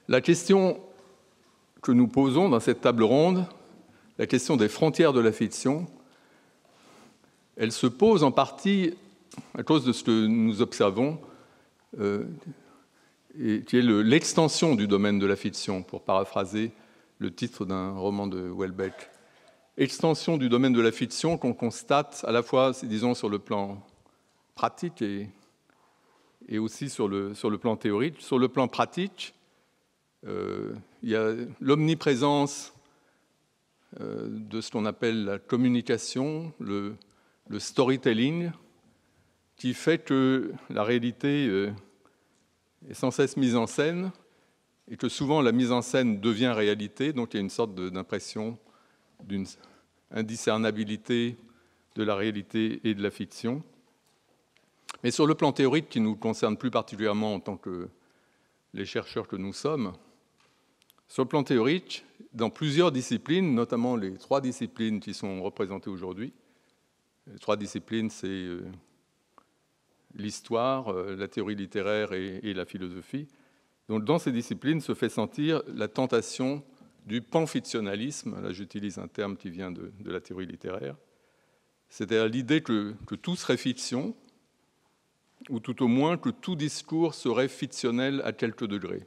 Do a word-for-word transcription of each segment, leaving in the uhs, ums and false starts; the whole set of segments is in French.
La question que nous posons dans cette table ronde, la question des frontières de la fiction, elle se pose en partie à cause de ce que nous observons, euh, et qui est le, l'extension du domaine de la fiction, pour paraphraser le titre d'un roman de Houellebecq. Extension du domaine de la fiction qu'on constate à la fois, disons, sur le plan pratique et, et aussi sur le, sur le plan théorique. Sur le plan pratique, euh, il y a l'omniprésence euh, de ce qu'on appelle la communication, le, le storytelling, qui fait que la réalité euh, est sans cesse mise en scène et que souvent la mise en scène devient réalité, donc il y a une sorte de, d'impression d'une indiscernabilité de la réalité et de la fiction. Mais sur le plan théorique, qui nous concerne plus particulièrement en tant que les chercheurs que nous sommes, sur le plan théorique, dans plusieurs disciplines, notamment les trois disciplines qui sont représentées aujourd'hui, les trois disciplines, c'est euh, l'histoire, euh, la théorie littéraire et, et la philosophie. Donc, dans ces disciplines se fait sentir la tentation du panfictionnalisme. Là, j'utilise un terme qui vient de, de la théorie littéraire. C'est-à-dire l'idée que, que tout serait fiction, ou tout au moins que tout discours serait fictionnel à quelques degrés.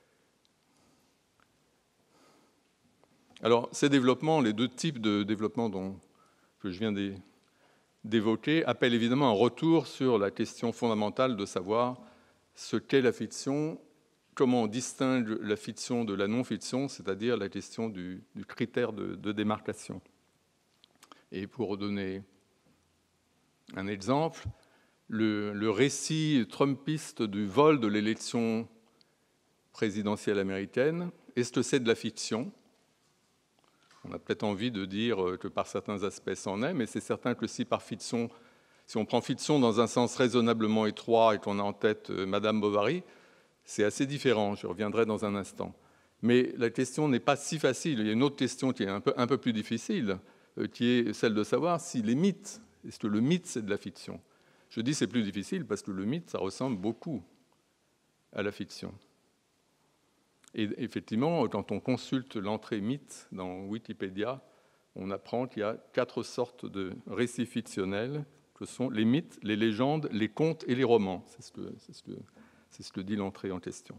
Alors, ces développements, les deux types de développements dont, que je viens d'évoquer, appellent évidemment un retour sur la question fondamentale de savoir ce qu'est la fiction, comment on distingue la fiction de la non-fiction, c'est-à-dire la question du, du critère de, de démarcation. Et pour donner un exemple, le, le récit trumpiste du vol de l'élection présidentielle américaine, est-ce que c'est de la fiction ? On a peut-être envie de dire que par certains aspects, c'en est, mais c'est certain que si par fiction, si on prend fiction dans un sens raisonnablement étroit et qu'on a en tête Madame Bovary, c'est assez différent, je reviendrai dans un instant. Mais la question n'est pas si facile. Il y a une autre question qui est un peu, un peu plus difficile, qui est celle de savoir si les mythes, est-ce que le mythe, c'est de la fiction ? Je dis c'est plus difficile parce que le mythe, ça ressemble beaucoup à la fiction. Et effectivement, quand on consulte l'entrée mythe dans Wikipédia, on apprend qu'il y a quatre sortes de récits fictionnels, que sont les mythes, les légendes, les contes et les romans. C'est ce que, c'est ce que, c'est ce que dit l'entrée en question.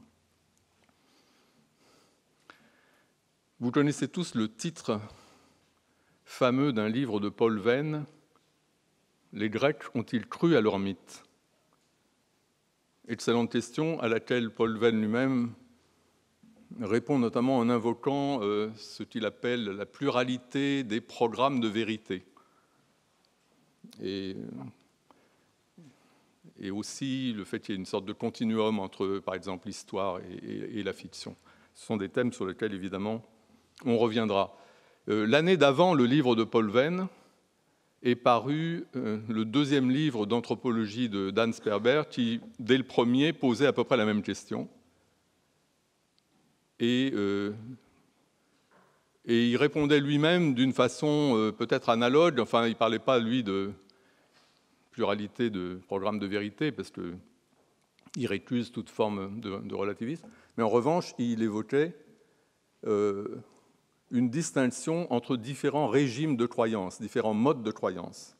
Vous connaissez tous le titre fameux d'un livre de Paul Venn, « Les Grecs ont-ils cru à leurs mythes ?» Excellente question à laquelle Paul Venn lui-même répond notamment en invoquant euh, ce qu'il appelle la pluralité des programmes de vérité. Et, et aussi le fait qu'il y ait une sorte de continuum entre, par exemple, l'histoire et, et, et la fiction. Ce sont des thèmes sur lesquels, évidemment, on reviendra. Euh, l'année d'avant, le livre de Paul Venn est paru euh, le deuxième livre d'anthropologie de Dan Sperber, qui, dès le premier, posait à peu près la même question. Et, euh, et il répondait lui-même d'une façon euh, peut-être analogue. Enfin, il ne parlait pas, lui, de pluralité de programmes de vérité, parce qu'il récuse toute forme de, de relativisme. Mais en revanche, il évoquait euh, une distinction entre différents régimes de croyance, différents modes de croyance.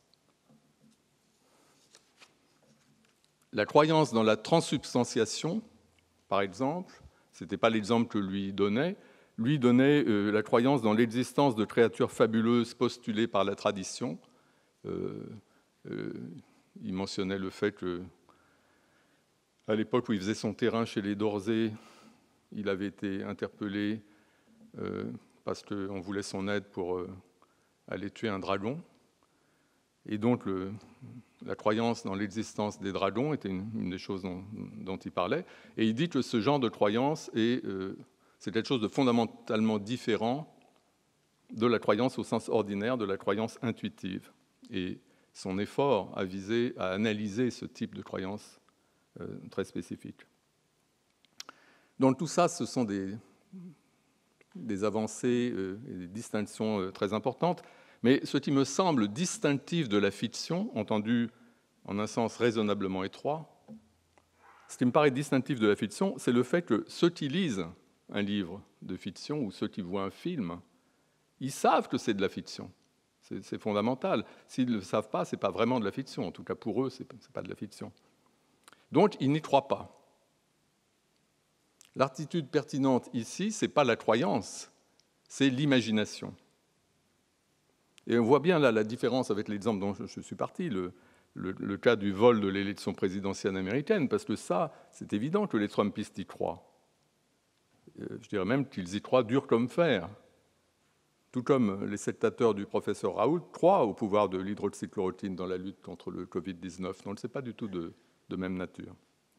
La croyance dans la transsubstantiation, par exemple, ce n'était pas l'exemple que lui donnait, lui donnait euh, la croyance dans l'existence de créatures fabuleuses postulées par la tradition. Euh, euh, il mentionnait le fait que, à l'époque où il faisait son terrain chez les Dorzey, il avait été interpellé euh, parce qu'on voulait son aide pour euh, aller tuer un dragon. Et donc, le, la croyance dans l'existence des dragons était une, une des choses dont, dont il parlait. Et il dit que ce genre de croyance est, euh, c'est quelque chose de fondamentalement différent de la croyance au sens ordinaire, de la croyance intuitive. Et son effort a visé à analyser ce type de croyance euh, très spécifique. Donc tout ça, ce sont des, des avancées euh, et des distinctions euh, très importantes. Mais ce qui me semble distinctif de la fiction, entendu en un sens raisonnablement étroit, ce qui me paraît distinctif de la fiction, c'est le fait que ceux qui lisent un livre de fiction ou ceux qui voient un film, ils savent que c'est de la fiction. C'est, c'est fondamental. S'ils ne le savent pas, ce n'est pas vraiment de la fiction. En tout cas, pour eux, ce n'est pas de la fiction. Donc, ils n'y croient pas. L'attitude pertinente ici, ce n'est pas la croyance, c'est l'imagination. Et on voit bien là la différence avec l'exemple dont je, je suis parti, le, le, le cas du vol de l'élection présidentielle américaine, parce que ça, c'est évident que les Trumpistes y croient. Je dirais même qu'ils y croient dur comme fer. Tout comme les sectateurs du professeur Raoult croient au pouvoir de l'hydroxychloroquine dans la lutte contre le covid dix-neuf. Donc ce n'est pas du tout de, de même nature.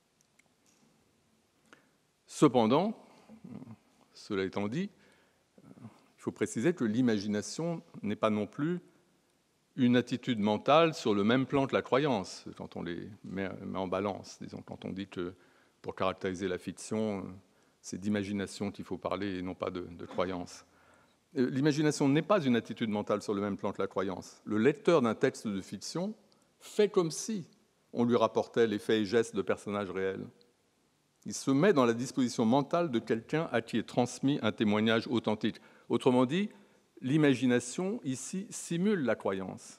Cependant, cela étant dit, il faut préciser que l'imagination n'est pas non plus une attitude mentale sur le même plan que la croyance, quand on les met en balance. Disons, quand on dit que pour caractériser la fiction, c'est d'imagination qu'il faut parler et non pas de, de croyance. L'imagination n'est pas une attitude mentale sur le même plan que la croyance. Le lecteur d'un texte de fiction fait comme si on lui rapportait les faits et gestes de personnages réels. Il se met dans la disposition mentale de quelqu'un à qui est transmis un témoignage authentique. Autrement dit, l'imagination, ici, simule la croyance.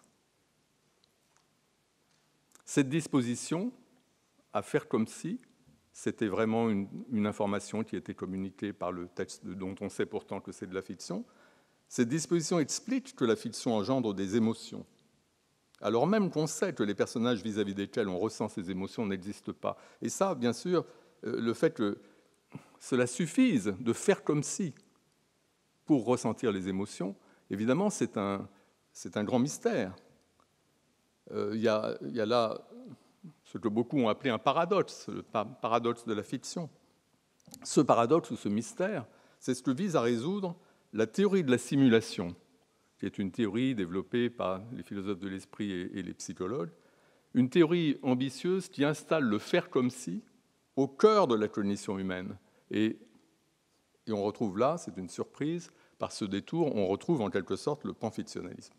Cette disposition à faire comme si c'était vraiment une, une information qui était communiquée par le texte dont on sait pourtant que c'est de la fiction, cette disposition explique que la fiction engendre des émotions, alors même qu'on sait que les personnages vis-à-vis desquels on ressent ces émotions n'existent pas. Et ça, bien sûr, le fait que cela suffise de faire comme si pour ressentir les émotions, évidemment, c'est un, c'est un grand mystère. Euh, il y a, il y a là ce que beaucoup ont appelé un paradoxe, le paradoxe de la fiction. Ce paradoxe ou ce mystère, c'est ce que vise à résoudre la théorie de la simulation, qui est une théorie développée par les philosophes de l'esprit et les psychologues, une théorie ambitieuse qui installe le faire comme si au cœur de la cognition humaine. Et, et on retrouve là, c'est une surprise, par ce détour, on retrouve en quelque sorte le panfictionnalisme.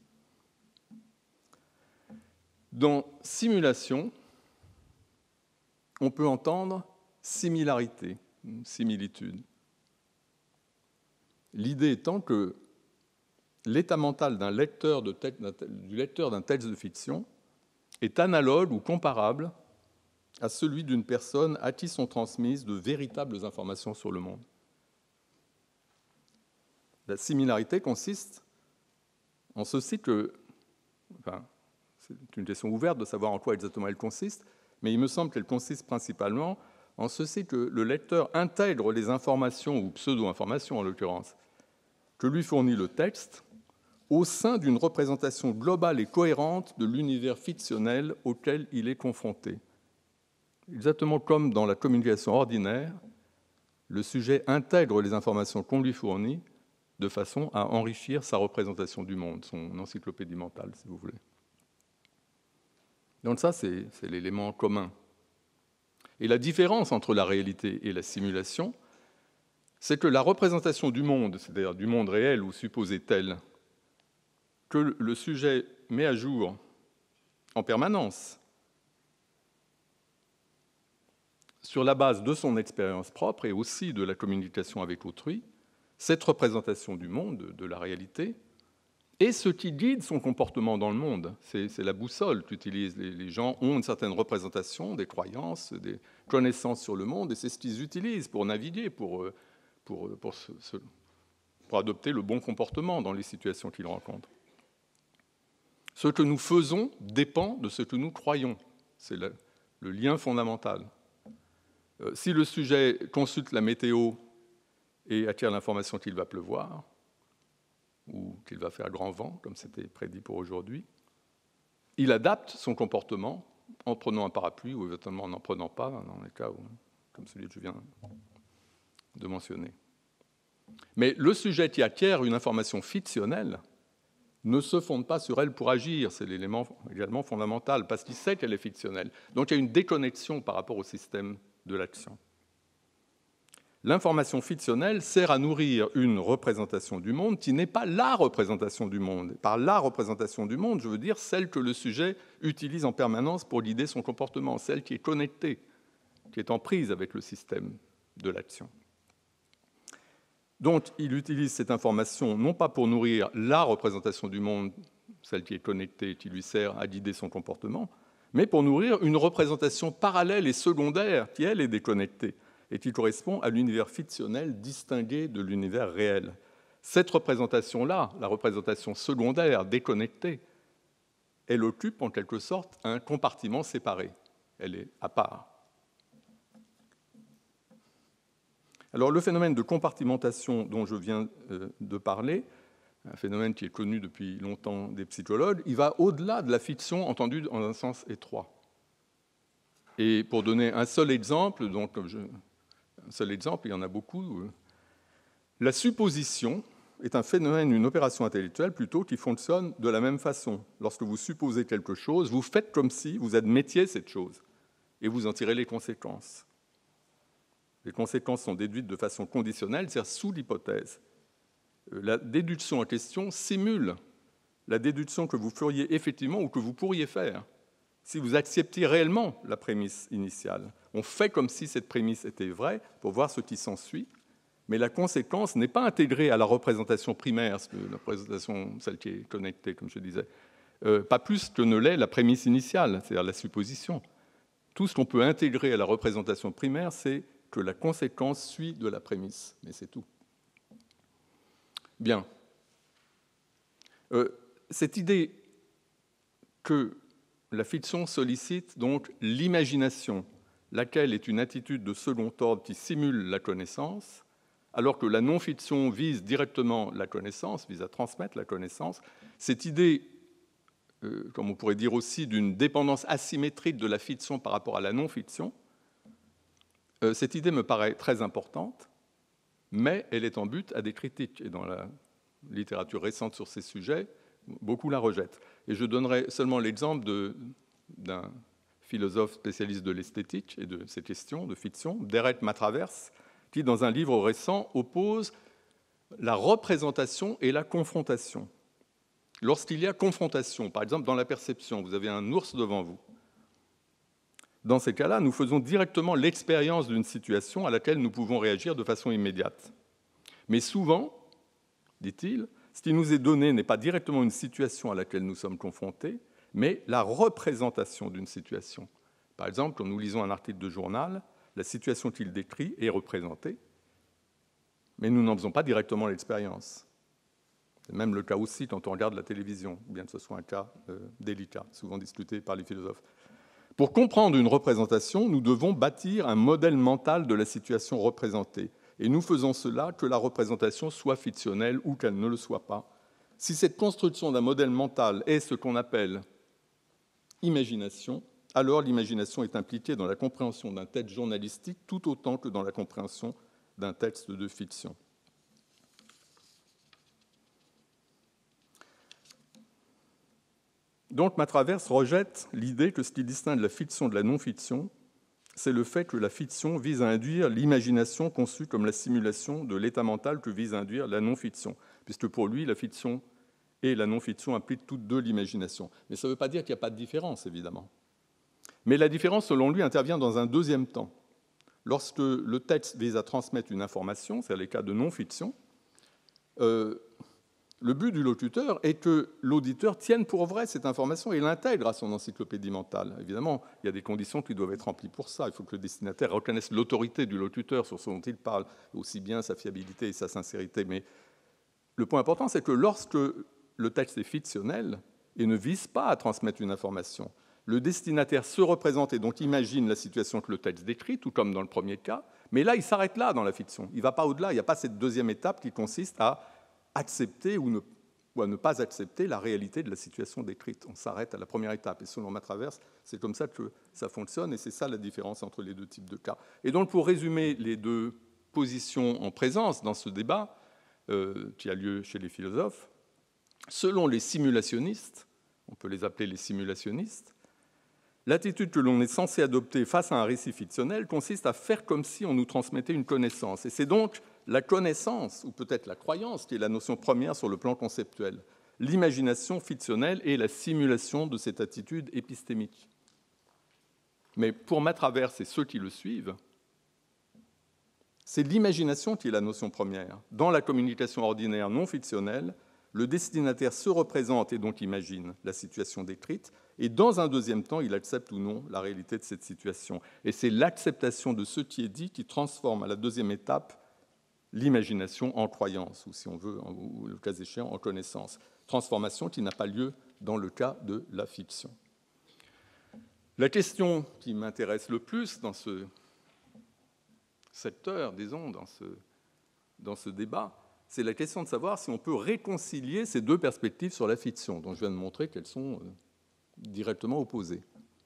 Dans simulation, on peut entendre similarité, similitude. L'idée étant que l'état mental d'un lecteur de texte, du lecteur d'un texte de fiction est analogue ou comparable à celui d'une personne à qui sont transmises de véritables informations sur le monde. La similarité consiste en ceci que, enfin, c'est une question ouverte de savoir en quoi exactement elle consiste, mais il me semble qu'elle consiste principalement en ceci que le lecteur intègre les informations, ou pseudo-informations en l'occurrence, que lui fournit le texte, au sein d'une représentation globale et cohérente de l'univers fictionnel auquel il est confronté. Exactement comme dans la communication ordinaire, le sujet intègre les informations qu'on lui fournit de façon à enrichir sa représentation du monde, son encyclopédie mentale, si vous voulez. Donc ça, c'est, c'est l'élément commun. Et la différence entre la réalité et la simulation, c'est que la représentation du monde, c'est-à-dire du monde réel ou supposé tel, que le sujet met à jour en permanence, sur la base de son expérience propre et aussi de la communication avec autrui, cette représentation du monde, de la réalité, est ce qui guide son comportement dans le monde. C'est, c'est la boussole qu'utilisent les, les gens, ont une certaine représentation, des croyances, des connaissances sur le monde, et c'est ce qu'ils utilisent pour naviguer, pour, pour, pour, se, pour adopter le bon comportement dans les situations qu'ils rencontrent. Ce que nous faisons dépend de ce que nous croyons. C'est le, le lien fondamental. Euh, si le sujet consulte la météo et acquiert l'information qu'il va pleuvoir, ou qu'il va faire grand vent, comme c'était prédit pour aujourd'hui, il adapte son comportement en prenant un parapluie ou éventuellement en n'en prenant pas, dans les cas où, comme celui que je viens de mentionner. Mais le sujet qui acquiert une information fictionnelle ne se fonde pas sur elle pour agir. C'est l'élément également fondamental, parce qu'il sait qu'elle est fictionnelle. Donc il y a une déconnexion par rapport au système de l'action. L'information fictionnelle sert à nourrir une représentation du monde qui n'est pas la représentation du monde. Par la représentation du monde, je veux dire celle que le sujet utilise en permanence pour guider son comportement, celle qui est connectée, qui est en prise avec le système de l'action. Donc, il utilise cette information non pas pour nourrir la représentation du monde, celle qui est connectée, qui lui sert à guider son comportement, mais pour nourrir une représentation parallèle et secondaire qui, elle, est déconnectée et qui correspond à l'univers fictionnel distingué de l'univers réel. Cette représentation-là, la représentation secondaire, déconnectée, elle occupe en quelque sorte un compartiment séparé. Elle est à part. Alors, le phénomène de compartimentation dont je viens de parler, un phénomène qui est connu depuis longtemps des psychologues, il va au-delà de la fiction entendue dans un sens étroit. Et pour donner un seul exemple, donc je, un seul exemple, il y en a beaucoup, la supposition est un phénomène, une opération intellectuelle plutôt qui fonctionne de la même façon. Lorsque vous supposez quelque chose, vous faites comme si vous admettiez cette chose et vous en tirez les conséquences. Les conséquences sont déduites de façon conditionnelle, c'est-à-dire sous l'hypothèse. La déduction en question simule la déduction que vous feriez effectivement ou que vous pourriez faire si vous acceptiez réellement la prémisse initiale. On fait comme si cette prémisse était vraie pour voir ce qui s'ensuit, mais la conséquence n'est pas intégrée à la représentation primaire, la représentation, celle qui est connectée, comme je disais, euh, pas plus que ne l'est la prémisse initiale, c'est-à-dire la supposition. Tout ce qu'on peut intégrer à la représentation primaire, c'est que la conséquence suit de la prémisse, mais c'est tout. Bien. Euh, cette idée que la fiction sollicite donc l'imagination, laquelle est une attitude de second ordre qui simule la connaissance, alors que la non-fiction vise directement la connaissance, vise à transmettre la connaissance, cette idée, euh, comme on pourrait dire aussi, d'une dépendance asymétrique de la fiction par rapport à la non-fiction, euh, cette idée me paraît très importante, mais elle est en but à des critiques. Et dans la littérature récente sur ces sujets, beaucoup la rejettent. Et je donnerai seulement l'exemple de, d'un philosophe spécialiste de l'esthétique et de ces questions de fiction, Derek Matravers, qui, dans un livre récent, oppose la représentation et la confrontation. Lorsqu'il y a confrontation, par exemple dans la perception, vous avez un ours devant vous. Dans ces cas-là, nous faisons directement l'expérience d'une situation à laquelle nous pouvons réagir de façon immédiate. Mais souvent, dit-il, ce qui nous est donné n'est pas directement une situation à laquelle nous sommes confrontés, mais la représentation d'une situation. Par exemple, quand nous lisons un article de journal, la situation qu'il décrit est représentée, mais nous n'en faisons pas directement l'expérience. C'est même le cas aussi quand on regarde la télévision, bien que ce soit un cas euh, délicat, souvent discuté par les philosophes. Pour comprendre une représentation, nous devons bâtir un modèle mental de la situation représentée. Et nous faisons cela que la représentation soit fictionnelle ou qu'elle ne le soit pas. Si cette construction d'un modèle mental est ce qu'on appelle imagination, alors l'imagination est impliquée dans la compréhension d'un texte journalistique tout autant que dans la compréhension d'un texte de fiction. Donc Matravers rejette l'idée que ce qui distingue la fiction de la non-fiction, c'est le fait que la fiction vise à induire l'imagination conçue comme la simulation de l'état mental que vise à induire la non-fiction, puisque pour lui, la fiction et la non-fiction impliquent toutes deux l'imagination. Mais ça ne veut pas dire qu'il n'y a pas de différence, évidemment. Mais la différence, selon lui, intervient dans un deuxième temps. Lorsque le texte vise à transmettre une information, c'est-à-dire les cas de non-fiction, euh, le but du locuteur est que l'auditeur tienne pour vrai cette information et l'intègre à son encyclopédie mentale. Évidemment, il y a des conditions qui doivent être remplies pour ça. Il faut que le destinataire reconnaisse l'autorité du locuteur sur ce dont il parle, aussi bien sa fiabilité et sa sincérité. Mais le point important, c'est que lorsque le texte est fictionnel et ne vise pas à transmettre une information, le destinataire se représente et donc imagine la situation que le texte décrit, tout comme dans le premier cas, mais là, il s'arrête là dans la fiction. Il ne va pas au-delà. Il n'y a pas cette deuxième étape qui consiste à accepter ou, ne, ou à ne pas accepter la réalité de la situation décrite. On s'arrête à la première étape. Et selon Matravers, c'est comme ça que ça fonctionne, et c'est ça la différence entre les deux types de cas. Et donc, pour résumer les deux positions en présence dans ce débat, euh, qui a lieu chez les philosophes, selon les simulationnistes, on peut les appeler les simulationnistes, l'attitude que l'on est censé adopter face à un récit fictionnel consiste à faire comme si on nous transmettait une connaissance. Et c'est donc la connaissance, ou peut-être la croyance, qui est la notion première sur le plan conceptuel. L'imagination fictionnelle est la simulation de cette attitude épistémique. Mais pour Matravers et ceux qui le suivent, C'est l'imagination qui est la notion première. Dans la communication ordinaire non fictionnelle, le destinataire se représente et donc imagine la situation décrite, et dans un deuxième temps, il accepte ou non la réalité de cette situation. Et c'est l'acceptation de ce qui est dit qui transforme à la deuxième étape l'imagination en croyance, ou si on veut, ou le cas échéant, en connaissance. Transformation qui n'a pas lieu dans le cas de la fiction. La question qui m'intéresse le plus dans ce secteur, disons, dans ce, dans ce débat, c'est la question de savoir si on peut réconcilier ces deux perspectives sur la fiction, dont je viens de montrer qu'elles sont directement opposées.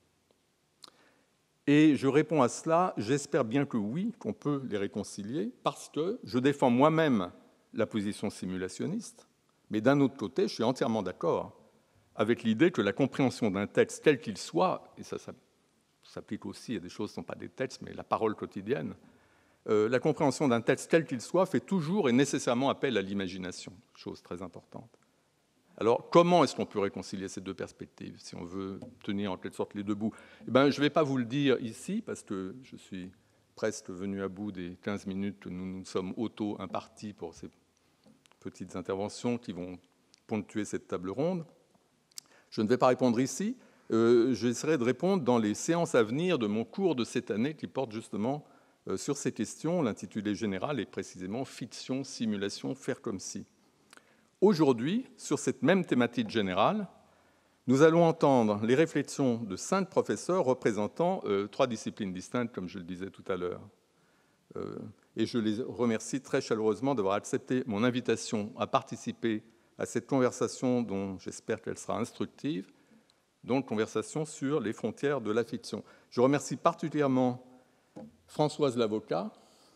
Et je réponds à cela, j'espère bien que oui, qu'on peut les réconcilier, parce que je défends moi-même la position simulationniste, mais d'un autre côté, je suis entièrement d'accord avec l'idée que la compréhension d'un texte tel qu'il soit, et ça, ça s'applique aussi à des choses qui ne sont pas des textes, mais la parole quotidienne, euh, la compréhension d'un texte tel qu'il soit fait toujours et nécessairement appel à l'imagination, chose très importante. Alors, comment est-ce qu'on peut réconcilier ces deux perspectives, si on veut tenir en quelque sorte les deux bouts? Eh bien, je ne vais pas vous le dire ici, parce que je suis presque venu à bout des quinze minutes que nous nous sommes auto-impartis pour ces petites interventions qui vont ponctuer cette table ronde. Je ne vais pas répondre ici. Euh, j'essaierai de répondre dans les séances à venir de mon cours de cette année qui porte justement euh, sur ces questions. L'intitulé général est précisément « Fiction, simulation, faire comme si ». Aujourd'hui, sur cette même thématique générale, nous allons entendre les réflexions de cinq professeurs représentant euh, trois disciplines distinctes, comme je le disais tout à l'heure. Euh, et je les remercie très chaleureusement d'avoir accepté mon invitation à participer à cette conversation dont j'espère qu'elle sera instructive, donc conversation sur les frontières de la fiction. Je remercie particulièrement Françoise Lavocat,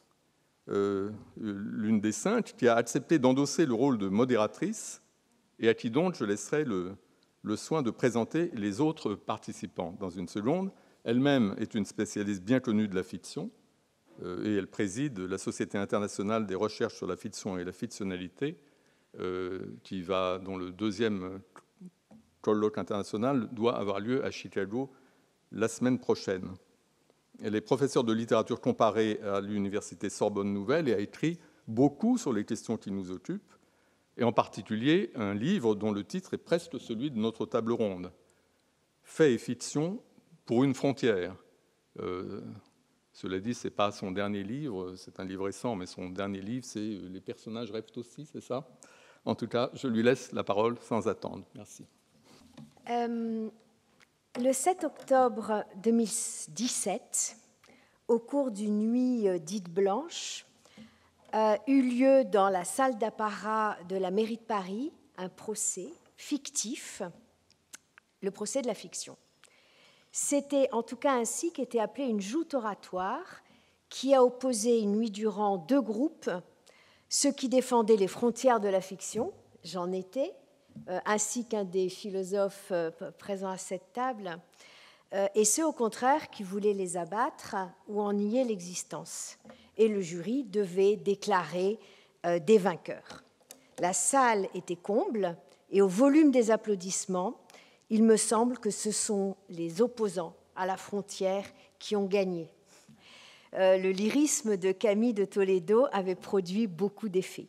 Euh, l'une des cinq, qui a accepté d'endosser le rôle de modératrice et à qui donc je laisserai le, le soin de présenter les autres participants dans une seconde. Elle-même est une spécialiste bien connue de la fiction euh, et elle préside la Société internationale des recherches sur la fiction et la fictionnalité, euh, qui va, dont le deuxième colloque international doit avoir lieu à Chicago la semaine prochaine. Elle est professeure de littérature comparée à l'université Sorbonne Nouvelle et a écrit beaucoup sur les questions qui nous occupent, et en particulier un livre dont le titre est presque celui de notre table ronde, « Fait et fiction pour une frontière ». Euh, cela dit, ce n'est pas son dernier livre, c'est un livre récent, mais son dernier livre, c'est « Les personnages rêvent aussi », c'est ça? En tout cas, je lui laisse la parole sans attendre. Merci. Euh... Le sept octobre deux mille dix-sept, au cours d'une nuit dite blanche, euh, eut lieu dans la salle d'apparat de la mairie de Paris un procès fictif, le procès de la fiction. C'était en tout cas ainsi qu'était appelée une joute oratoire qui a opposé une nuit durant deux groupes, ceux qui défendaient les frontières de la fiction, j'en étais, Euh, ainsi qu'un des philosophes euh, présents à cette table, euh, et ceux au contraire qui voulaient les abattre ou en nier l'existence. Et le jury devait déclarer euh, des vainqueurs. La salle était comble, et au volume des applaudissements, il me semble que ce sont les opposants à la frontière qui ont gagné. Euh, le lyrisme de Camille de Toledo avait produit beaucoup d'effets.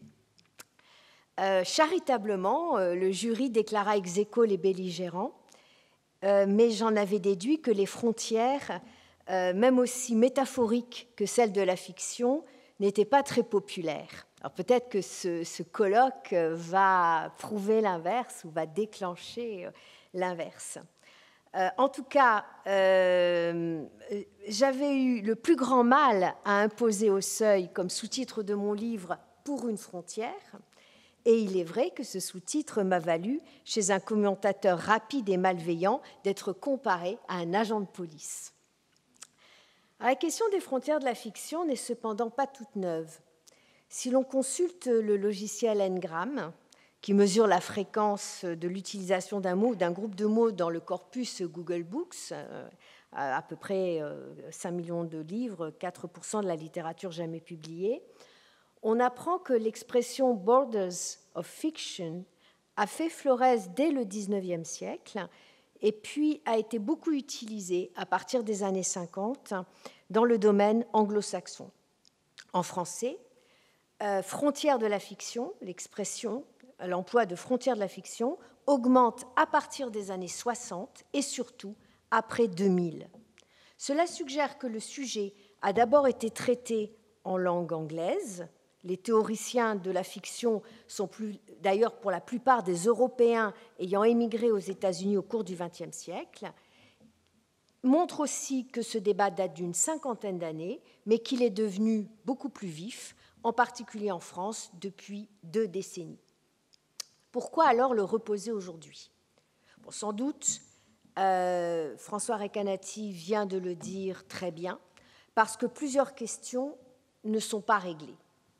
Euh, charitablement, euh, le jury déclara ex aequo les belligérants, euh, mais j'en avais déduit que les frontières, euh, même aussi métaphoriques que celles de la fiction, n'étaient pas très populaires. Alors peut-être que ce, ce colloque va prouver l'inverse ou va déclencher l'inverse. Euh, en tout cas, euh, j'avais eu le plus grand mal à imposer au seuil comme sous-titre de mon livre « Pour une frontière ». Et il est vrai que ce sous-titre m'a valu, chez un commentateur rapide et malveillant, d'être comparé à un agent de police. Alors, la question des frontières de la fiction n'est cependant pas toute neuve. Si l'on consulte le logiciel Ngram, qui mesure la fréquence de l'utilisation d'un mot ou d'un groupe de mots dans le corpus Google Books, à peu près cinq millions de livres, quatre pour cent de la littérature jamais publiée, on apprend que l'expression « borders of fiction » a fait florès dès le dix-neuvième siècle et puis a été beaucoup utilisée à partir des années cinquante dans le domaine anglo-saxon. En français, euh, frontière de la fiction, l'expression, l'emploi de frontière de la fiction, augmente à partir des années soixante et surtout après deux mille. Cela suggère que le sujet a d'abord été traité en langue anglaise. Les théoriciens de la fiction sont d'ailleurs pour la plupart des Européens ayant émigré aux États-Unis au cours du vingtième siècle, montrent aussi que ce débat date d'une cinquantaine d'années, mais qu'il est devenu beaucoup plus vif, en particulier en France, depuis deux décennies. Pourquoi alors le reposer aujourd'hui? Bon, sans doute, euh, François Recanati vient de le dire très bien, parce que plusieurs questions ne sont pas réglées.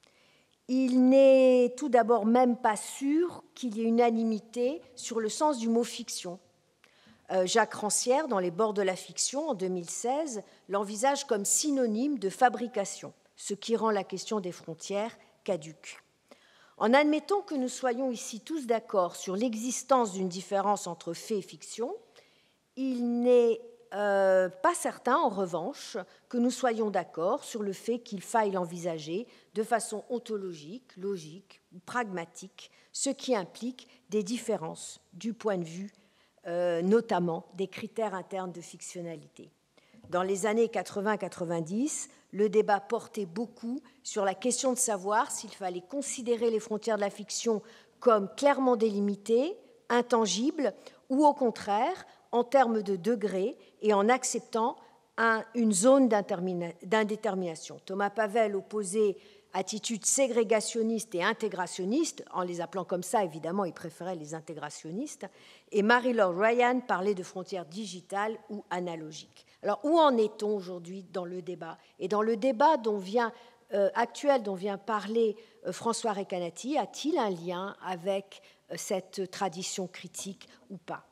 Il n'est tout d'abord même pas sûr qu'il y ait unanimité sur le sens du mot fiction. Euh, Jacques Rancière, dans Les bords de la fiction, en deux mille seize, l'envisage comme synonyme de fabrication, ce qui rend la question des frontières caduque. En admettant que nous soyons ici tous d'accord sur l'existence d'une différence entre fait et fiction, il n'est euh, pas certain, en revanche, que nous soyons d'accord sur le fait qu'il faille l'envisager de façon ontologique, logique ou pragmatique, ce qui implique des différences du point de vue, euh, notamment des critères internes de fictionnalité. Dans les années quatre-vingts quatre-vingt-dix, le débat portait beaucoup sur la question de savoir s'il fallait considérer les frontières de la fiction comme clairement délimitées, intangibles, ou au contraire, en termes de degrés et en acceptant un, une zone d'indétermination. Thomas Pavel opposait attitudes ségrégationnistes et intégrationnistes, en les appelant comme ça, évidemment, il préférait les intégrationnistes, et Mary-Laure Ryan parlait de frontières digitales ou analogiques. Alors, où en est-on aujourd'hui dans le débat? Et dans le débat dont vient, euh, actuel dont vient parler euh, François Recanati, a-t-il un lien avec euh, cette tradition critique ou pas?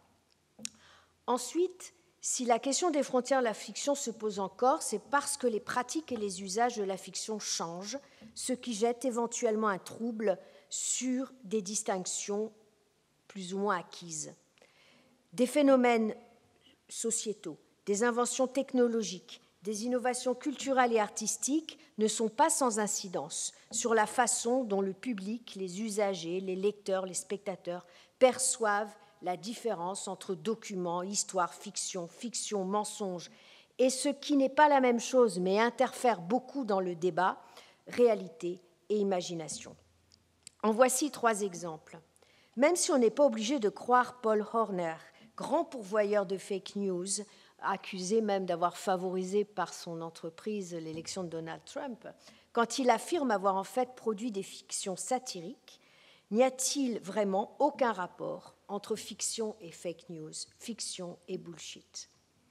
Ensuite, si la question des frontières de la fiction se pose encore, c'est parce que les pratiques et les usages de la fiction changent, ce qui jette éventuellement un trouble sur des distinctions plus ou moins acquises. Des phénomènes sociétaux, des inventions technologiques, des innovations culturelles et artistiques ne sont pas sans incidence sur la façon dont le public, les usagers, les lecteurs, les spectateurs perçoivent la différence entre documents, histoire, fiction, fiction, mensonge, et ce qui n'est pas la même chose, mais interfère beaucoup dans le débat, réalité et imagination. En voici trois exemples. Même si on n'est pas obligé de croire Paul Horner, grand pourvoyeur de fake news, accusé même d'avoir favorisé par son entreprise l'élection de Donald Trump, quand il affirme avoir en fait produit des fictions satiriques, n'y a-t-il vraiment aucun rapport entre fiction et fake news, fiction et bullshit?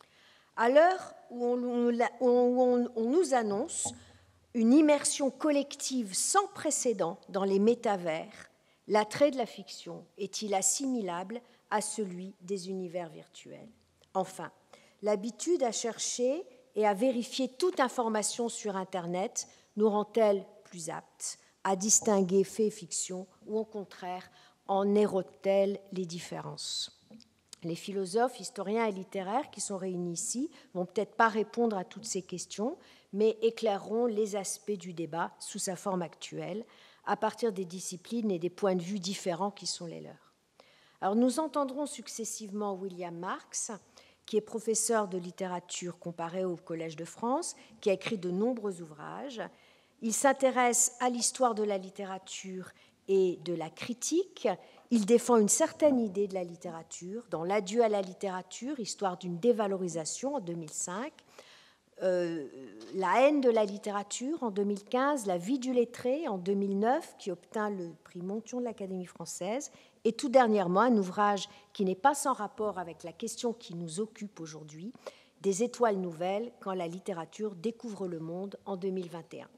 À l'heure où on, on, on nous annonce une immersion collective sans précédent dans les métavers, l'attrait de la fiction est-il assimilable à celui des univers virtuels? Enfin, l'habitude à chercher et à vérifier toute information sur Internet nous rend-elle plus aptes à distinguer fait et fiction, ou au contraire, en érode-t-elle les différences? Les philosophes, historiens et littéraires qui sont réunis ici ne vont peut-être pas répondre à toutes ces questions, mais éclaireront les aspects du débat sous sa forme actuelle, à partir des disciplines et des points de vue différents qui sont les leurs. Alors, nous entendrons successivement William Marx, qui est professeur de littérature comparée au Collège de France, qui a écrit de nombreux ouvrages. Il s'intéresse à l'histoire de la littérature et de la critique. Il défend une certaine idée de la littérature dans L'adieu à la littérature, histoire d'une dévalorisation en deux mille cinq, euh, La haine de la littérature en deux mille quinze, La vie du lettré en deux mille neuf, qui obtint le prix Monthyon de l'Académie française, et tout dernièrement un ouvrage qui n'est pas sans rapport avec la question qui nous occupe aujourd'hui, Des étoiles nouvelles, quand la littérature découvre le monde en deux mille vingt et un.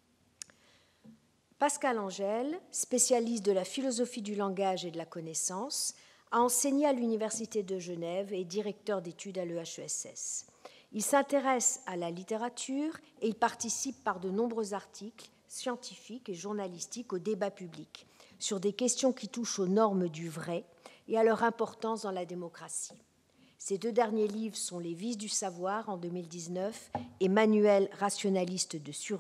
Pascal Angel, spécialiste de la philosophie du langage et de la connaissance, a enseigné à l'Université de Genève et est directeur d'études à l'E H E S S. Il s'intéresse à la littérature et il participe par de nombreux articles scientifiques et journalistiques au débat public sur des questions qui touchent aux normes du vrai et à leur importance dans la démocratie. Ses deux derniers livres sont Les vices du savoir en deux mille dix-neuf et Manuel rationaliste de survie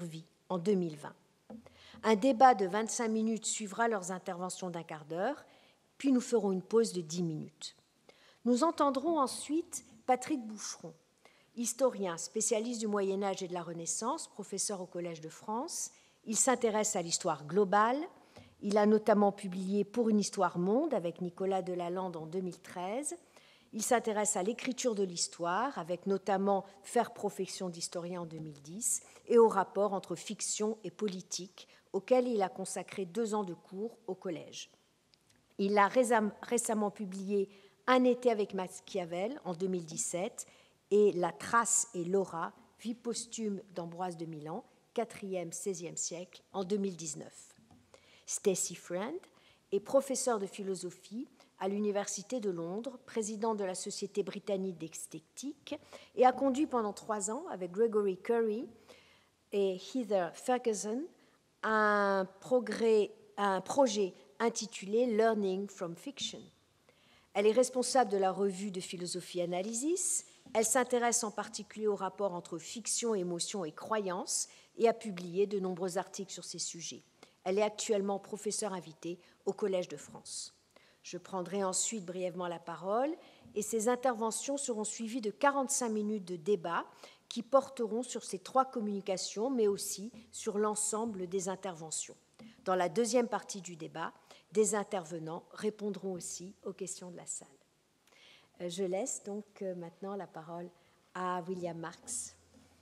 en deux mille vingt. Un débat de vingt-cinq minutes suivra leurs interventions d'un quart d'heure, puis nous ferons une pause de dix minutes. Nous entendrons ensuite Patrick Boucheron, historien, spécialiste du Moyen-Âge et de la Renaissance, professeur au Collège de France. Il s'intéresse à l'histoire globale. Il a notamment publié Pour une histoire monde avec Nicolas Delalande en deux mille treize. Il s'intéresse à l'écriture de l'histoire, avec notamment Faire profession d'historien en deux mille dix, et au rapport entre fiction et politique, auquel il a consacré deux ans de cours au collège. Il a récemment publié Un été avec Machiavel en deux mille dix-sept et La Trace et Laura, vie posthume d'Ambroise de Milan, quatrième seizième siècle, en deux mille dix-neuf. Stacy Friend est professeur de philosophie à l'Université de Londres, président de la Société britannique d'esthétique, et a conduit pendant trois ans, avec Gregory Curry et Heather Ferguson, un, progrès, un projet intitulé Learning from Fiction. Elle est responsable de la revue de philosophie Analysis. Elle s'intéresse en particulier au rapport entre fiction, émotion et croyance et a publié de nombreux articles sur ces sujets. Elle est actuellement professeure invitée au Collège de France. Je prendrai ensuite brièvement la parole et ces interventions seront suivies de quarante-cinq minutes de débat qui porteront sur ces trois communications, mais aussi sur l'ensemble des interventions. Dans la deuxième partie du débat, des intervenants répondront aussi aux questions de la salle. Je laisse donc maintenant la parole à William Marx.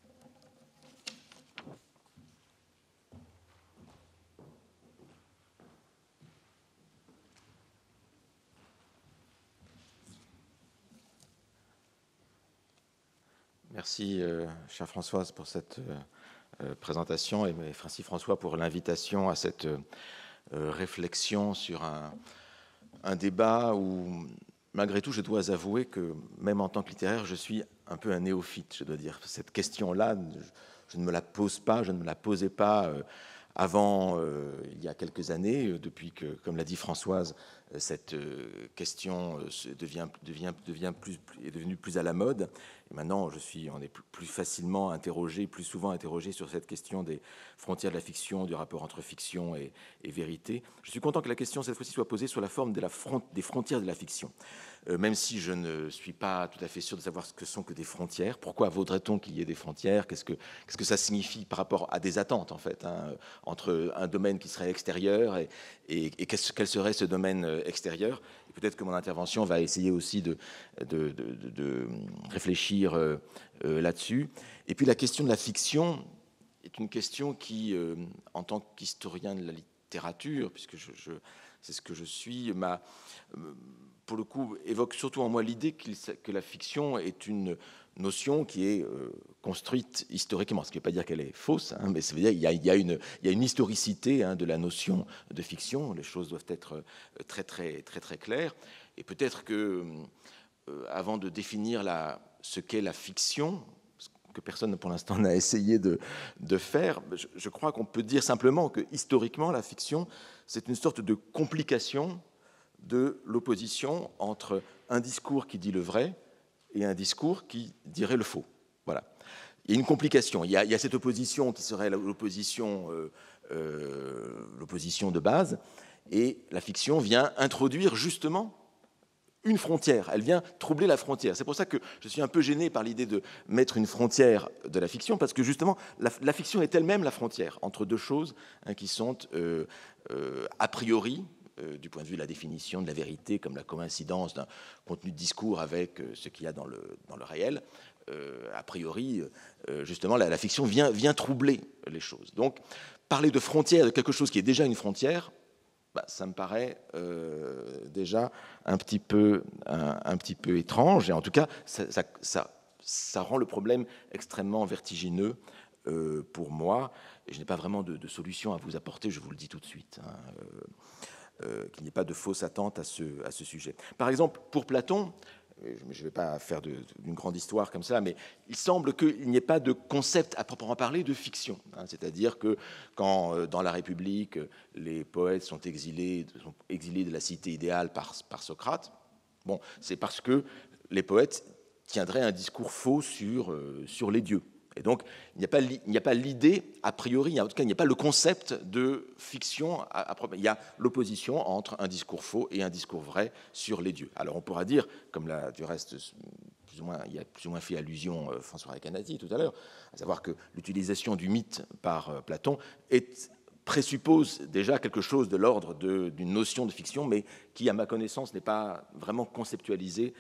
Merci, euh, chère Françoise, pour cette euh, présentation et merci François pour l'invitation à cette euh, réflexion sur un, un débat où, malgré tout, je dois avouer que, même en tant que littéraire, je suis un peu un néophyte, je dois dire. Cette question-là, je, je ne me la pose pas, je ne me la posais pas euh, avant, euh, il y a quelques années, depuis que, comme l'a dit Françoise, cette euh, question euh, devient, devient, devient plus, est devenue plus à la mode. Et maintenant, je suis, on est plus facilement interrogé, plus souvent interrogé sur cette question des frontières de la fiction, du rapport entre fiction et, et vérité. Je suis content que la question, cette fois-ci, soit posée sur la forme de la front, des frontières de la fiction. Euh, même si je ne suis pas tout à fait sûr de savoir ce que sont que des frontières. Pourquoi vaudrait-on qu'il y ait des frontières ? Qu'est-ce que, qu'est-ce que ça signifie par rapport à des attentes, en fait, hein, entre un domaine qui serait extérieur et, et, et quel serait ce domaine extérieur ? Et peut-être que mon intervention va essayer aussi de, de, de, de, de réfléchir euh, euh, là-dessus. Et puis la question de la fiction est une question qui, euh, en tant qu'historien de la littérature, puisque je, je, c'est ce que je suis, m'a, pour le coup, évoque surtout en moi l'idée que la fiction est une notion qui est euh, construite historiquement, ce qui ne veut pas dire qu'elle est fausse, hein, mais ça veut dire qu'il y a, il y a, une, il y a une historicité hein, de la notion de fiction. Les choses doivent être très, très, très, très claires. Et peut-être que, euh, avant de définir la, ce qu'est la fiction, que personne pour l'instant n'a essayé de, de faire, je, je crois qu'on peut dire simplement que historiquement, la fiction, c'est une sorte de complication de l'opposition entre un discours qui dit le vrai et un discours qui dirait le faux. Voilà. Il y a une complication. Il y a, il y a cette opposition qui serait l'opposition, euh, euh, l'opposition de base, et la fiction vient introduire justement une frontière. Elle vient troubler la frontière. C'est pour ça que je suis un peu gêné par l'idée de mettre une frontière de la fiction, parce que justement, la, la fiction est elle-même la frontière entre deux choses hein, qui sont euh, euh, a priori, Euh, du point de vue de la définition de la vérité, comme la coïncidence d'un contenu de discours avec euh, ce qu'il y a dans le, dans le réel, euh, a priori, euh, justement, la, la fiction vient, vient troubler les choses. Donc, parler de frontière, de quelque chose qui est déjà une frontière, bah, ça me paraît euh, déjà un petit peu, un, un petit peu étrange, et en tout cas, ça, ça, ça, ça rend le problème extrêmement vertigineux euh, pour moi, et je n'ai pas vraiment de, de solution à vous apporter, je vous le dis tout de suite. Hein, euh, Euh, qu'il n'y ait pas de fausses attentes à ce, à ce sujet. Par exemple, pour Platon, je ne vais pas faire de, d'une grande histoire comme ça, mais il semble qu'il n'y ait pas de concept à proprement parler de fiction. Hein, c'est-à-dire que quand, euh, dans la République, les poètes sont exilés, sont exilés de la cité idéale par, par Socrate, bon, c'est parce que les poètes tiendraient un discours faux sur, euh, sur les dieux. Et donc, il n'y a pas, il n'y a pas l'idée, a priori, en tout cas, il n'y a pas le concept de fiction. À, à, il y a l'opposition entre un discours faux et un discours vrai sur les dieux. Alors, on pourra dire, comme là, du reste, plus ou moins, il y a plus ou moins fait allusion euh, François Recanati tout à l'heure, à savoir que l'utilisation du mythe par euh, Platon est, présuppose déjà quelque chose de l'ordre d'une notion de fiction, mais qui, à ma connaissance, n'est pas vraiment conceptualisée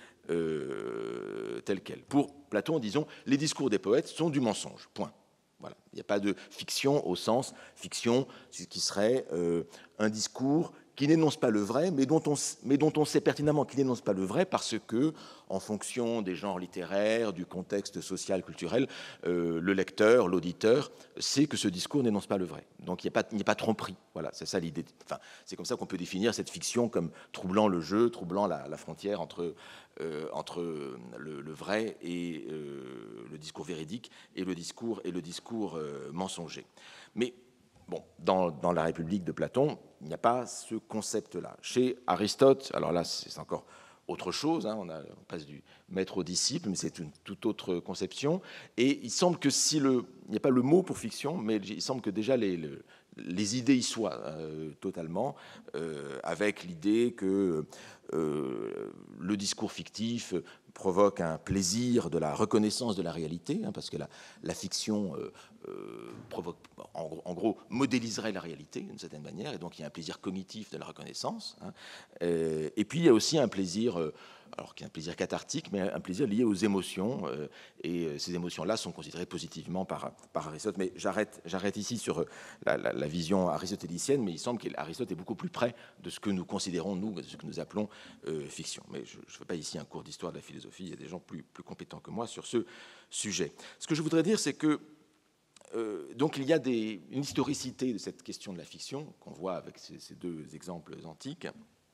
euh, telle qu'elle. Pour Platon, disons, les discours des poètes sont du mensonge, point. Voilà. Il n'y a pas de fiction au sens fiction, ce qui serait euh, un discours qui n'énonce pas le vrai, mais dont on, mais dont on sait pertinemment qu'il n'énonce pas le vrai parce que, en fonction des genres littéraires, du contexte social, culturel, euh, le lecteur, l'auditeur, sait que ce discours n'énonce pas le vrai. Donc il n'y a pas, il n'y a pas tromperie. Voilà, c'est ça l'idée. Enfin, c'est comme ça qu'on peut définir cette fiction comme troublant le jeu, troublant la, la frontière entre, euh, entre le, le vrai et euh, le discours véridique et le discours, et le discours euh, mensonger. Mais bon, dans, dans la République de Platon, il n'y a pas ce concept-là. Chez Aristote, alors là, c'est encore autre chose, hein, on, a, on passe du maître au disciple, mais c'est une toute autre conception. Et il semble que si le... Il n'y a pas le mot pour fiction, mais il semble que déjà les, les, les idées y soient euh, totalement, euh, avec l'idée que euh, le discours fictif provoque un plaisir de la reconnaissance de la réalité, hein, parce que la, la fiction euh, euh, provoque, en, en gros, modéliserait la réalité d'une certaine manière, et donc il y a un plaisir cognitif de la reconnaissance. Hein, et, et puis il y a aussi un plaisir, euh, alors qui est un plaisir cathartique, mais un plaisir lié aux émotions, euh, et ces émotions-là sont considérées positivement par, par Aristote. Mais j'arrête, j'arrête ici sur la, la, la vision aristotélicienne, mais il semble qu'Aristote est beaucoup plus près de ce que nous considérons, nous, de ce que nous appelons euh, fiction. Mais je ne fais pas ici un cours d'histoire de la philosophie, il y a des gens plus, plus compétents que moi sur ce sujet. Ce que je voudrais dire, c'est que euh, donc il y a des, une historicité de cette question de la fiction, qu'on voit avec ces, ces deux exemples antiques.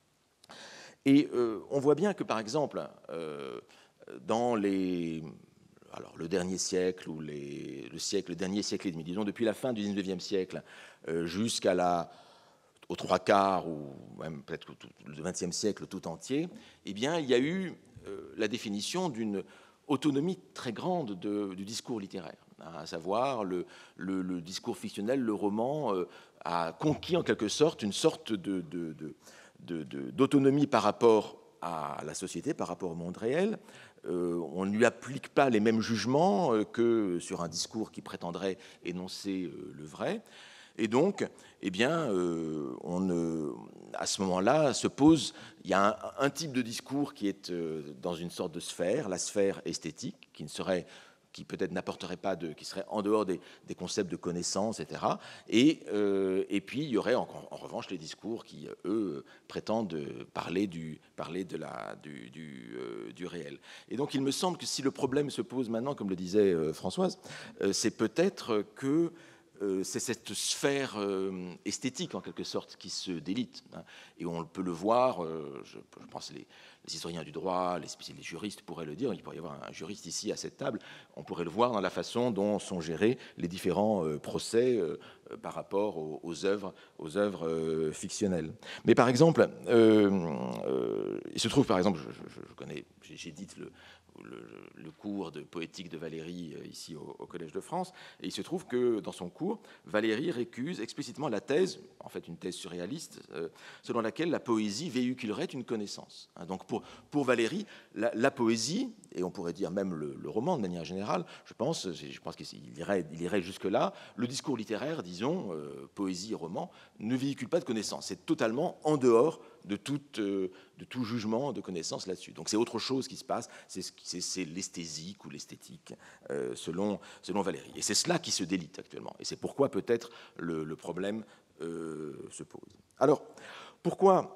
Et euh, on voit bien que, par exemple, euh, dans les, alors, le dernier siècle, ou les, le, siècle, le dernier siècle et demi, disons depuis la fin du dix-neuvième siècle euh, jusqu'à la, aux trois quarts, ou même peut-être le vingtième siècle tout entier, eh bien, il y a eu euh, la définition d'une autonomie très grande de, du discours littéraire, hein, à savoir le, le, le discours fictionnel, le roman euh, a conquis en quelque sorte une sorte de... de, de De, de, d'autonomie par rapport à la société, par rapport au monde réel. Euh, on ne lui applique pas les mêmes jugements euh, que sur un discours qui prétendrait énoncer euh, le vrai. Et donc, eh bien, euh, on, euh, à ce moment-là, se pose, il y a un, un type de discours qui est euh, dans une sorte de sphère, la sphère esthétique, qui ne serait qui peut-être n'apporterait pas de, qui serait en dehors des, des concepts de connaissance, et cetera. Et, euh, et puis il y aurait en, en revanche les discours qui, eux, prétendent parler du, parler de la, du, du, euh, du réel. Et donc il me semble que si le problème se pose maintenant, comme le disait euh, Françoise, euh, c'est peut-être que euh, c'est cette sphère euh, esthétique en quelque sorte qui se délite, hein. Et on peut le voir, euh, je, je pense les Les historiens du droit, les, les juristes pourraient le dire, il pourrait y avoir un juriste ici à cette table, on pourrait le voir dans la façon dont sont gérés les différents euh, procès euh, euh, par rapport aux, aux œuvres, aux œuvres euh, fictionnelles. Mais par exemple, euh, euh, il se trouve par exemple, je, je, je connais, j'édite le, le, le cours de poétique de Valéry euh, ici au, au Collège de France, et il se trouve que dans son cours, Valéry récuse explicitement la thèse, en fait une thèse surréaliste, euh, selon laquelle la poésie véhiculerait une connaissance. Hein, donc pour, pour Valéry, la, la poésie, et on pourrait dire même le, le roman de manière générale, je pense, je pense qu'il irait, il irait jusque-là, le discours littéraire, disons, euh, poésie et roman, ne véhicule pas de connaissance. C'est totalement en dehors de tout, euh, de tout jugement de connaissance là-dessus. Donc c'est autre chose qui se passe, c'est l'esthésique ou l'esthétique, euh, selon, selon Valéry. Et c'est cela qui se délite actuellement. Et c'est pourquoi peut-être le, le problème euh, se pose. Alors, pourquoi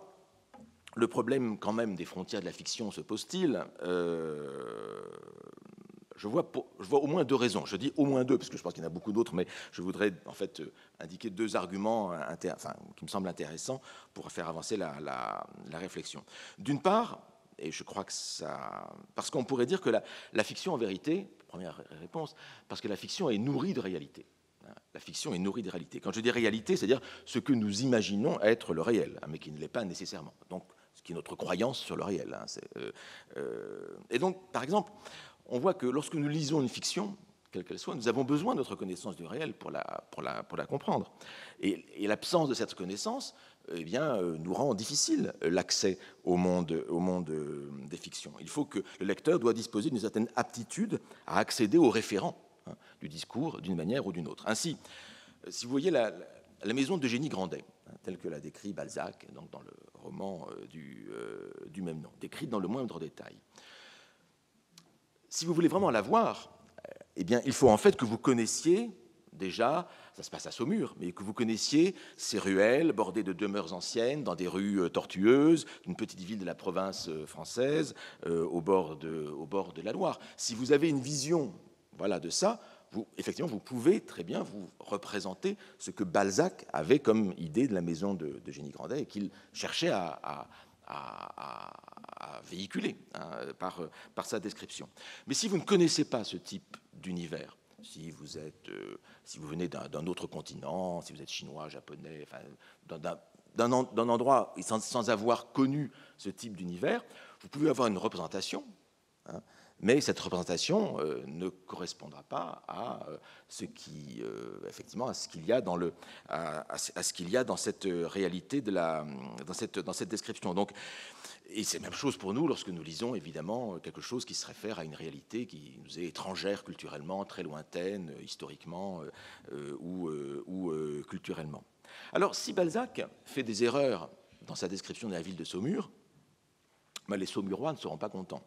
le problème quand même des frontières de la fiction se pose-t-il? euh, je, vois pour, je vois au moins deux raisons. Je dis au moins deux, parce que je pense qu'il y en a beaucoup d'autres, mais je voudrais en fait indiquer deux arguments inter, enfin, qui me semblent intéressants pour faire avancer la, la, la réflexion. D'une part, et je crois que ça... Parce qu'on pourrait dire que la, la fiction, en vérité, première réponse, parce que la fiction est nourrie de réalité. La fiction est nourrie de réalité. Quand je dis réalité, c'est-à-dire ce que nous imaginons être le réel, mais qui ne l'est pas nécessairement. Donc, ce qui est notre croyance sur le réel. Hein, euh, euh, et donc, par exemple, on voit que lorsque nous lisons une fiction, quelle qu'elle soit, nous avons besoin de notre connaissance du réel pour la, pour la, pour la comprendre. Et, et l'absence de cette connaissance eh bien, nous rend difficile l'accès au monde, au monde des fictions. Il faut que le lecteur doit disposer d'une certaine aptitude à accéder aux référents hein, du discours d'une manière ou d'une autre. Ainsi, si vous voyez la, la maison d'Eugénie Grandet, hein, telle que l'a décrit Balzac donc dans le roman euh, du, euh, du même nom, décrite dans le moindre détail, si vous voulez vraiment la voir, eh bien, il faut en fait que vous connaissiez déjà, ça se passe à Saumur, mais que vous connaissiez ces ruelles bordées de demeures anciennes, dans des rues tortueuses, d'une petite ville de la province française, euh, au, bord de, au bord de la Loire. Si vous avez une vision voilà, de ça, vous, effectivement, vous pouvez très bien vous représenter ce que Balzac avait comme idée de la maison de, de Génie Grandet et qu'il cherchait à, à, à, à véhiculer hein, par, par sa description. Mais si vous ne connaissez pas ce type d'univers, si vous êtes, euh, si vous venez d'un, d'un autre continent, si vous êtes chinois, japonais, enfin, d'un, d'un, d'un endroit sans, sans avoir connu ce type d'univers, vous pouvez avoir une représentation, hein, mais cette représentation euh, ne correspondra pas à euh, ce qui, euh, effectivement, à ce qu'il y a dans le, à, à ce qu'il y a dans cette réalité de la, dans cette, dans cette description. Donc, et c'est la même chose pour nous lorsque nous lisons évidemment quelque chose qui se réfère à une réalité qui nous est étrangère culturellement, très lointaine, historiquement euh, ou, euh, ou euh, culturellement. Alors, si Balzac fait des erreurs dans sa description de la ville de Saumur, ben, les Saumurois ne seront pas contents.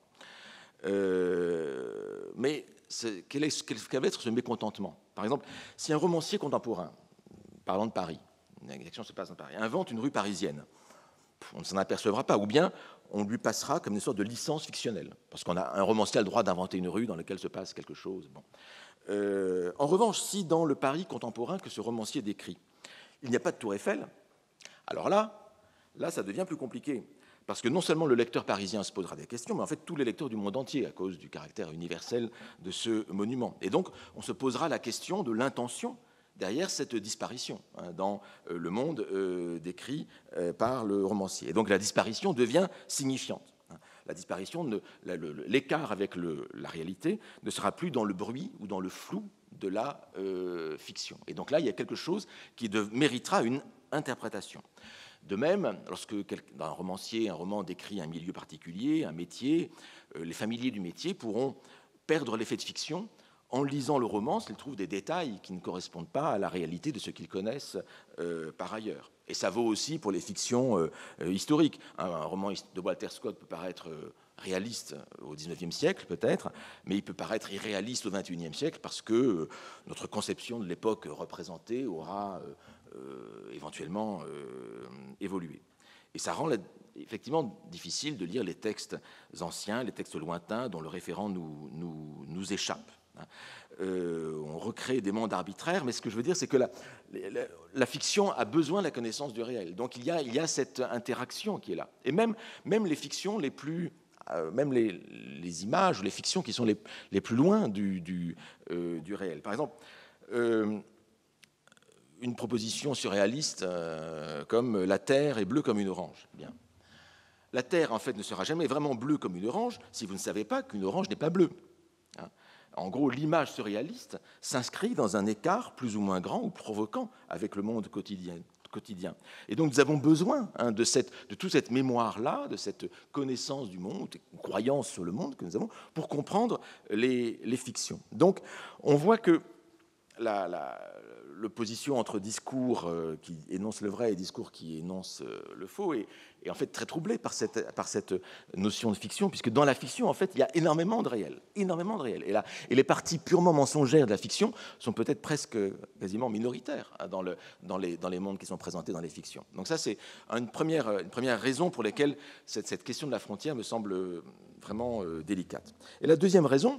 Euh, mais c'est, quel, est, quel, quel va être ce mécontentement? Par exemple, si un romancier contemporain, parlant de Paris, une action se passe dans Paris, invente une rue parisienne, on ne s'en apercevra pas, ou bien on lui passera comme une sorte de licence fictionnelle, parce qu'on a un romancier a le droit d'inventer une rue dans laquelle se passe quelque chose. Bon. Euh, en revanche, si dans le Paris contemporain que ce romancier décrit, il n'y a pas de tour Eiffel, alors là, là, ça devient plus compliqué, parce que non seulement le lecteur parisien se posera des questions, mais en fait tous les lecteurs du monde entier, à cause du caractère universel de ce monument. Et donc, on se posera la question de l'intention derrière cette disparition hein, dans euh, le monde euh, décrit euh, par le romancier. Et donc la disparition devient signifiante. Hein. La disparition, ne, la, le, l'écart avec le, la réalité ne sera plus dans le bruit ou dans le flou de la euh, fiction. Et donc là, il y a quelque chose qui de, méritera une interprétation. De même, lorsque dans un romancier, un roman décrit un milieu particulier, un métier, euh, les familiers du métier pourront perdre l'effet de fiction. En lisant le roman, ils trouvent des détails qui ne correspondent pas à la réalité de ce qu'ils connaissent euh, par ailleurs. Et ça vaut aussi pour les fictions euh, euh, historiques. Un, un roman de Walter Scott peut paraître euh, réaliste au dix-neuvième siècle, peut-être, mais il peut paraître irréaliste au vingt et unième siècle parce que euh, notre conception de l'époque représentée aura euh, euh, éventuellement euh, évolué. Et ça rend la, effectivement difficile de lire les textes anciens, les textes lointains dont le référent nous, nous, nous échappe. Euh, on recrée des mondes arbitraires, mais ce que je veux dire, c'est que la, la, la fiction a besoin de la connaissance du réel. Donc il y a, il y a cette interaction qui est là. Et même, même les fictions les plus, euh, même les, les images ou les fictions qui sont les, les plus loin du, du, euh, du réel. Par exemple, euh, une proposition surréaliste euh, comme la Terre est bleue comme une orange. Bien. La Terre, en fait, ne sera jamais vraiment bleue comme une orange si vous ne savez pas qu'une orange n'est pas bleue. Hein. En gros, l'image surréaliste s'inscrit dans un écart plus ou moins grand ou provoquant avec le monde quotidien. quotidien. Et donc, nous avons besoin hein, de, cette, de toute cette mémoire-là, de cette connaissance du monde, de croyance sur le monde que nous avons, pour comprendre les, les fictions. Donc, on voit que la, la, l'opposition entre discours euh, qui énonce le vrai et discours qui énonce euh, le faux est, est en fait très troublée par cette, par cette notion de fiction, puisque dans la fiction, en fait, il y a énormément de réel, énormément de réel. Et, là, et les parties purement mensongères de la fiction sont peut-être presque quasiment minoritaires hein, dans, le, dans, les, dans les mondes qui sont présentés dans les fictions. Donc ça, c'est une première, une première raison pour laquelle cette, cette question de la frontière me semble vraiment euh, délicate. Et la deuxième raison,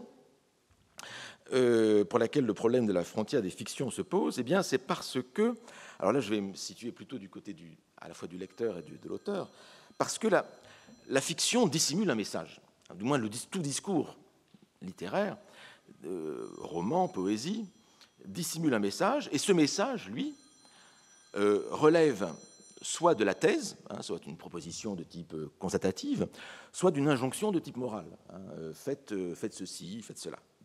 Euh, pour laquelle le problème de la frontière des fictions se pose, eh bien, c'est parce que, alors là, je vais me situer plutôt du côté du, à la fois du lecteur et du, de l'auteur, parce que la, la fiction dissimule un message, du moins le, tout discours littéraire, euh, roman, poésie, dissimule un message, et ce message, lui, euh, relève soit de la thèse, hein, soit une proposition de type constatative, soit d'une injonction de type moral. Hein, faites, faites ceci, faites cela.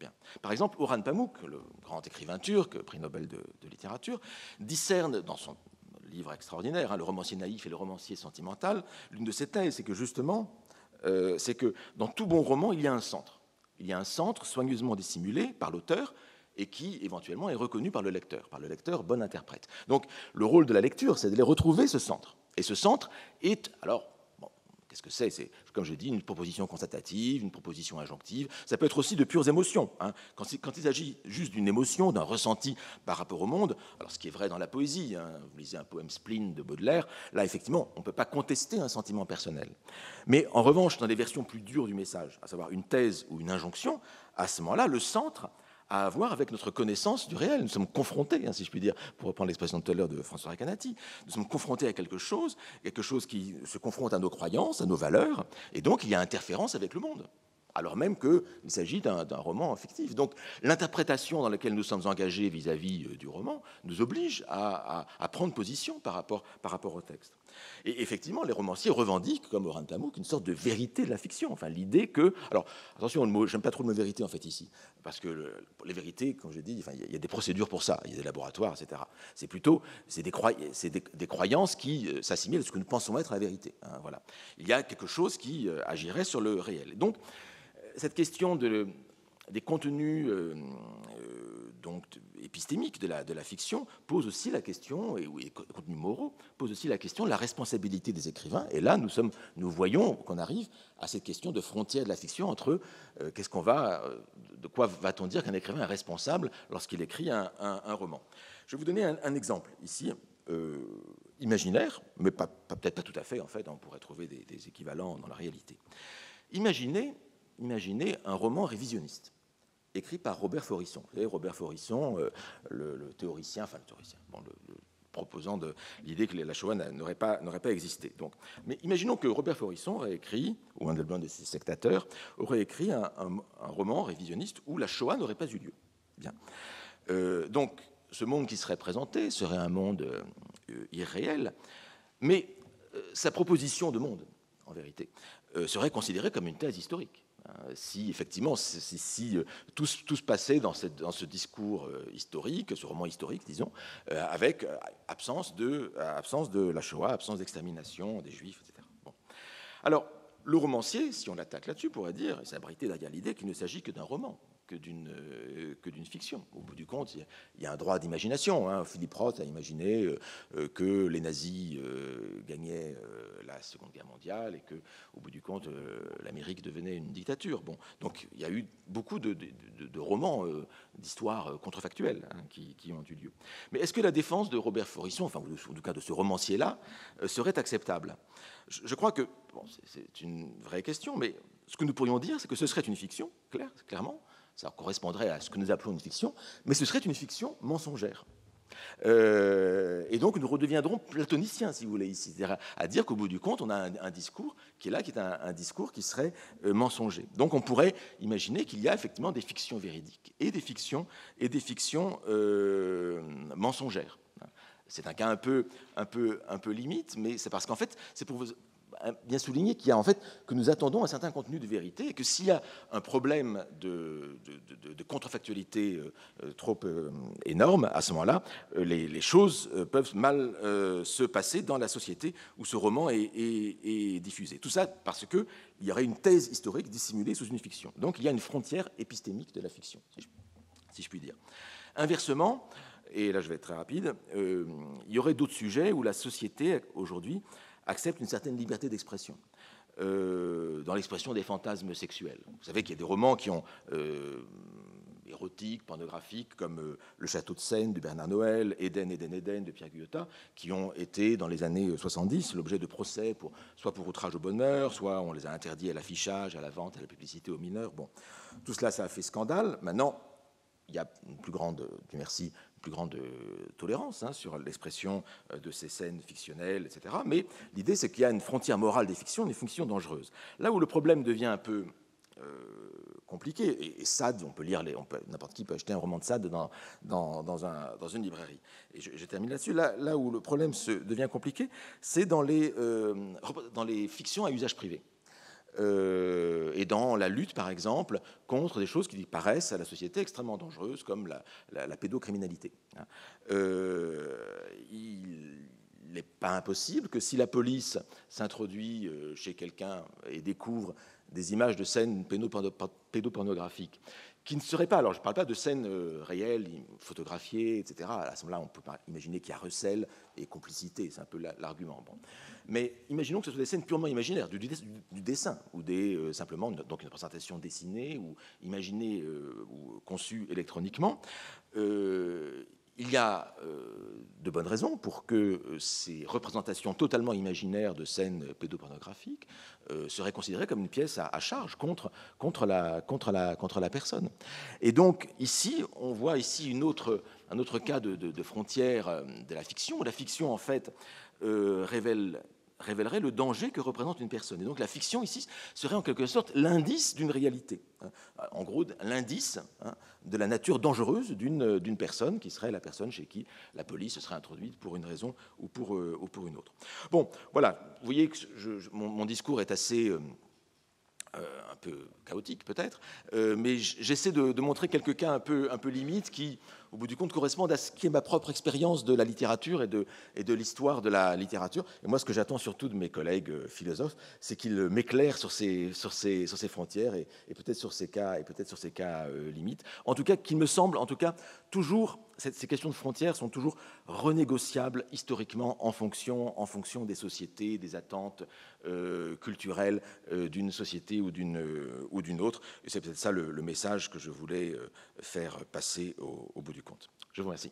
Bien. Par exemple, Orhan Pamuk, le grand écrivain turc, prix Nobel de, de littérature, discerne dans son livre extraordinaire, hein, Le romancier naïf et le romancier sentimental, l'une de ses thèses, c'est que justement, euh, c'est que dans tout bon roman, il y a un centre. Il y a un centre soigneusement dissimulé par l'auteur et qui, éventuellement, est reconnu par le lecteur, par le lecteur bon interprète. Donc, le rôle de la lecture, c'est de les retrouver, ce centre. Et ce centre est, alors, bon, qu'est-ce que c'est? C'est, comme je dis, une proposition constatative, une proposition injonctive. Ça peut être aussi de pures émotions. Hein. Quand, quand il s'agit juste d'une émotion, d'un ressenti par rapport au monde, alors ce qui est vrai dans la poésie, hein, vous lisez un poème Spleen de Baudelaire, là, effectivement, on ne peut pas contester un sentiment personnel. Mais en revanche, dans les versions plus dures du message, à savoir une thèse ou une injonction, à ce moment-là, le centre a à voir avec notre connaissance du réel. Nous sommes confrontés, hein, si je puis dire, pour reprendre l'expression de tout à l'heure de François Recanati, nous sommes confrontés à quelque chose, quelque chose qui se confronte à nos croyances, à nos valeurs, et donc il y a interférence avec le monde, alors même qu'il s'agit d'un, d'un roman fictif. Donc l'interprétation dans laquelle nous sommes engagés vis-à-vis du roman nous oblige à, à, à prendre position par rapport, par rapport au texte. Et effectivement, les romanciers revendiquent, comme Orhan Pamuk, une sorte de vérité de la fiction. Enfin, l'idée que... Alors, attention, le mot, j'aime pas trop le mot vérité, en fait, ici, parce que le, les vérités, comme je dis, enfin, il y a des procédures pour ça, il y a des laboratoires, et cetera. C'est plutôt c'est des, croy... c'est des, des croyances qui euh, s'assimilent à ce que nous pensons être la vérité. Hein, voilà. Il y a quelque chose qui euh, agirait sur le réel. Et donc, cette question de... des contenus euh, euh, donc, épistémiques de la, de la fiction pose aussi la question, et oui, contenus moraux, pose aussi la question de la responsabilité des écrivains. Et là, nous, sommes, nous voyons qu'on arrive à cette question de frontière de la fiction entre euh, qu'est-ce qu'on va, de quoi va-t-on dire qu'un écrivain est responsable lorsqu'il écrit un, un, un roman. Je vais vous donner un, un exemple ici, euh, imaginaire, mais pas, pas, peut-être pas tout à fait, en fait, on pourrait trouver des, des équivalents dans la réalité. Imaginez, imaginez un roman révisionniste, écrit par Robert Forisson. Vous savez, Robert Forisson, euh, le, le théoricien, enfin le théoricien, bon, le, le proposant de l'idée que la Shoah n'aurait pas, n'aurait pas existé. Donc, mais imaginons que Robert Forisson aurait écrit, ou un de ses sectateurs, aurait écrit un, un, un roman révisionniste où la Shoah n'aurait pas eu lieu. Bien. Euh, donc, ce monde qui serait présenté serait un monde euh, irréel, mais euh, sa proposition de monde, en vérité, euh, serait considérée comme une thèse historique. Si effectivement, si, si euh, tout, tout se passait dans, cette, dans ce discours euh, historique, ce roman historique, disons, euh, avec euh, absence, de, euh, absence de la Shoah, absence d'extermination des Juifs, et cetera. Bon. Alors, le romancier, si on l'attaque là-dessus, pourrait dire, et s'abriter derrière l'idée qu'il ne s'agit que d'un roman, que d'une, euh, que d'une fiction. Au bout du compte, il y a, il y a un droit d'imagination. Hein. Philippe Roth a imaginé euh, que les nazis euh, gagnaient euh, la Seconde Guerre mondiale et que, au bout du compte, euh, l'Amérique devenait une dictature. Bon, donc il y a eu beaucoup de, de, de, de romans, euh, d'histoires contrefactuelles hein, qui, qui ont eu lieu. Mais est-ce que la défense de Robert Forisson, enfin, en tout cas de ce romancier-là, euh, serait acceptable ? je, je crois que bon, c'est, c'est une vraie question, mais ce que nous pourrions dire, c'est que ce serait une fiction, clair, clairement. Ça correspondrait à ce que nous appelons une fiction, mais ce serait une fiction mensongère. Euh, et donc nous redeviendrons platoniciens, si vous voulez, ici, c'est-à-dire à, à dire qu'au bout du compte, on a un, un discours qui est là, qui est un, un discours qui serait euh, mensonger. Donc on pourrait imaginer qu'il y a effectivement des fictions véridiques et des fictions, et des fictions euh, mensongères. C'est un cas un peu, un peu, un peu limite, mais c'est parce qu'en fait, c'est pour vous bien souligner qu'il y a en fait que nous attendons un certain contenu de vérité et que s'il y a un problème de, de, de, de contrefactualité euh, trop euh, énorme, à ce moment-là, euh, les, les choses euh, peuvent mal euh, se passer dans la société où ce roman est, est, est diffusé. Tout ça parce qu'il y aurait une thèse historique dissimulée sous une fiction. Donc il y a une frontière épistémique de la fiction, si je, si je puis dire. Inversement, et là je vais être très rapide, euh, il y aurait d'autres sujets où la société, aujourd'hui, accepte une certaine liberté d'expression euh, dans l'expression des fantasmes sexuels. Vous savez qu'il y a des romans qui ont euh, érotiques, pornographiques, comme euh, Le Château de Seine de Bernard Noël, Éden, Éden, Éden de Pierre Guyotat, qui ont été dans les années soixante-dix l'objet de procès, pour, soit pour outrage au bonheur, soit on les a interdits à l'affichage, à la vente, à la publicité aux mineurs. Bon, tout cela, ça a fait scandale. Maintenant, il y a une plus grande, Dieu merci, plus grande tolérance hein, sur l'expression de ces scènes fictionnelles, et cetera. Mais l'idée, c'est qu'il y a une frontière morale des fictions, une fiction dangereuse. Là où le problème devient un peu euh, compliqué, et, et Sade, on peut lire, les, on peut, n'importe qui peut acheter un roman de Sade dans, dans, dans, un, dans une librairie. Et je, je termine là-dessus. Là, là où le problème se, devient compliqué, c'est dans les, euh, dans les fictions à usage privé. Euh, et et dans la lutte, par exemple, contre des choses qui paraissent à la société extrêmement dangereuses, comme la, la, la pédocriminalité. Euh, il n'est pas impossible que si la police s'introduit chez quelqu'un et découvre des images de scènes pédopornographiques, qui ne seraient pas, alors je ne parle pas de scènes réelles, photographiées, et cetera. À ce moment-là, on peut imaginer qu'il y a recel et complicité, c'est un peu l'argument. Bon. Mais imaginons que ce soit des scènes purement imaginaires, du, du, du dessin, ou des, euh, simplement donc une représentation dessinée, ou imaginée, euh, ou conçue électroniquement. Euh, il y a euh, de bonnes raisons pour que euh, ces représentations totalement imaginaires de scènes pédopornographiques euh, seraient considérées comme une pièce à, à charge contre, contre, la, contre, la, contre la personne. Et donc ici, on voit ici une autre, un autre cas de, de, de frontière de la fiction, où la fiction, en fait, euh, révèle révélerait le danger que représente une personne. Et donc la fiction, ici, serait en quelque sorte l'indice d'une réalité. En gros, l'indice hein, de la nature dangereuse d'une d'une personne, qui serait la personne chez qui la police serait introduite pour une raison ou pour, euh, ou pour une autre. Bon, voilà, vous voyez que je, je, mon, mon discours est assez... Euh, Euh, un peu chaotique peut-être, euh, mais j'essaie de, de montrer quelques cas un peu, un peu limites qui, au bout du compte, correspondent à ce qui est ma propre expérience de la littérature et de, et de l'histoire de la littérature. Et moi, ce que j'attends surtout de mes collègues euh, philosophes, c'est qu'ils m'éclairent sur ces, sur, ces, sur ces frontières et, et peut-être sur ces cas, et peut-être sur ces cas euh, limites. En tout cas, qu'il me semble, en tout cas, toujours, ces, ces questions de frontières sont toujours renégociables historiquement en fonction, en fonction des sociétés, des attentes euh, culturelles euh, d'une société ou d'une euh, ou d'une autre. Et c'est peut-être ça le, le message que je voulais euh, faire passer au, au bout du compte. Je vous remercie.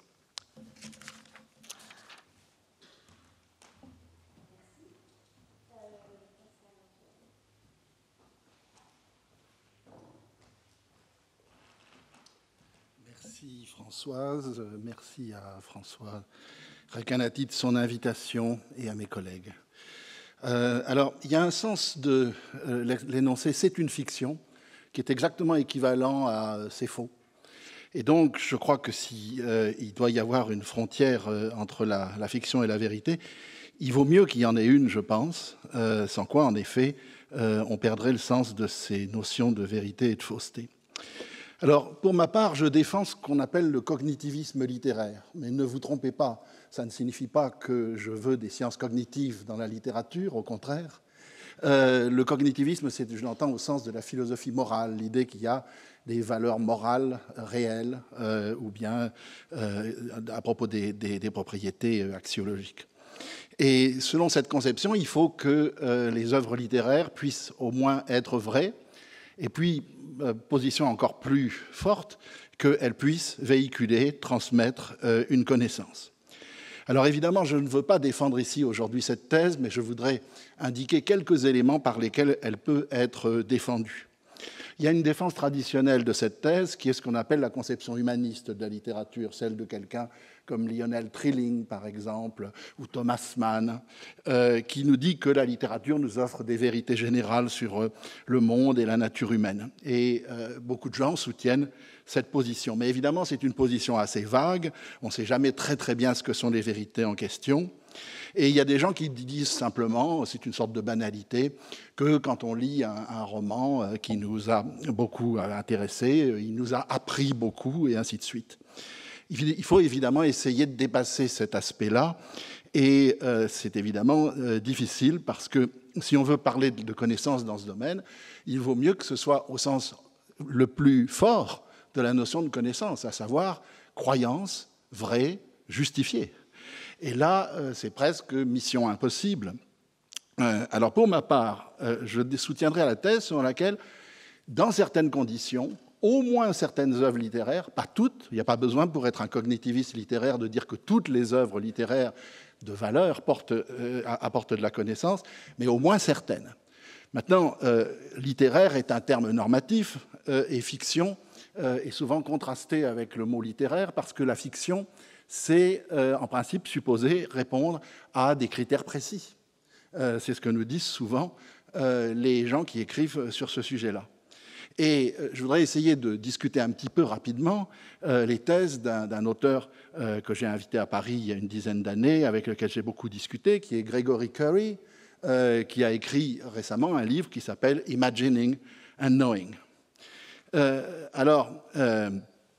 Merci Françoise, merci à François Recanati de son invitation et à mes collègues. Euh, alors, il y a un sens de euh, l'énoncé « c'est une fiction » qui est exactement équivalent à euh, « c'est faux ». Et donc, je crois que s'il euh, doit y avoir une frontière euh, entre la, la fiction et la vérité, il vaut mieux qu'il y en ait une, je pense, euh, sans quoi, en effet, euh, on perdrait le sens de ces notions de vérité et de fausseté. Alors, pour ma part, je défends ce qu'on appelle le cognitivisme littéraire. Mais ne vous trompez pas, ça ne signifie pas que je veux des sciences cognitives dans la littérature, au contraire. Euh, le cognitivisme, c'est, je l'entends au sens de la philosophie morale, l'idée qu'il y a des valeurs morales réelles, euh, ou bien euh, à propos des, des, des propriétés axiologiques. Et selon cette conception, il faut que euh, les œuvres littéraires puissent au moins être vraies, et puis, euh, position encore plus forte, qu'elles puissent véhiculer, transmettre euh, une connaissance. Alors évidemment, je ne veux pas défendre ici aujourd'hui cette thèse, mais je voudrais indiquer quelques éléments par lesquels elle peut être défendue. Il y a une défense traditionnelle de cette thèse qui est ce qu'on appelle la conception humaniste de la littérature, celle de quelqu'un comme Lionel Trilling, par exemple, ou Thomas Mann, euh, qui nous dit que la littérature nous offre des vérités générales sur euh, le monde et la nature humaine. Et euh, beaucoup de gens soutiennent cette position. Mais évidemment, c'est une position assez vague. On ne sait jamais très très bien ce que sont les vérités en question. Et il y a des gens qui disent simplement, c'est une sorte de banalité, que quand on lit un, un roman qui nous a beaucoup intéressés, il nous a appris beaucoup, et ainsi de suite. Il faut évidemment essayer de dépasser cet aspect-là, et euh, c'est évidemment euh, difficile, parce que si on veut parler de connaissances dans ce domaine, il vaut mieux que ce soit au sens le plus fort de la notion de connaissance, à savoir croyance, vraie, justifiée. Et là, c'est presque mission impossible. Alors, pour ma part, je soutiendrai la thèse selon laquelle, dans certaines conditions, au moins certaines œuvres littéraires, pas toutes, il n'y a pas besoin pour être un cognitiviste littéraire de dire que toutes les œuvres littéraires de valeur portent, euh, apportent de la connaissance, mais au moins certaines. Maintenant, euh, littéraire est un terme normatif, euh, et fiction euh, est souvent contrasté avec le mot littéraire, parce que la fiction, c'est euh, en principe supposé répondre à des critères précis. Euh, c'est ce que nous disent souvent euh, les gens qui écrivent sur ce sujet-là. Et euh, je voudrais essayer de discuter un petit peu rapidement euh, les thèses d'un, d'un auteur euh, que j'ai invité à Paris il y a une dizaine d'années, avec lequel j'ai beaucoup discuté, qui est Gregory Curry, euh, qui a écrit récemment un livre qui s'appelle « Imagining and knowing. Euh, alors, euh,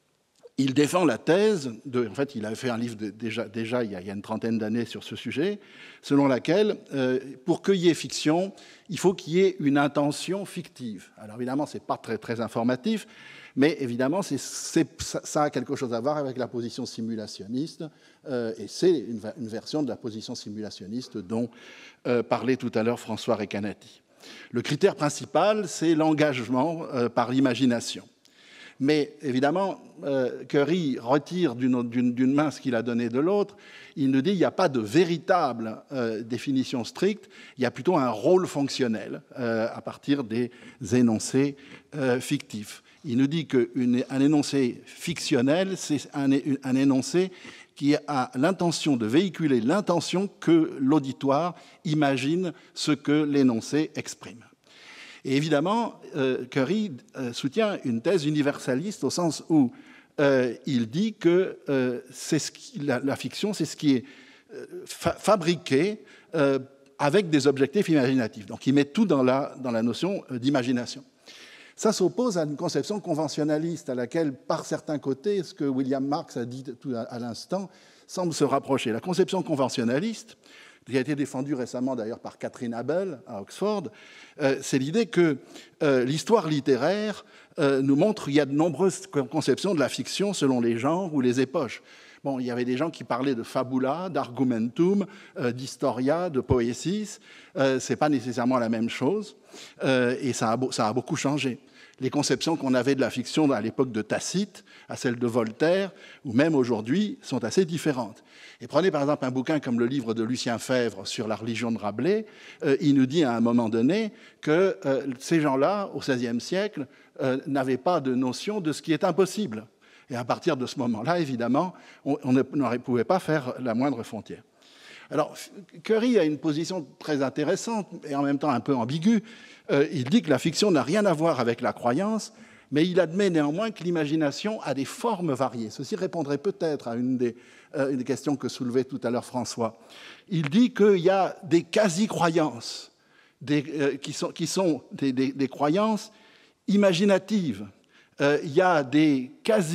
il défend la thèse, de, en fait, il a fait un livre de, déjà, déjà il, y a, il y a une trentaine d'années sur ce sujet, selon laquelle, euh, pour qu'il y ait fiction, il faut qu'il y ait une intention fictive. Alors évidemment, ce n'est pas très, très informatif, mais évidemment, c'est, c'est, ça a quelque chose à voir avec la position simulationniste, euh, et c'est une, une version de la position simulationniste dont euh, parlait tout à l'heure François Recanati. Le critère principal, c'est l'engagement euh, par l'imagination. Mais évidemment, euh, Curry retire d'une, d'une, d'une main ce qu'il a donné de l'autre. Il nous dit qu'il n'y a pas de véritable euh, définition stricte, il y a plutôt un rôle fonctionnel euh, à partir des énoncés euh, fictifs. Il nous dit qu'un énoncé fictionnel, c'est un, un énoncé qui a l'intention de véhiculer l'intention que l'auditoire imagine ce que l'énoncé exprime. Et évidemment, euh, Curry euh, soutient une thèse universaliste au sens où euh, il dit que euh, c'est ce qui, la, la fiction, c'est ce qui est euh, fa- fabriqué euh, avec des objectifs imaginatifs. Donc il met tout dans la, dans la notion euh, d'imagination. Ça s'oppose à une conception conventionnaliste à laquelle, par certains côtés, ce que William Marx a dit tout à, à l'instant, semble se rapprocher. La conception conventionnaliste, qui a été défendue récemment d'ailleurs par Catherine Abel à Oxford, euh, c'est l'idée que euh, l'histoire littéraire euh, nous montre qu'il y a de nombreuses conceptions de la fiction selon les genres ou les époques. Bon, il y avait des gens qui parlaient de fabula, d'argumentum, euh, d'historia, de poiesis. Euh, ce n'est pas nécessairement la même chose, euh, et ça a, ça a beaucoup changé. Les conceptions qu'on avait de la fiction à l'époque de Tacite, à celles de Voltaire, ou même aujourd'hui, sont assez différentes. Et prenez par exemple un bouquin comme le livre de Lucien Febvre sur la religion de Rabelais, euh, il nous dit à un moment donné que euh, ces gens-là, au seizième siècle, euh, n'avaient pas de notion de ce qui est impossible. Et à partir de ce moment-là, évidemment, on, on ne pouvait pas faire la moindre frontière. Alors, Curry a une position très intéressante et en même temps un peu ambiguë. Euh, il dit que la fiction n'a rien à voir avec la croyance, mais il admet néanmoins que l'imagination a des formes variées. Ceci répondrait peut-être à une des, euh, une des questions que soulevait tout à l'heure François. Il dit qu'il y a des quasi-croyances, des, euh, qui sont, qui sont des, des, des croyances imaginatives. Euh, il y a des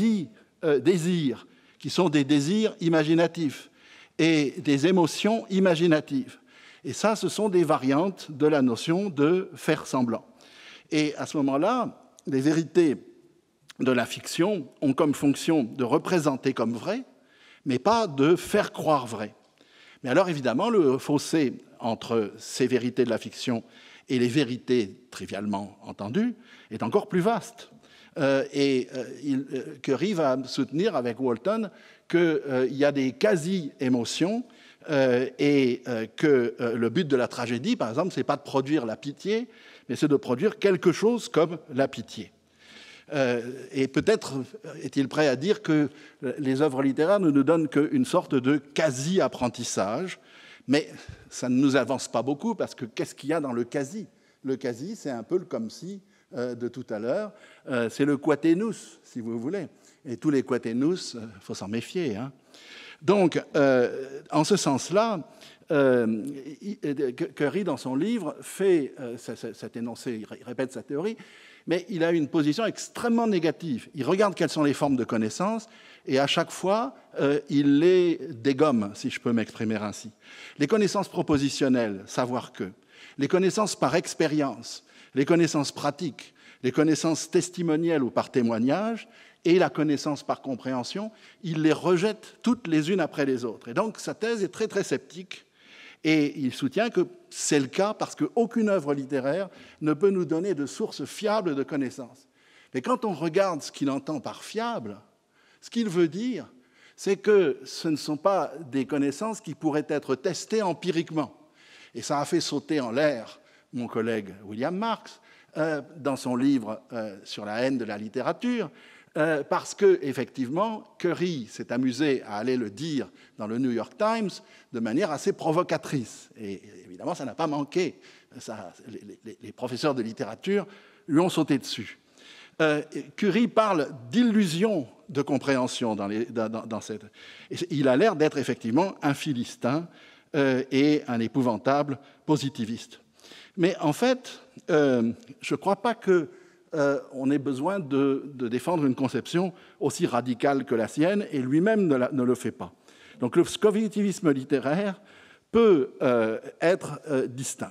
quasi-désirs, euh, qui sont des désirs imaginatifs, et des émotions imaginatives. Et ça, ce sont des variantes de la notion de faire semblant. Et à ce moment-là, les vérités de la fiction ont comme fonction de représenter comme vrai, mais pas de faire croire vrai. Mais alors, évidemment, le fossé entre ces vérités de la fiction et les vérités trivialement entendues est encore plus vaste. Euh, et euh, il, euh, Curry va soutenir avec Walton qu'il euh, y a des quasi-émotions euh, et euh, que euh, le but de la tragédie, par exemple, ce n'est pas de produire la pitié, mais c'est de produire quelque chose comme la pitié. Euh, et peut-être est-il prêt à dire que les œuvres littéraires ne nous donnent qu'une sorte de quasi-apprentissage, mais ça ne nous avance pas beaucoup, parce que qu'est-ce qu'il y a dans le quasi ? Le quasi, c'est un peu le comme si euh, de tout à l'heure, euh, c'est le quatenus, si vous voulez. Et tous les quatenus, il euh, faut s'en méfier. Hein. Donc, euh, en ce sens-là, euh, Curry, dans son livre, fait euh, cet énoncé, il répète sa théorie, mais il a une position extrêmement négative. Il regarde quelles sont les formes de connaissances, et à chaque fois, euh, il les dégomme, si je peux m'exprimer ainsi. Les connaissances propositionnelles, savoir que, les connaissances par expérience, les connaissances pratiques, les connaissances testimonielles ou par témoignage, et la connaissance par compréhension, il les rejette toutes les unes après les autres. Et donc, sa thèse est très, très sceptique. Et il soutient que c'est le cas parce qu'aucune œuvre littéraire ne peut nous donner de sources fiables de connaissances. Mais quand on regarde ce qu'il entend par fiable, ce qu'il veut dire, c'est que ce ne sont pas des connaissances qui pourraient être testées empiriquement. Et ça a fait sauter en l'air mon collègue William Marx euh, dans son livre euh, sur la haine de la littérature, Euh, parce qu'effectivement, Curry s'est amusé à aller le dire dans le New York Times de manière assez provocatrice. Et évidemment, ça n'a pas manqué. Ça, les, les, les professeurs de littérature lui ont sauté dessus. Euh, Curry parle d'illusion de compréhension dans, les, dans, dans cette... Il a l'air d'être effectivement un philistin euh, et un épouvantable positiviste. Mais en fait, euh, je ne crois pas que euh, on ait besoin de, de défendre une conception aussi radicale que la sienne, et lui-même ne, la, ne le fait pas. Donc le cognitivisme littéraire peut euh, être euh, distinct.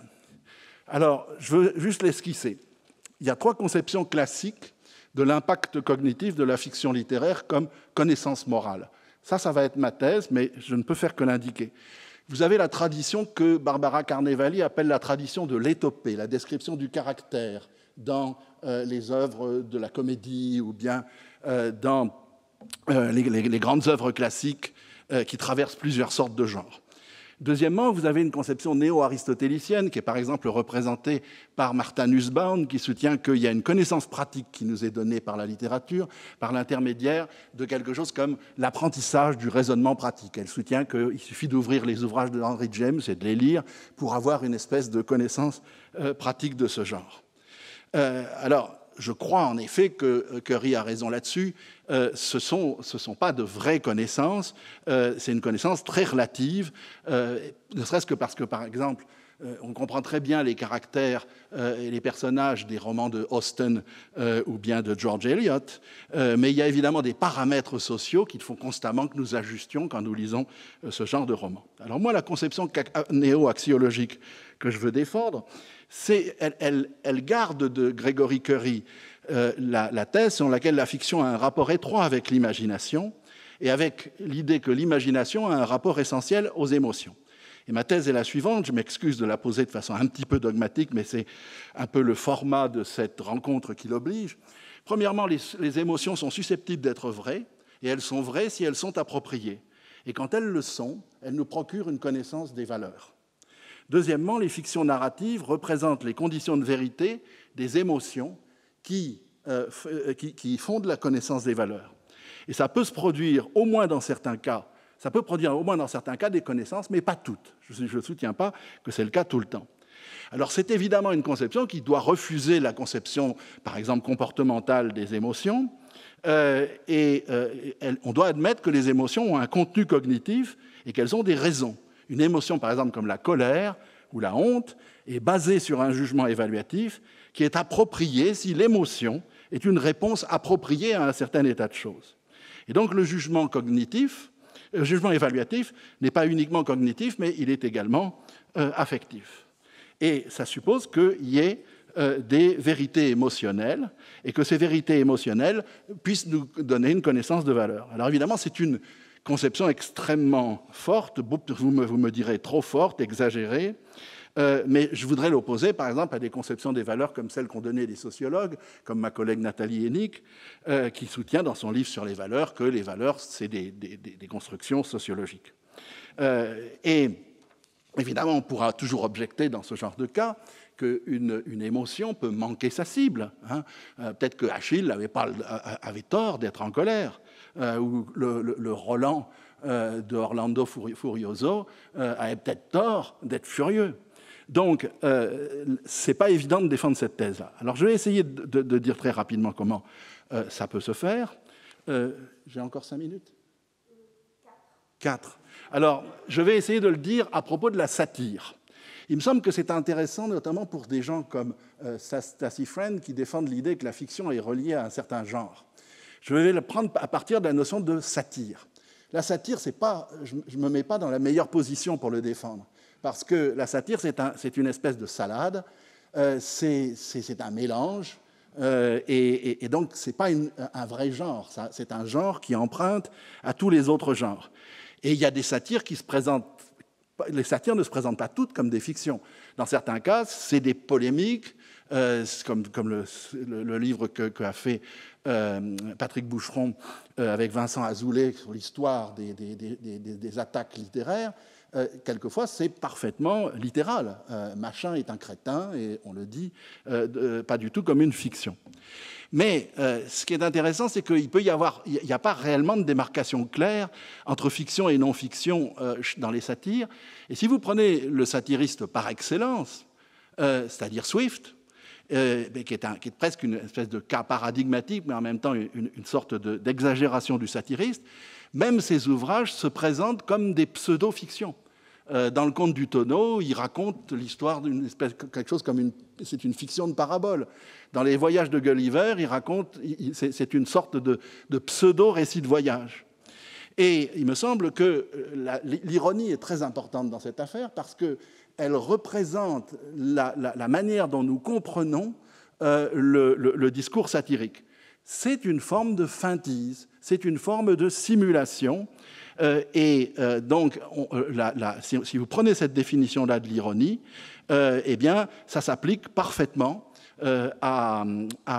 Alors, je veux juste l'esquisser. Il y a trois conceptions classiques de l'impact cognitif de la fiction littéraire comme connaissance morale. Ça, ça va être ma thèse, mais je ne peux faire que l'indiquer. Vous avez la tradition que Barbara Carnevali appelle la tradition de l'étopée, la description du caractère dans euh, les œuvres de la comédie ou bien euh, dans euh, les, les, les grandes œuvres classiques euh, qui traversent plusieurs sortes de genres. Deuxièmement, vous avez une conception néo-aristotélicienne qui est par exemple représentée par Martha Nussbaum, qui soutient qu'il y a une connaissance pratique qui nous est donnée par la littérature, par l'intermédiaire de quelque chose comme l'apprentissage du raisonnement pratique. Elle soutient qu'il suffit d'ouvrir les ouvrages de Henry James et de les lire pour avoir une espèce de connaissance euh, pratique de ce genre. Euh, alors, je crois en effet que Curry a raison là-dessus. Euh, ce ne sont, ce sont pas de vraies connaissances, euh, c'est une connaissance très relative, euh, ne serait-ce que parce que, par exemple, euh, on comprend très bien les caractères euh, et les personnages des romans de Austen euh, ou bien de George Eliot, euh, mais il y a évidemment des paramètres sociaux qu'il faut constamment que nous ajustions quand nous lisons euh, ce genre de romans. Alors moi, la conception néo-axiologique que je veux défendre, c'est, elle, elle, elle garde de Gregory Curry euh, la, la thèse selon laquelle la fiction a un rapport étroit avec l'imagination et avec l'idée que l'imagination a un rapport essentiel aux émotions. Et ma thèse est la suivante, je m'excuse de la poser de façon un petit peu dogmatique, mais c'est un peu le format de cette rencontre qui l'oblige. Premièrement, les, les émotions sont susceptibles d'être vraies, et elles sont vraies si elles sont appropriées. Et quand elles le sont, elles nous procurent une connaissance des valeurs. Deuxièmement, les fictions narratives représentent les conditions de vérité des émotions qui, euh, qui, qui fondent la connaissance des valeurs. Et ça peut se produire, au moins dans certains cas, ça peut produire au moins dans certains cas des connaissances, mais pas toutes. Je ne soutiens pas que c'est le cas tout le temps. Alors c'est évidemment une conception qui doit refuser la conception, par exemple, comportementale des émotions, euh, et euh, elle, on doit admettre que les émotions ont un contenu cognitif et qu'elles ont des raisons. Une émotion, par exemple, comme la colère ou la honte, est basée sur un jugement évaluatif qui est approprié si l'émotion est une réponse appropriée à un certain état de choses. Et donc le jugement cognitif, le jugement évaluatif n'est pas uniquement cognitif, mais il est également euh, affectif. Et ça suppose qu'il y ait euh, des vérités émotionnelles et que ces vérités émotionnelles puissent nous donner une connaissance de valeur. Alors évidemment, c'est une conception extrêmement forte, vous me, vous me direz trop forte, exagérée, euh, mais je voudrais l'opposer, par exemple, à des conceptions des valeurs comme celles qu'ont données les sociologues, comme ma collègue Nathalie Hennig, euh, qui soutient dans son livre sur les valeurs que les valeurs, c'est des, des, des constructions sociologiques. Euh, et évidemment, on pourra toujours objecter dans ce genre de cas qu'une une émotion peut manquer sa cible. Hein. Euh, peut-être que Achille avait, pas, avait tort d'être en colère. Euh, ou le, le, le Roland euh, de Orlando Furioso euh, avait peut-être tort d'être furieux. Donc, euh, ce n'est pas évident de défendre cette thèse-là. Alors, je vais essayer de, de, de dire très rapidement comment euh, ça peut se faire. Euh, J'ai encore cinq minutes ? Quatre. Alors, je vais essayer de le dire à propos de la satire. Il me semble que c'est intéressant, notamment pour des gens comme euh, Stacy Friend, qui défendent l'idée que la fiction est reliée à un certain genre. Je vais le prendre à partir de la notion de satire. La satire, c'est pas, je ne me mets pas dans la meilleure position pour le défendre, parce que la satire, c'est un, c'est une espèce de salade, euh, c'est, c'est, c'est un mélange, euh, et, et, et donc ce n'est pas une, un vrai genre, ça, c'est un genre qui emprunte à tous les autres genres. Et il y a des satires qui se présentent, les satires ne se présentent pas toutes comme des fictions. Dans certains cas, c'est des polémiques, euh, comme, comme le, le, le livre que, que a fait Euh, Patrick Boucheron euh, avec Vincent Azoulay sur l'histoire des, des, des, des, des attaques littéraires, euh, quelquefois c'est parfaitement littéral. Euh, machin est un crétin, et on le dit euh, de, pas du tout comme une fiction. Mais euh, ce qui est intéressant, c'est qu'il peut y avoir, il n'y a pas réellement de démarcation claire entre fiction et non-fiction euh, dans les satires. Et si vous prenez le satiriste par excellence, euh, c'est-à-dire Swift, Euh, qui, est un, qui est presque une espèce de cas paradigmatique, mais en même temps une, une sorte de, d'exagération du satiriste, même ces ouvrages se présentent comme des pseudo-fictions. Euh, dans le conte du tonneau, il raconte l'histoire d'une espèce, quelque chose comme une, c'est une fiction de parabole. Dans les voyages de Gulliver, il raconte, il, c'est, c'est une sorte de, de pseudo-récit de voyage. Et il me semble que la, l'ironie est très importante dans cette affaire parce qu'elle représente la, la, la manière dont nous comprenons euh, le, le, le discours satirique. C'est une forme de feintise, c'est une forme de simulation. Euh, et euh, donc, on, la, la, si, si vous prenez cette définition-là de l'ironie, euh, eh bien, ça s'applique parfaitement euh, à,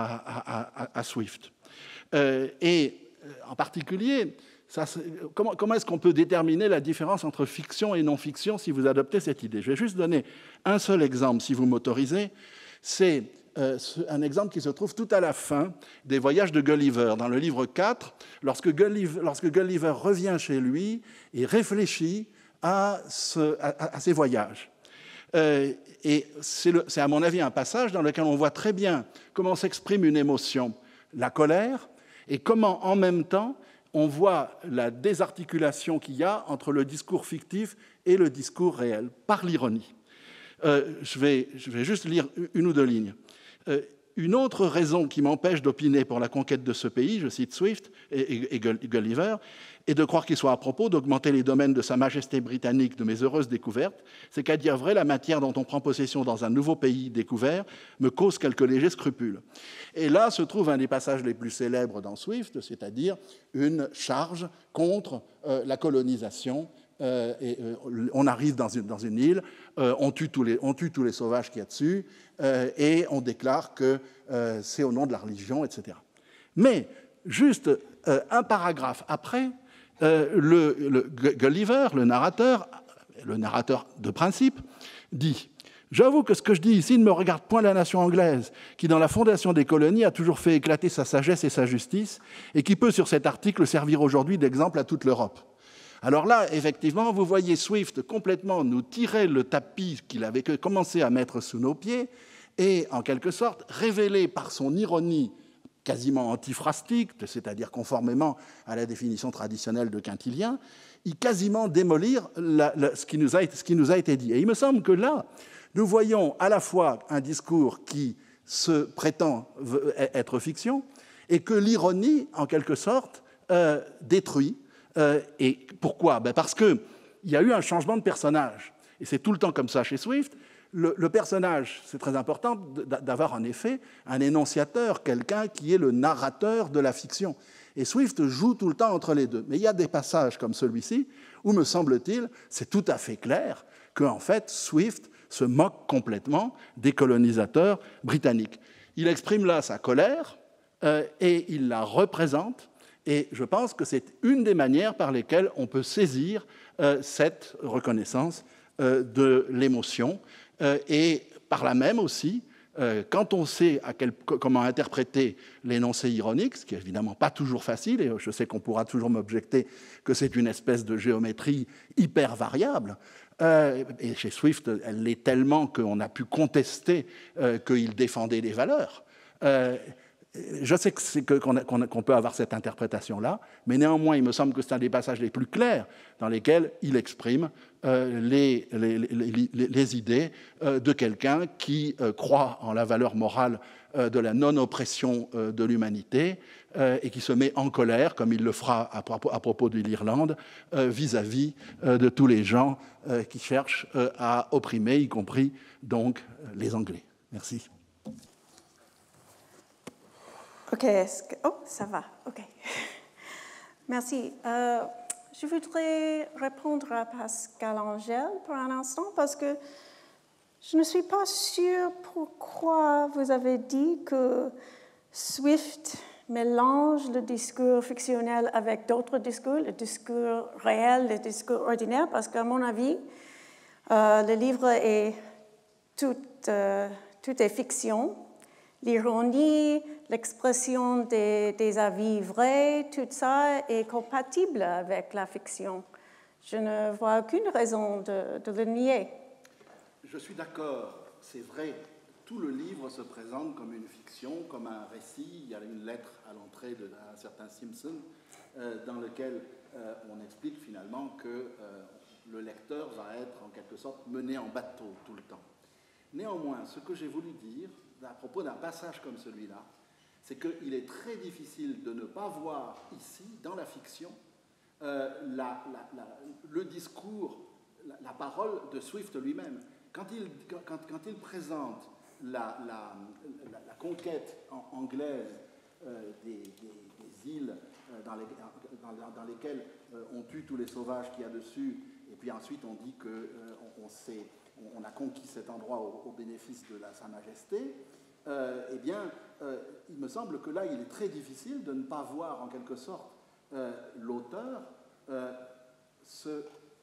à, à, à Swift. Euh, et en particulier, ça, comment, comment est-ce qu'on peut déterminer la différence entre fiction et non-fiction si vous adoptez cette idée? Je vais juste donner un seul exemple, si vous m'autorisez. C'est euh, un exemple qui se trouve tout à la fin des Voyages de Gulliver. Dans le livre quatre, lorsque Gulliver, lorsque Gulliver revient chez lui et réfléchit à, ce, à, à ses voyages. Euh, et c'est, le, c'est à mon avis un passage dans lequel on voit très bien comment s'exprime une émotion, la colère, et comment en même temps on voit la désarticulation qu'il y a entre le discours fictif et le discours réel, par l'ironie. Euh, je, vais, je vais juste lire une ou deux lignes. Euh, une autre raison qui m'empêche d'opiner pour la conquête de ce pays, je cite Swift et, et, et Gulliver, est de croire qu'il soit à propos d'augmenter les domaines de Sa Majesté britannique de mes heureuses découvertes, c'est qu'à dire vrai, la matière dont on prend possession dans un nouveau pays découvert me cause quelques légers scrupules. Et là se trouve un des passages les plus célèbres dans Swift, c'est-à-dire une charge contre euh, la colonisation. Euh, et, euh, on arrive dans une, dans une île, euh, on, tue tous les, on tue tous les sauvages qu'il y a dessus, euh, et on déclare que euh, c'est au nom de la religion, et cetera. Mais juste euh, un paragraphe après, euh, le, le Gulliver, le narrateur, le narrateur de principe, dit « J'avoue que ce que je dis ici ne me regarde point la nation anglaise, qui dans la fondation des colonies a toujours fait éclater sa sagesse et sa justice, et qui peut sur cet article servir aujourd'hui d'exemple à toute l'Europe. » Alors là, effectivement, vous voyez Swift complètement nous tirer le tapis qu'il avait commencé à mettre sous nos pieds et, en quelque sorte, révéler par son ironie quasiment antiphrastique, c'est-à-dire conformément à la définition traditionnelle de Quintilien, il quasiment démolir la, la, ce, qui nous a, ce qui nous a été dit. Et il me semble que là, nous voyons à la fois un discours qui se prétend être fiction et que l'ironie, en quelque sorte, euh, détruit. Euh, et pourquoi? Ben parce qu'il y a eu un changement de personnage. Et c'est tout le temps comme ça chez Swift. Le, le personnage, c'est très important d'avoir en effet un énonciateur, quelqu'un qui est le narrateur de la fiction. Et Swift joue tout le temps entre les deux. Mais il y a des passages comme celui-ci où, me semble-t-il, c'est tout à fait clair qu'en fait, Swift se moque complètement des colonisateurs britanniques. Il exprime là sa colère euh, et il la représente. Et je pense que c'est une des manières par lesquelles on peut saisir euh, cette reconnaissance euh, de l'émotion. Euh, et par là même aussi, euh, quand on sait à quel, comment interpréter l'énoncé ironique, ce qui n'est évidemment pas toujours facile, et je sais qu'on pourra toujours m'objecter que c'est une espèce de géométrie hyper variable, euh, et chez Swift, elle l'est tellement qu'on a pu contester euh, qu'il défendait les valeurs. Euh, Je sais que c'est que, qu'on, a, qu'on, a, qu'on peut avoir cette interprétation-là, mais néanmoins, il me semble que c'est un des passages les plus clairs dans lesquels il exprime euh, les, les, les, les, les idées euh, de quelqu'un qui euh, croit en la valeur morale euh, de la non-oppression euh, de l'humanité euh, et qui se met en colère, comme il le fera à propos, à propos de l'Irlande, euh, vis-à-vis euh, de tous les gens euh, qui cherchent euh, à opprimer, y compris donc les Anglais. Merci. OK. Que... Oh, ça va. OK. Merci. Euh, je voudrais répondre à Pascal Angel pour un instant parce que je ne suis pas sûre pourquoi vous avez dit que Swift mélange le discours fictionnel avec d'autres discours, le discours réel, le discours ordinaire, parce qu'à mon avis, euh, le livre est tout, euh, tout est fiction. L'ironie, l'expression des, des avis vrais, tout ça est compatible avec la fiction. Je ne vois aucune raison de, de le nier. Je suis d'accord, c'est vrai. Tout le livre se présente comme une fiction, comme un récit. Il y a une lettre à l'entrée d'un certain Simpson euh, dans lequel euh, on explique finalement que euh, le lecteur va être en quelque sorte mené en bateau tout le temps. Néanmoins, ce que j'ai voulu dire à propos d'un passage comme celui-là, c'est qu'il est très difficile de ne pas voir ici, dans la fiction, euh, la, la, la, le discours, la, la parole de Swift lui-même. Quand il, quand, quand il présente la, la, la, la conquête en, anglaise euh, des, des, des îles euh, dans, les, dans, dans lesquelles euh, on tue tous les sauvages qu'il y a dessus, et puis ensuite on dit qu'on euh, on, on, on a conquis cet endroit au, au bénéfice de la, Sa Majesté, euh, eh bien, euh, il me semble que là, il est très difficile de ne pas voir en quelque sorte euh, l'auteur euh, se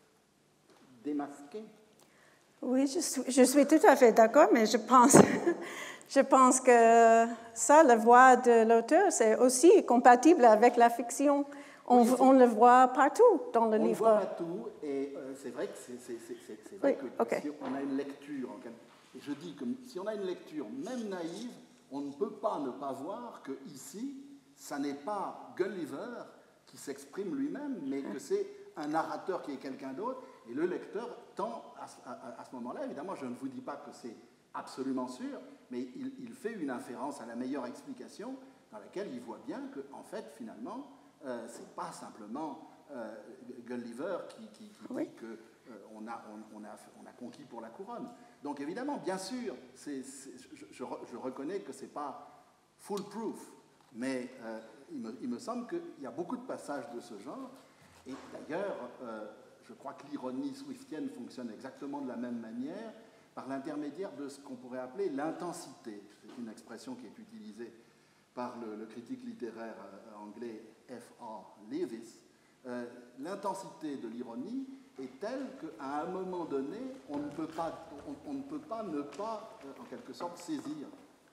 démasquer. Oui, je suis, je suis tout à fait d'accord, mais je pense, je pense que ça, la voix de l'auteur, c'est aussi compatible avec la fiction. On, oui, on le voit partout dans le on livre. On le voit partout, et euh, c'est vrai que, c'est, c'est, c'est, c'est vrai oui, que okay. Si on a une lecture, en quelque... et je dis que si on a une lecture même naïve, on ne peut pas ne pas voir que ici, ça n'est pas Gulliver qui s'exprime lui-même, mais que c'est un narrateur qui est quelqu'un d'autre, et le lecteur tend à, à, à ce moment-là, évidemment, je ne vous dis pas que c'est absolument sûr, mais il, il fait une inférence à la meilleure explication, dans laquelle il voit bien que, en fait, finalement, euh, c'est pas simplement euh, Gulliver qui, qui, qui oui. dit qu'on euh, a, on, on a, on a conquis pour la couronne. Donc, évidemment, bien sûr, c'est, c'est, je, je, je reconnais que c'est pas foolproof, mais euh, il, me, il me semble qu'il y a beaucoup de passages de ce genre, et d'ailleurs, euh, je crois que l'ironie swiftienne fonctionne exactement de la même manière, par l'intermédiaire de ce qu'on pourrait appeler l'intensité. C'est une expression qui est utilisée par le, le critique littéraire anglais F R Leavis. Euh, l'intensité de l'ironie est telle qu'à un moment donné, on ne peut pas, on, on ne, peut pas ne pas, euh, en quelque sorte, saisir.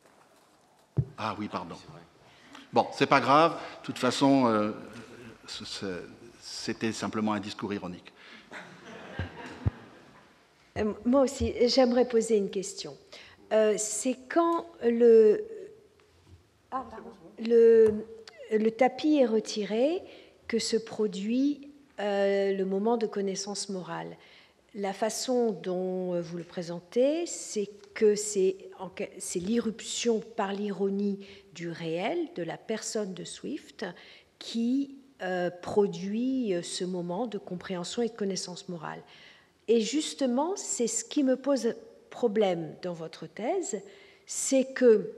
Ah oui, pardon. Bon, c'est pas grave. De toute façon, euh, c'était simplement un discours ironique. Euh, moi aussi, j'aimerais poser une question. Euh, c'est quand le, ah, le, le tapis est retiré que se produit euh, le moment de connaissance morale. La façon dont vous le présentez, c'est que c'est, c'est l'irruption par l'ironie du réel, de la personne de Swift, qui euh, produit ce moment de compréhension et de connaissance morale. Et justement, c'est ce qui me pose problème dans votre thèse, c'est que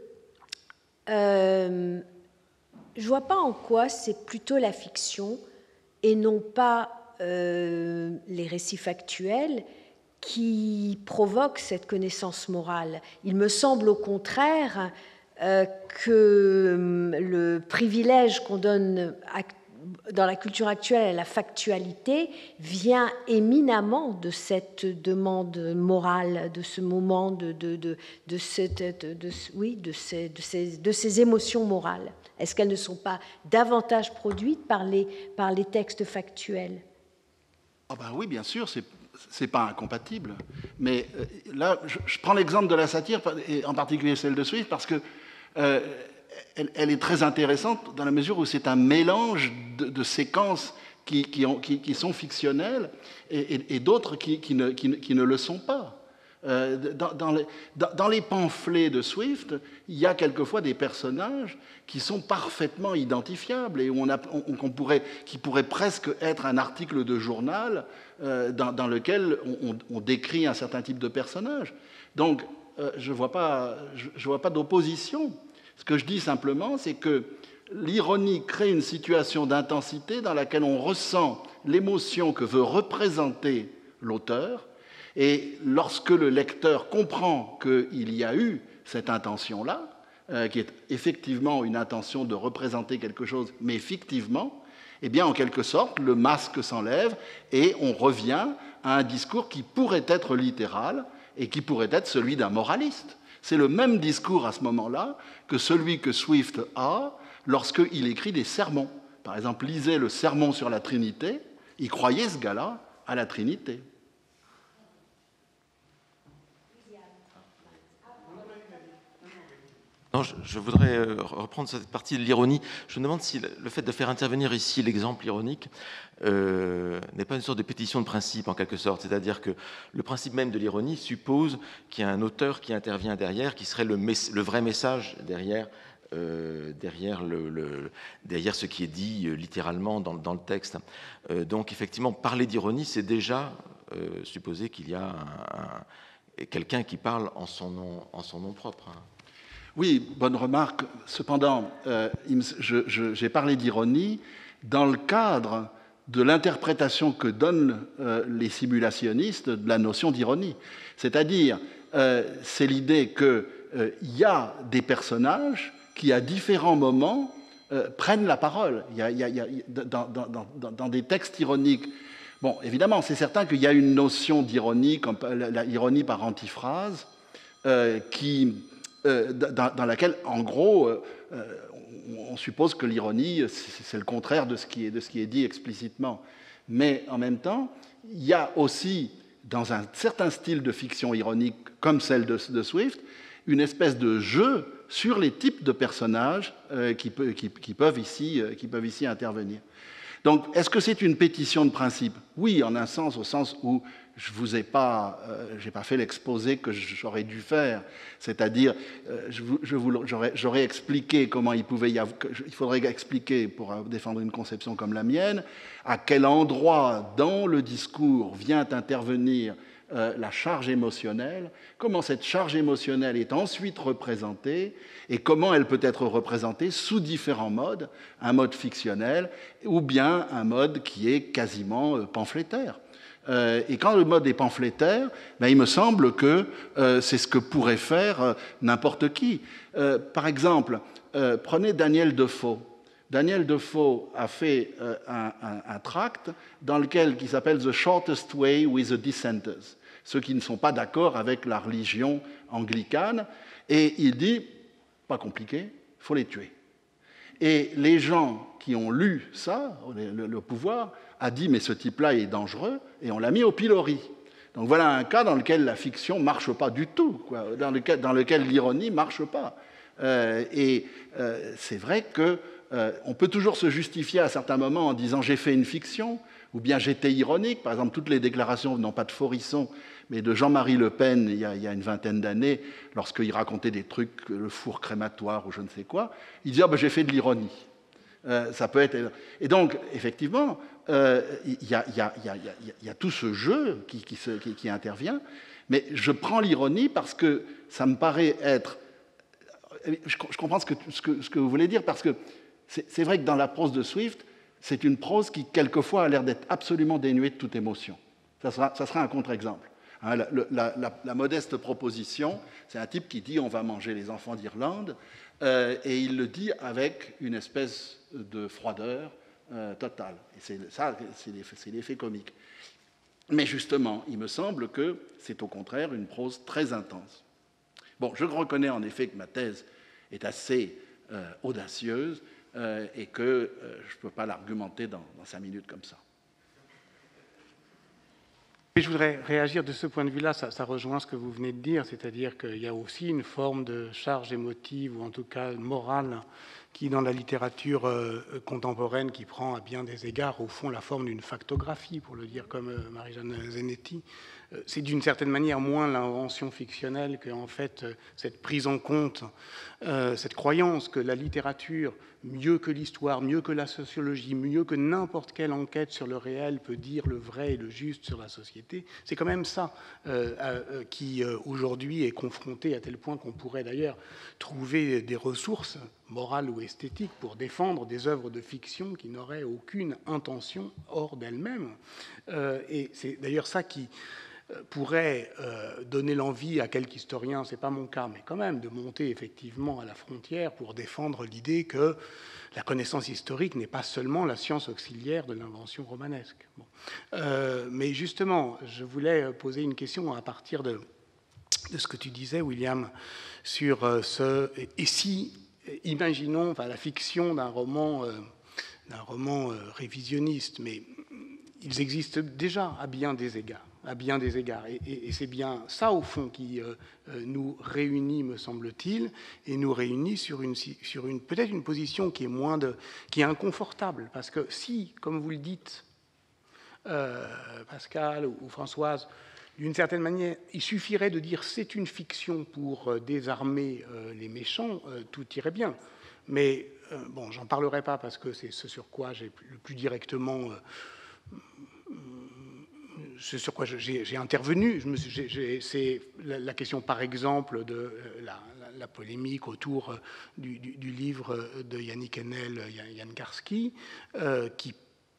euh, je ne vois pas en quoi c'est plutôt la fiction et non pas euh, les récits factuels qui provoquent cette connaissance morale. Il me semble au contraire euh, que le privilège qu'on donne à dans la culture actuelle, la factualité vient éminemment de cette demande morale, de ce moment, de, de, de, de, cette, de, de, oui, de, ces, de, ces, de ces émotions morales. Est-ce qu'elles ne sont pas davantage produites par les, par les textes factuels ? Oh ben oui, bien sûr, c'est c'est pas incompatible. Mais euh, là, je, je prends l'exemple de la satire, et en particulier celle de Swift, parce que euh, Elle, elle est très intéressante dans la mesure où c'est un mélange de, de séquences qui, qui, ont, qui, qui sont fictionnelles et, et, et d'autres qui, qui, ne, qui, qui ne le sont pas. Euh, dans, dans, les, dans, dans les pamphlets de Swift, il y a quelquefois des personnages qui sont parfaitement identifiables et où on a, on, on pourrait, qui pourraient presque être un article de journal euh, dans, dans lequel on, on décrit un certain type de personnage. Donc, euh, je ne vois pas, je, je vois pas d'opposition. Ce que je dis simplement, c'est que l'ironie crée une situation d'intensité dans laquelle on ressent l'émotion que veut représenter l'auteur, et lorsque le lecteur comprend qu'il y a eu cette intention-là, euh, qui est effectivement une intention de représenter quelque chose, mais fictivement, eh bien, en quelque sorte, le masque s'enlève et on revient à un discours qui pourrait être littéral et qui pourrait être celui d'un moraliste. C'est le même discours à ce moment-là que celui que Swift a lorsqu'il écrit des sermons. Par exemple, lisez le sermon sur la Trinité, il croyait ce gars-là à la Trinité. Non, je, je voudrais reprendre cette partie de l'ironie. Je me demande si le fait de faire intervenir ici l'exemple ironique euh, n'est pas une sorte de pétition de principe, en quelque sorte. C'est-à-dire que le principe même de l'ironie suppose qu'il y a un auteur qui intervient derrière, qui serait le, le vrai message derrière, euh, derrière, le, le, derrière ce qui est dit euh, littéralement dans, dans le texte. Euh, donc, effectivement, parler d'ironie, c'est déjà euh, supposer qu'il y a un, un, quelqu'un qui parle en son nom, en son nom propre. Hein. Oui, bonne remarque. Cependant, euh, je, je, j'ai parlé d'ironie dans le cadre de l'interprétation que donnent euh, les simulationnistes de la notion d'ironie. C'est-à-dire, euh, c'est l'idée qu'il euh, y a des personnages qui, à différents moments, euh, prennent la parole. Il y a, il y a, il y a, dans, dans, dans, dans des textes ironiques. Bon, évidemment, c'est certain qu'il y a une notion d'ironie, comme l'ironie par antiphrase, euh, qui... Euh, dans, dans laquelle, en gros, euh, on, on suppose que l'ironie, c'est, c'est le contraire de ce, qui est, de ce qui est dit explicitement. Mais en même temps, il y a aussi, dans un certain style de fiction ironique, comme celle de, de Swift, une espèce de jeu sur les types de personnages euh, qui, peut, qui, qui, peuvent ici, euh, qui peuvent ici intervenir. Donc, est-ce que c'est une pétition de principe? Oui, en un sens, au sens où je ne vous ai pas, euh, j'ai pas fait l'exposé que j'aurais dû faire, c'est-à-dire, euh, je vous, je vous, j'aurais, j'aurais expliqué comment il pouvait y avoir, il faudrait expliquer pour défendre une conception comme la mienne, à quel endroit dans le discours vient intervenir euh, la charge émotionnelle, comment cette charge émotionnelle est ensuite représentée et comment elle peut être représentée sous différents modes, un mode fictionnel ou bien un mode qui est quasiment euh, pamphlétaire. Euh, et quand le mode est pamphlétaire, ben, il me semble que euh, c'est ce que pourrait faire euh, n'importe qui. Euh, par exemple, euh, prenez Daniel Defoe. Daniel Defoe a fait euh, un, un, un tract dans lequel, qui s'appelle « The Shortest Way with the Dissenters », ceux qui ne sont pas d'accord avec la religion anglicane, et il dit, pas compliqué, il faut les tuer. Et les gens qui ont lu ça, le, le pouvoir, a dit, mais ce type-là est dangereux, et on l'a mis au pilori. Donc voilà un cas dans lequel la fiction ne marche pas du tout, quoi, dans, lequel, dans lequel l'ironie ne marche pas. Euh, et euh, c'est vrai qu'on euh, peut toujours se justifier à certains moments en disant « j'ai fait une fiction », ou bien « j'étais ironique ». Par exemple, toutes les déclarations, non pas de Forisson, mais de Jean-Marie Le Pen, il y a, il y a une vingtaine d'années, lorsqu'il racontait des trucs, le four crématoire ou je ne sais quoi, il disait oh, ben, « j'ai fait de l'ironie ». Euh, ça peut être... Et donc, effectivement, euh, il, y a, il, y a, il, y a, il y a tout ce jeu qui, qui, se, qui, qui intervient, mais je prends l'ironie parce que ça me paraît être... Je, je comprends ce que, ce, que, ce que vous voulez dire, parce que c'est, c'est vrai que dans la prose de Swift, c'est une prose qui, quelquefois, a l'air d'être absolument dénuée de toute émotion. Ça sera, ça sera un contre-exemple. Hein, la, la, la, la modeste proposition, c'est un type qui dit « on va manger les enfants d'Irlande euh, », et il le dit avec une espèce de froideur euh, totale. Et c'est ça, c'est l'effet, c'est l'effet comique. Mais justement, il me semble que c'est au contraire une prose très intense. Bon, je reconnais en effet que ma thèse est assez euh, audacieuse euh, et que euh, je ne peux pas l'argumenter dans, dans cinq minutes comme ça. Je voudrais réagir de ce point de vue-là, ça, ça rejoint ce que vous venez de dire, c'est-à-dire qu'il y a aussi une forme de charge émotive, ou en tout cas morale, qui, dans la littérature euh, contemporaine, qui prend à bien des égards, au fond, la forme d'une factographie, pour le dire comme euh, Marie-Jeanne Zenetti, euh, c'est d'une certaine manière moins l'invention fictionnelle que, en fait, euh, cette prise en compte, euh, cette croyance que la littérature, mieux que l'histoire, mieux que la sociologie, mieux que n'importe quelle enquête sur le réel peut dire le vrai et le juste sur la société, c'est quand même ça euh, euh, qui, euh, aujourd'hui, est confronté à tel point qu'on pourrait d'ailleurs trouver des ressources morales ou esthétiques pour défendre des œuvres de fiction qui n'auraient aucune intention hors d'elles-mêmes. Euh, et c'est d'ailleurs ça qui pourrait euh, donner l'envie à quelques historiens, ce n'est pas mon cas, mais quand même, de monter effectivement à la frontière pour défendre l'idée que la connaissance historique n'est pas seulement la science auxiliaire de l'invention romanesque. Bon. Euh, mais justement, je voulais poser une question à partir de, de ce que tu disais, William, sur euh, ce... Et si, imaginons enfin, la fiction d'un roman, euh, d'un roman euh, révisionniste, mais ils existent déjà à bien des égards. à bien des égards. Et, et, et c'est bien ça, au fond, qui euh, nous réunit, me semble-t-il, et nous réunit sur, une, sur une, peut-être une position qui est, moins de, qui est inconfortable. Parce que si, comme vous le dites, euh, Pascal ou, ou Françoise, d'une certaine manière, il suffirait de dire c'est une fiction pour euh, désarmer euh, les méchants, euh, tout irait bien. Mais, euh, bon, j'en parlerai pas parce que c'est ce sur quoi j'ai le plus directement... Euh, c'est sur quoi j'ai intervenu. Je me suis, c'est la, la question, par exemple, de la, la, la polémique autour du, du, du livre de Yannick Enel, Jan Karski, euh, qui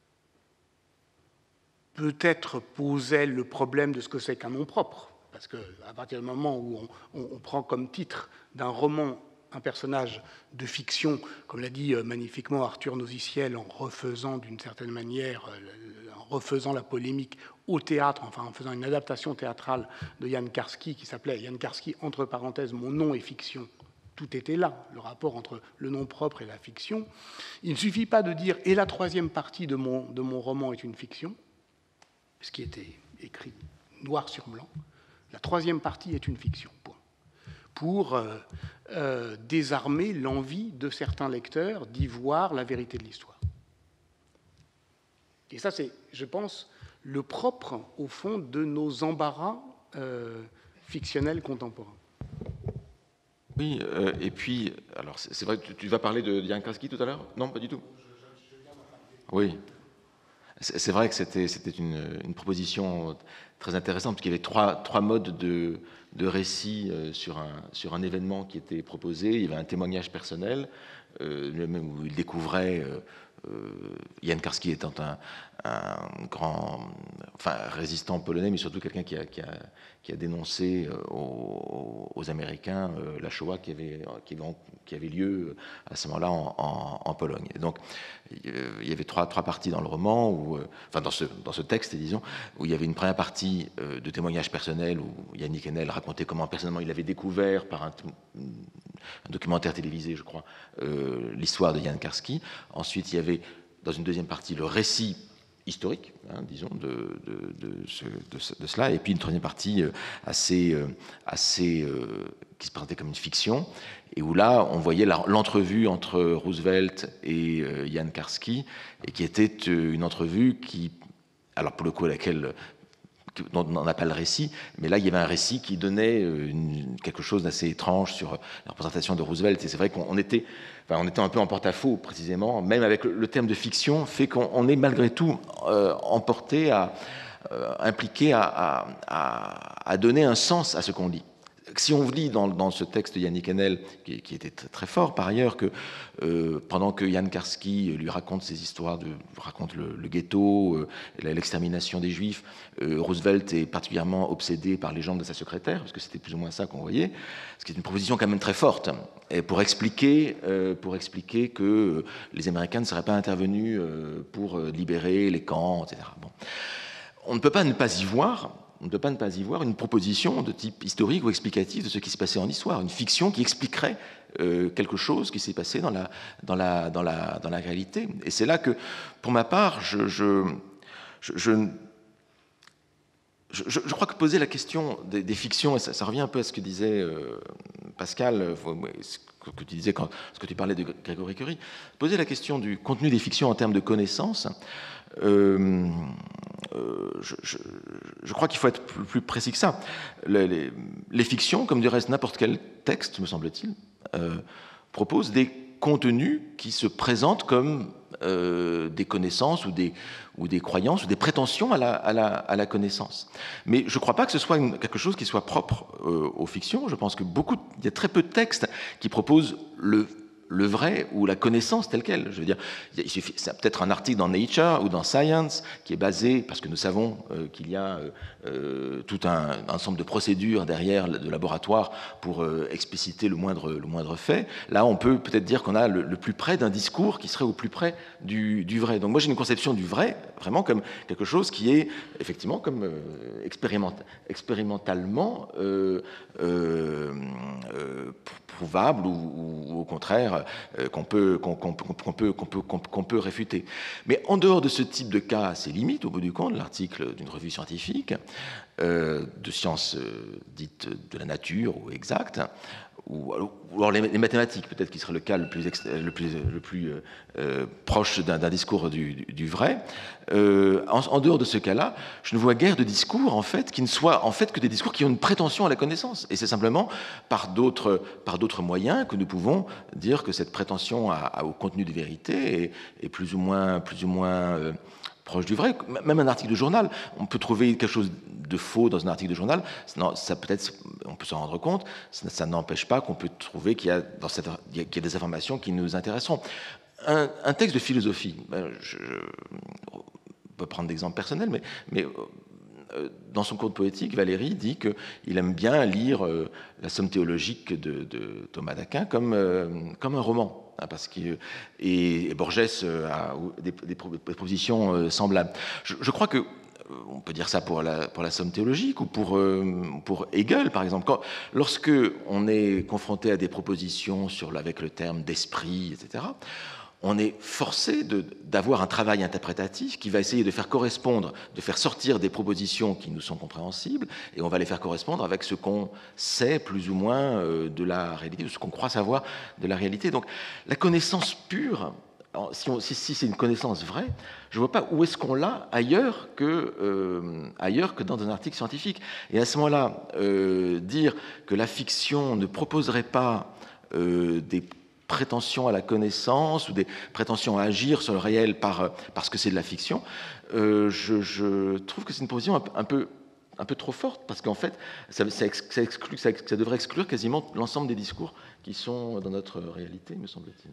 peut-être posait le problème de ce que c'est qu'un nom propre. Parce qu'à partir du moment où on, on, on prend comme titre d'un roman un personnage de fiction, comme l'a dit magnifiquement Arthur Nosiciel, en refaisant d'une certaine manière, en refaisant la polémique au théâtre, enfin en faisant une adaptation théâtrale de Jan Karski, qui s'appelait Jan Karski, entre parenthèses, mon nom est fiction. Tout était là, le rapport entre le nom propre et la fiction. Il ne suffit pas de dire « et la troisième partie de mon, de mon roman est une fiction », ce qui était écrit noir sur blanc. La troisième partie est une fiction, point. Pour euh, euh, désarmer l'envie de certains lecteurs d'y voir la vérité de l'histoire. Et ça, c'est, je pense, le propre, au fond, de nos embarras euh, fictionnels contemporains. Oui, euh, et puis, alors c'est vrai que tu, tu vas parler de Jan Karski tout à l'heure? Non, pas du tout. Oui. C'est vrai que c'était une, une proposition très intéressante, parce qu'il y avait trois, trois modes de, de récit sur un, sur un événement qui était proposé. Il y avait un témoignage personnel, euh, même où il découvrait, euh, euh, Jan Karski étant un, un grand enfin, résistant polonais, mais surtout quelqu'un qui a, qui, a, qui a dénoncé aux, aux Américains euh, la Shoah qui avait, qui, avait, qui avait lieu à ce moment-là en, en, en Pologne. Et donc, il y avait trois, trois parties dans le roman, où, enfin dans ce, dans ce texte, disons, où il y avait une première partie euh, de témoignage personnel, où Yannick Enel racontait comment personnellement il avait découvert par un, un documentaire télévisé, je crois, euh, l'histoire de Jan Karski. Ensuite, il y avait, dans une deuxième partie, le récit historique, hein, disons, de, de, de, ce, de, de cela, et puis une troisième partie euh, assez, euh, assez euh, qui se présentait comme une fiction, et où là, on voyait l'entrevue entre Roosevelt et euh, Jan Karski, et qui était une entrevue qui, alors pour le coup, à laquelle on n'a pas le récit, mais là, il y avait un récit qui donnait une, quelque chose d'assez étrange sur la représentation de Roosevelt, et c'est vrai qu'on était... Enfin, on était un peu en porte-à-faux, précisément, même avec le terme de fiction, fait qu'on est malgré tout euh, emporté, à, euh, impliqué à, à, à, à donner un sens à ce qu'on dit. Si on lit dans, dans ce texte de Yannick Enel, qui, qui était très fort par ailleurs, que euh, pendant que Jan Karski lui raconte ses histoires, de, raconte le, le ghetto, euh, l'extermination des Juifs, euh, Roosevelt est particulièrement obsédé par les jambes de sa secrétaire, parce que c'était plus ou moins ça qu'on voyait, ce qui est une proposition quand même très forte, et pour expliquer, euh, pour expliquer que les Américains ne seraient pas intervenus euh, pour libérer les camps, et cetera. Bon. On ne peut pas ne pas y voir... On ne peut pas ne pas y voir une proposition de type historique ou explicatif de ce qui s'est passé en histoire, une fiction qui expliquerait euh, quelque chose qui s'est passé dans la, dans, la, dans, la, dans la réalité. Et c'est là que, pour ma part, je, je, je, je, je, je crois que poser la question des, des fictions, et ça, ça revient un peu à ce que disait euh, Pascal, ce que tu disais quand ce que tu parlais de Grégory Curie, poser la question du contenu des fictions en termes de connaissances. Euh, euh, je, je, je crois qu'il faut être plus, plus précis que ça. Les, les, les fictions, comme du reste n'importe quel texte, me semble-t-il, euh, proposent des contenus qui se présentent comme euh, des connaissances ou des, ou des croyances ou des prétentions à la, à la, à la connaissance. Mais je ne crois pas que ce soit une, quelque chose qui soit propre euh, aux fictions. Je pense que beaucoup, il y a très peu de textes qui proposent le le vrai ou la connaissance telle qu'elle. Je veux dire, il suffit, c'est peut-être un article dans Nature ou dans Science qui est basé, parce que nous savons euh, qu'il y a euh, tout un, un ensemble de procédures derrière de laboratoire pour euh, expliciter le moindre, le moindre fait. Là, on peut peut-être dire qu'on a le, le plus près d'un discours qui serait au plus près du, du vrai. Donc moi, j'ai une conception du vrai vraiment comme quelque chose qui est effectivement comme euh, expériment, expérimentalement euh, euh, euh, prouvable ou, ou au contraire littéraire euh, qu'on peut, qu'on, qu'on, qu'on peut, qu'on peut, qu'on, qu'on peut réfuter. Mais en dehors de ce type de cas assez limite, au bout du compte, l'article d'une revue scientifique, euh, de sciences euh, dites de la nature ou exactes, ou alors les, les mathématiques, peut-être qui serait le cas le plus, le plus, le plus euh, proche d'un, d'un discours du, du, du vrai. Euh, en, en dehors de ce cas-là, je ne vois guère de discours en fait qui ne soient en fait que des discours qui ont une prétention à la connaissance. Et c'est simplement par d'autres, par d'autres moyens que nous pouvons dire que cette prétention à, à, au contenu de vérité est, est plus ou moins, plus ou moins euh, proche du vrai. Même un article de journal, on peut trouver quelque chose de faux dans un article de journal, ça, ça peut-être, on peut s'en rendre compte, ça, ça n'empêche pas qu'on peut trouver qu'il y a, dans cette, qu'il y a des informations qui nous intéresseront. Un, un texte de philosophie, ben, je, je, on peut prendre d'exemple personnel, mais, mais euh, dans son cours de poétique, Valéry dit qu'il aime bien lire euh, la Somme théologique de, de Thomas d'Aquin comme, euh, comme un roman. Parce que, et, et Borges a des, des propositions semblables. Je, je crois que on peut dire ça pour la, pour la Somme théologique ou pour, pour Hegel, par exemple. Quand, lorsque on est confronté à des propositions sur, avec le terme d'esprit, et cetera, on est forcé de, d'avoir un travail interprétatif qui va essayer de faire correspondre, de faire sortir des propositions qui nous sont compréhensibles, et on va les faire correspondre avec ce qu'on sait plus ou moins de la réalité, de ce qu'on croit savoir de la réalité. Donc la connaissance pure, si, on, si, si c'est une connaissance vraie, je ne vois pas où est-ce qu'on l'a ailleurs que, euh, ailleurs que dans un article scientifique. Et à ce moment-là, euh, dire que la fiction ne proposerait pas euh, des prétentions à la connaissance ou des prétentions à agir sur le réel par, parce que c'est de la fiction, euh, je, je trouve que c'est une position un, un, peu, un peu trop forte, parce qu'en fait, ça, ça, ça, exclut, ça, ça devrait exclure quasiment l'ensemble des discours qui sont dans notre réalité, me semble-t-il.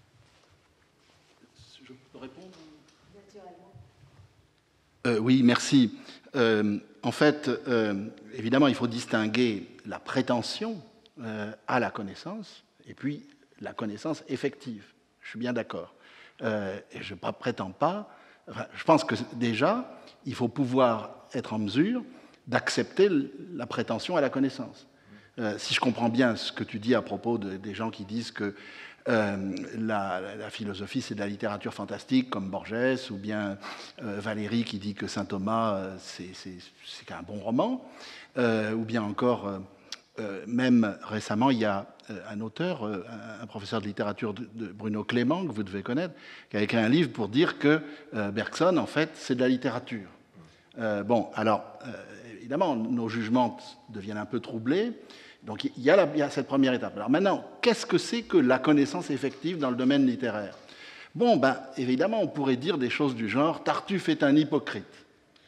Je peux répondre ? Naturellement. Euh, oui, merci. Euh, en fait, euh, évidemment, il faut distinguer la prétention euh, à la connaissance et puis la connaissance effective. Je suis bien d'accord. Euh, et je ne prétends pas... Enfin, je pense que déjà, il faut pouvoir être en mesure d'accepter la prétention à la connaissance. Euh, si je comprends bien ce que tu dis à propos de, des gens qui disent que euh, la, la philosophie, c'est de la littérature fantastique, comme Borges, ou bien euh, Valéry qui dit que Saint Thomas, euh, c'est, c'est, c'est qu'un bon roman, euh, ou bien encore... Euh, Euh, même récemment, il y a euh, un auteur, euh, un professeur de littérature, de, de Bruno Clément, que vous devez connaître, qui a écrit un livre pour dire que euh, Bergson, en fait, c'est de la littérature. Euh, bon, alors, euh, évidemment, nos jugements deviennent un peu troublés. Donc, il y, a la, il y a cette première étape. Alors maintenant, qu'est-ce que c'est que la connaissance effective dans le domaine littéraire ? Bon, ben, évidemment, on pourrait dire des choses du genre « Tartuffe est un hypocrite euh, ».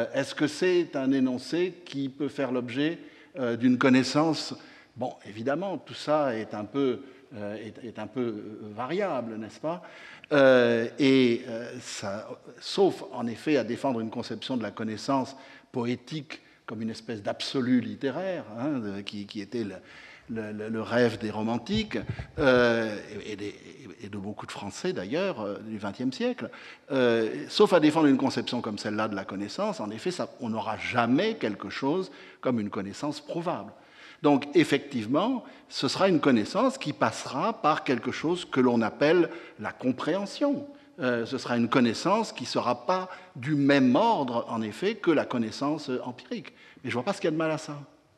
Est-ce que c'est un énoncé qui peut faire l'objet Euh, d'une connaissance? Bon, évidemment, tout ça est un peu, euh, est, est un peu variable, n'est-ce pas? euh, Et euh, ça, sauf en effet à défendre une conception de la connaissance poétique comme une espèce d'absolu littéraire, hein, de, qui, qui était le, le, le rêve des romantiques, euh, et, des, et de beaucoup de Français d'ailleurs, euh, du vingtième siècle, euh, sauf à défendre une conception comme celle-là de la connaissance, en effet, ça, on n'aura jamais quelque chose comme une connaissance prouvable. Donc, effectivement, ce sera une connaissance qui passera par quelque chose que l'on appelle la compréhension. Euh, ce sera une connaissance qui ne sera pas du même ordre, en effet, que la connaissance empirique. Mais je ne vois pas ce qu'il y a de mal à ça.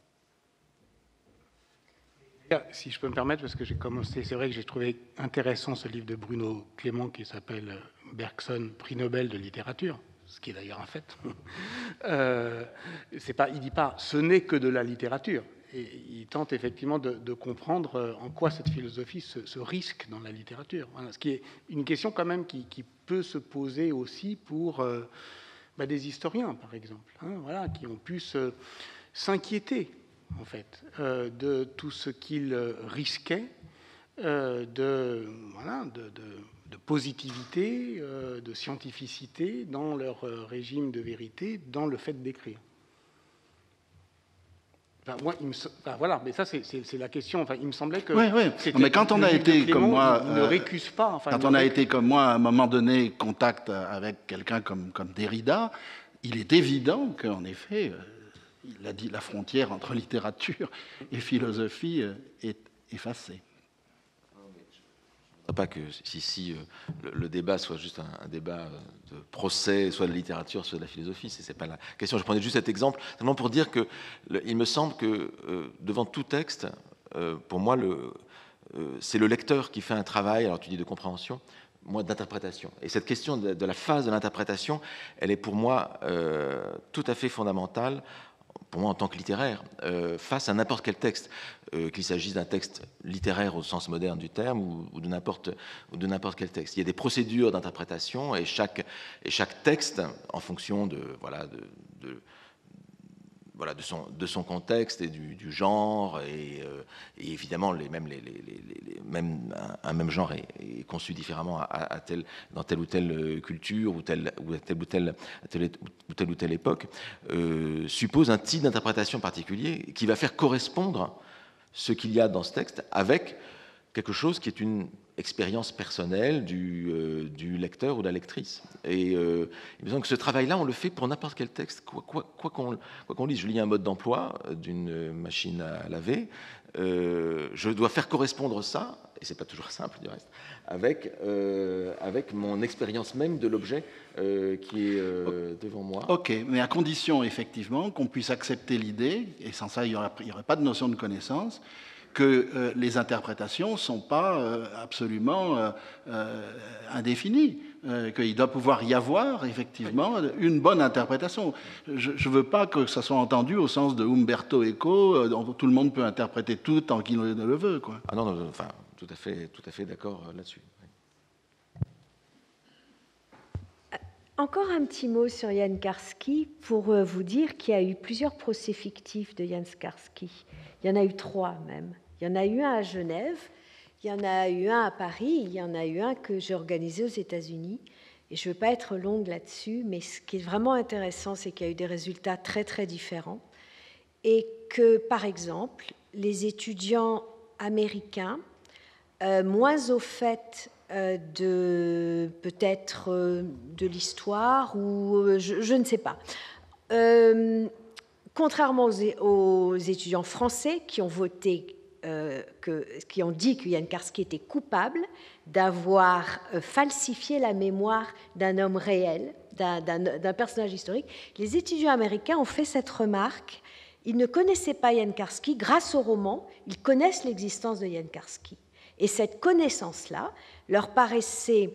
Si je peux me permettre, parce que j'ai commencé, c'est vrai que j'ai trouvé intéressant ce livre de Bruno Clément qui s'appelle Bergson, prix Nobel de littérature, ce qui est d'ailleurs un fait. euh, c'est pas, il ne dit pas « ce n'est que de la littérature ». Et il tente effectivement de, de comprendre en quoi cette philosophie se, se risque dans la littérature. Voilà, ce qui est une question quand même qui, qui peut se poser aussi pour euh, bah, des historiens, par exemple, hein, voilà, qui ont pu se, s'inquiéter en fait, euh, de tout ce qu'ils risquaient euh, de, voilà, de, de, de positivité, euh, de scientificité dans leur régime de vérité, dans le fait d'écrire. Enfin, moi, il me, enfin, voilà, mais ça, c'est, c'est, c'est la question. Enfin, il me semblait que... Oui, oui. Mais quand on a été comme moi... Il ne récuse pas. Enfin, quand on a été comme moi, à un moment donné, contact avec quelqu'un comme, comme Derrida, il est évident qu'en effet... Il a dit la frontière entre littérature et philosophie est effacée. Pas que ici le, le débat soit juste un, un débat de procès, soit de la littérature, soit de la philosophie. C'est, c'est pas la question. Je prenais juste cet exemple simplement pour dire que le, il me semble que euh, devant tout texte, euh, pour moi, le, euh, c'est le lecteur qui fait un travail. Alors tu dis de compréhension, moi d'interprétation. Et cette question de, de la phase de l'interprétation, elle est pour moi euh, tout à fait fondamentale. Pour moi, en tant que littéraire, euh, face à n'importe quel texte, euh, qu'il s'agisse d'un texte littéraire au sens moderne du terme ou, ou, de n'importe, ou de n'importe quel texte. Il y a des procédures d'interprétation et chaque, et chaque texte, en fonction de, voilà, de, de, voilà, de, son, de son contexte et du, du genre, et, euh, et évidemment, les, même, les, les, les, les, même, un, un même genre est, est conçu différemment à, à tel, dans telle ou telle culture ou telle ou telle ou telle, telle, ou telle, ou telle époque, euh, suppose un type d'interprétation particulier qui va faire correspondre ce qu'il y a dans ce texte avec quelque chose qui est une expérience personnelle du, euh, du lecteur ou de la lectrice. Et euh, il me semble que ce travail-là, on le fait pour n'importe quel texte, quoi, quoi, quoi, qu'on, quoi qu'on lise. Je lis un mode d'emploi d'une machine à laver, euh, je dois faire correspondre ça, et c'est pas toujours simple du reste, avec, euh, avec mon expérience même de l'objet euh, qui est euh, devant moi. Ok, mais à condition effectivement qu'on puisse accepter l'idée, et sans ça il n'y aurait, aurait pas de notion de connaissance, que euh, les interprétations ne sont pas euh, absolument euh, euh, indéfinies, euh, qu'il doit pouvoir y avoir effectivement une bonne interprétation. Je ne veux pas que ça soit entendu au sens de Umberto Eco, euh, dont tout le monde peut interpréter tout tant qu'il ne le veut, quoi. Ah non, non, enfin, tout à fait, tout à fait d'accord là-dessus. Encore un petit mot sur Jan Karski pour vous dire qu'il y a eu plusieurs procès fictifs de Jan Karski. Il y en a eu trois même. Il y en a eu un à Genève, il y en a eu un à Paris, il y en a eu un que j'ai organisé aux États-Unis. Et je ne veux pas être longue là-dessus, mais ce qui est vraiment intéressant, c'est qu'il y a eu des résultats très, très différents. Et que, par exemple, les étudiants américains, euh, moins au fait euh, de peut-être euh, de l'histoire, ou euh, je, je ne sais pas, euh, contrairement aux, aux étudiants français qui ont voté, euh, que, qui ont dit que Jan Karski était coupable d'avoir euh, falsifié la mémoire d'un homme réel, d'un, d'un, d'un personnage historique, les étudiants américains ont fait cette remarque. Ils ne connaissaient pas Jan Karski. Grâce au roman, ils connaissent l'existence de Jan Karski. Et cette connaissance-là leur paraissait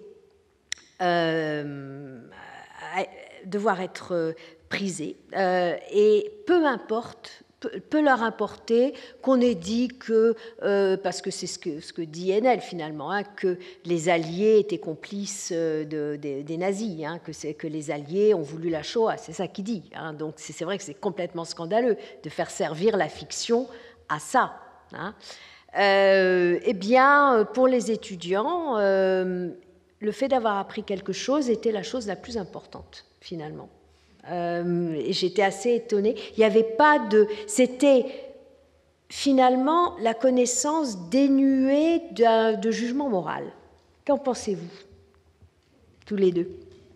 euh, devoir être prisée. Euh, et peu importe, peu, peu leur importer qu'on ait dit que, euh, parce que c'est ce que, ce que dit Enel finalement, hein, que les Alliés étaient complices de, de, des nazis, hein, que, c'est, que les Alliés ont voulu la Shoah, c'est ça qu'il dit. Hein, donc c'est, c'est vrai que c'est complètement scandaleux de faire servir la fiction à ça. Hein. Euh, eh bien, pour les étudiants, euh, le fait d'avoir appris quelque chose était la chose la plus importante, finalement. Euh, et j'étais assez étonnée. Il n'y avait pas de... C'était finalement la connaissance dénuée de, de jugement moral. Qu'en pensez-vous, tous les deux ?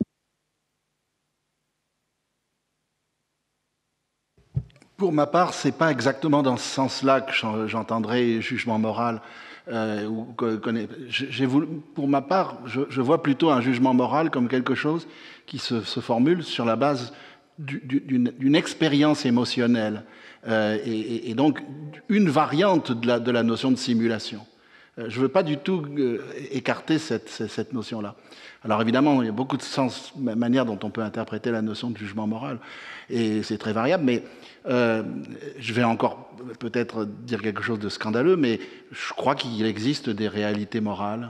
Pour ma part, ce n'est pas exactement dans ce sens-là que j'entendrais jugement moral. Euh, ou, j'ai voulu, pour ma part, je, je vois plutôt un jugement moral comme quelque chose qui se, se formule sur la base du, d'une, d'une expérience émotionnelle euh, et, et donc une variante de la, de la notion de simulation. Euh, je ne veux pas du tout euh, écarter cette, cette notion-là. Alors évidemment, il y a beaucoup de sens, manières dont on peut interpréter la notion de jugement moral, et c'est très variable, mais euh, je vais encore peut-être dire quelque chose de scandaleux, mais je crois qu'il existe des réalités morales.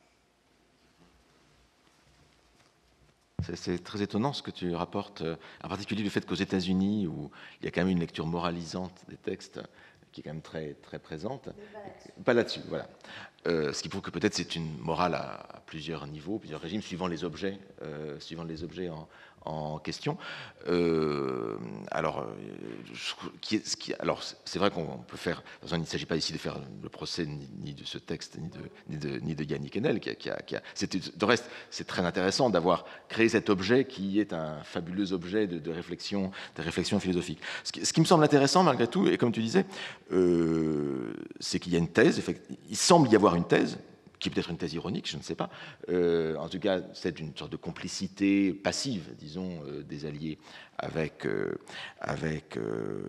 C'est, c'est très étonnant ce que tu rapportes, en particulier le fait qu'aux États-Unis, où il y a quand même une lecture moralisante des textes, qui est quand même très, très présente. Pas là-dessus, pas là-dessus voilà. Euh, ce qui prouve que peut-être c'est une morale à, à plusieurs niveaux, plusieurs régimes, suivant les objets, euh, suivant les objets en, en question. Euh, alors, je, qui est, ce qui, alors, c'est vrai qu'on peut faire. Il ne s'agit pas ici de faire le procès ni, ni de ce texte, ni de, ni de, ni de Yannick Enel. Qui a, qui a, qui a, de reste, c'est très intéressant d'avoir créé cet objet qui est un fabuleux objet de, de, réflexion, de réflexion philosophique. Ce qui, ce qui me semble intéressant, malgré tout, et comme tu disais, euh, c'est qu'il y a une thèse. Il semble y avoir une thèse qui est peut-être une thèse ironique, je ne sais pas. Euh, en tout cas, c'est une sorte de complicité passive, disons, euh, des Alliés avec, euh, avec euh,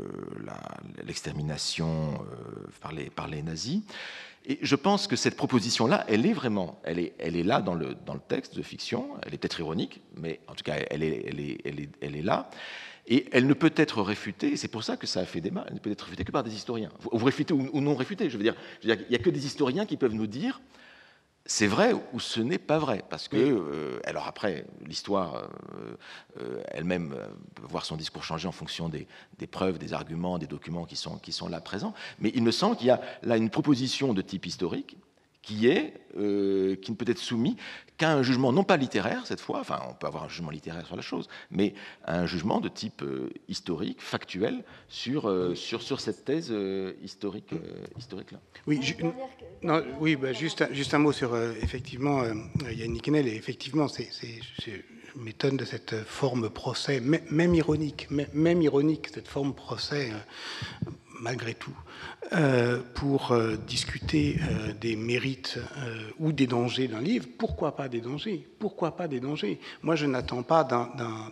l'extermination euh, par, les, par les nazis. Et je pense que cette proposition-là, elle est vraiment, elle est, elle est là dans le, dans le texte de fiction, elle est peut-être ironique, mais en tout cas, elle est, elle est, elle est, elle est là. Et elle ne peut être réfutée, c'est pour ça que ça a fait débat, elle ne peut être réfutée que par des historiens. Ou réfutée ou non réfutée, je veux dire, je veux dire il n'y a que des historiens qui peuvent nous dire c'est vrai ou ce n'est pas vrai. Parce que, euh, alors après, l'histoire euh, euh, elle-même euh, peut voir son discours changer en fonction des, des preuves, des arguments, des documents qui sont, qui sont là présents. Mais il me semble qu'il y a là une proposition de type historique qui, est, euh, qui ne peut être soumis qu'à un jugement, non pas littéraire cette fois, enfin on peut avoir un jugement littéraire sur la chose, mais à un jugement de type euh, historique, factuel, sur, euh, sur, sur cette thèse euh, historique, euh, historique-là. Oui, ju non, oui bah, juste, juste un mot sur, euh, effectivement, euh, Yannick Enel, et effectivement, c'est, c'est, je m'étonne de cette forme procès, même ironique, même ironique, cette forme procès, euh, malgré tout, euh, pour euh, discuter euh, des mérites euh, ou des dangers d'un livre. Pourquoi pas des dangers? Pourquoi pas des dangers? Moi, je n'attends pas d'un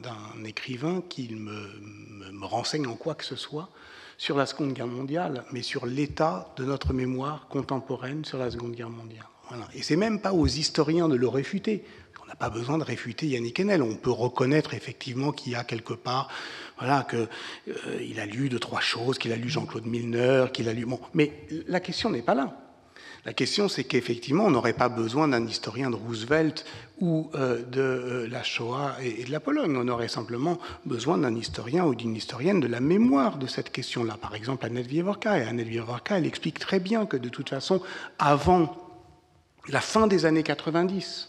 écrivain qu'il me, me, me renseigne en quoi que ce soit sur la Seconde Guerre mondiale, mais sur l'état de notre mémoire contemporaine sur la Seconde Guerre mondiale. Voilà. Et c'est même pas aux historiens de le réfuter. On n'a pas besoin de réfuter Yannick Enel. On peut reconnaître effectivement qu'il y a quelque part, voilà, qu'il euh, a lu deux, trois choses, qu'il a lu Jean-Claude Milner, qu'il a lu... Bon, mais la question n'est pas là. La question, c'est qu'effectivement, on n'aurait pas besoin d'un historien de Roosevelt ou euh, de euh, la Shoah et, et de la Pologne. On aurait simplement besoin d'un historien ou d'une historienne de la mémoire de cette question-là. Par exemple, Annette Wieworka. Et Annette Wieworka, elle explique très bien que de toute façon, avant la fin des années quatre-vingt-dix,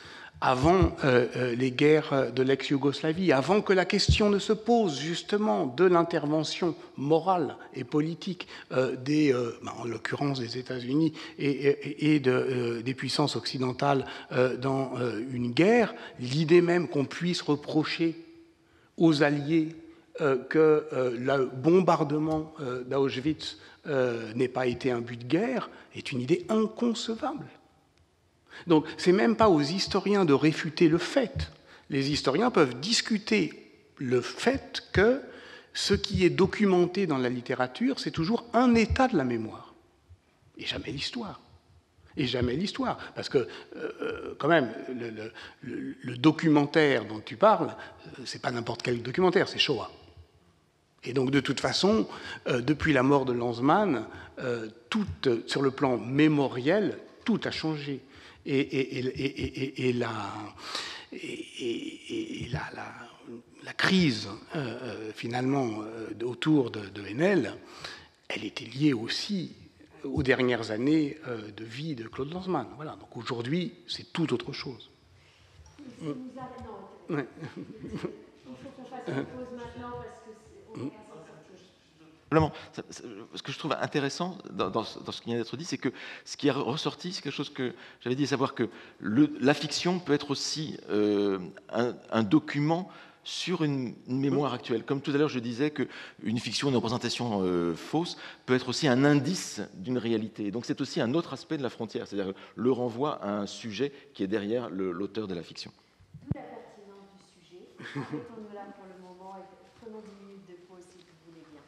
avant euh, euh, les guerres de l'ex-Yougoslavie, avant que la question ne se pose justement de l'intervention morale et politique euh, des, euh, ben, en l'occurrence des États-Unis et, et, et de, euh, des puissances occidentales euh, dans euh, une guerre, l'idée même qu'on puisse reprocher aux Alliés euh, que euh, le bombardement euh, d'Auschwitz euh, n'ait pas été un but de guerre est une idée inconcevable. Donc, ce n'est même pas aux historiens de réfuter le fait. Les historiens peuvent discuter le fait que ce qui est documenté dans la littérature, c'est toujours un état de la mémoire, et jamais l'histoire. Et jamais l'histoire. Parce que, euh, quand même, le, le, le documentaire dont tu parles, ce n'est pas n'importe quel documentaire, c'est Shoah. Et donc, de toute façon, euh, depuis la mort de Lanzmann, euh, tout, euh, sur le plan mémoriel, tout a changé. Et, et, et, et, et, la, et, et la, la, la crise, euh, finalement, euh, autour de, de Enel, elle était liée aussi aux dernières années euh, de vie de Claude Lanzmann. Voilà. Donc aujourd'hui, c'est tout autre chose. Si nous a... non, ouais. Il faut qu'on fasse une pause maintenant parce que c'est... Mmh. Ce que je trouve intéressant dans, dans, dans ce qui vient d'être dit, c'est que ce qui est ressorti, c'est quelque chose que j'avais dit, à savoir que le, la fiction peut être aussi euh, un, un document sur une, une mémoire actuelle. Comme tout à l'heure, je disais qu'une fiction, une représentation euh, fausse, peut être aussi un indice d'une réalité. Donc c'est aussi un autre aspect de la frontière, c'est-à-dire le renvoi à un sujet qui est derrière l'auteur de la fiction. D'où la pertinence du sujet. Arrêtons-nous là pour le moment et prenons dix minutes de pause si vous voulez bien.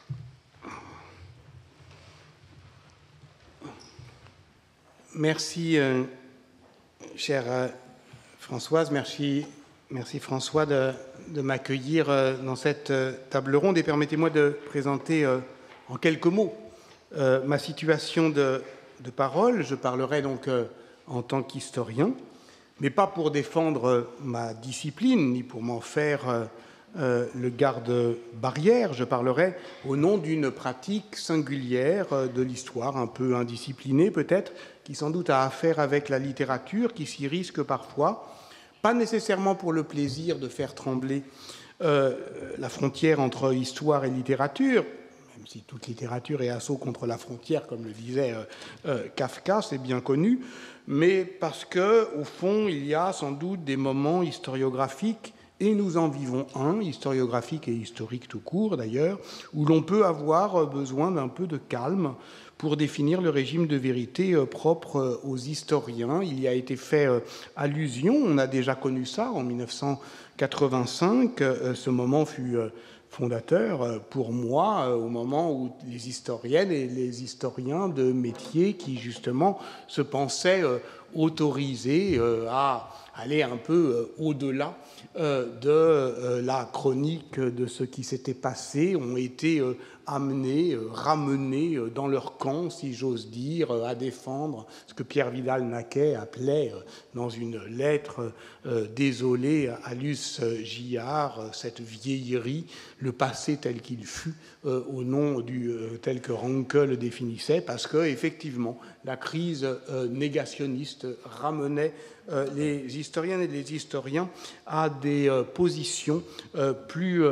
Merci, euh, chère euh, Françoise. Merci, merci François de, de m'accueillir euh, dans cette euh, table ronde. Et permettez-moi de présenter euh, en quelques mots euh, ma situation de, de parole. Je parlerai donc euh, en tant qu'historien, mais pas pour défendre euh, ma discipline, ni pour m'en faire euh, euh, le garde-barrière. Je parlerai au nom d'une pratique singulière euh, de l'histoire, un peu indisciplinée peut-être, qui sans doute a affaire avec la littérature, qui s'y risque parfois, pas nécessairement pour le plaisir de faire trembler euh, la frontière entre histoire et littérature, même si toute littérature est assaut contre la frontière, comme le disait euh, euh, Kafka, c'est bien connu, mais parce que, au fond, il y a sans doute des moments historiographiques Et nous en vivons un, historiographique et historique tout court d'ailleurs, où l'on peut avoir besoin d'un peu de calme pour définir le régime de vérité propre aux historiens. Il y a été fait allusion, on a déjà connu ça en mille neuf cent quatre-vingt-cinq, ce moment fut fondateur pour moi au moment où les historiennes et les historiens de métier qui justement se pensaient autorisés à aller un peu au-delà de la chronique de ce qui s'était passé, ont été amenés, ramenés dans leur camp, si j'ose dire, à défendre ce que Pierre Vidal-Naquet appelait dans une lettre désolée à Luce Gillard, cette vieillerie, le passé tel qu'il fut, au nom du tel que Ranke le définissait, parce que effectivement la crise négationniste ramenait les historiennes et les historiens à des positions plus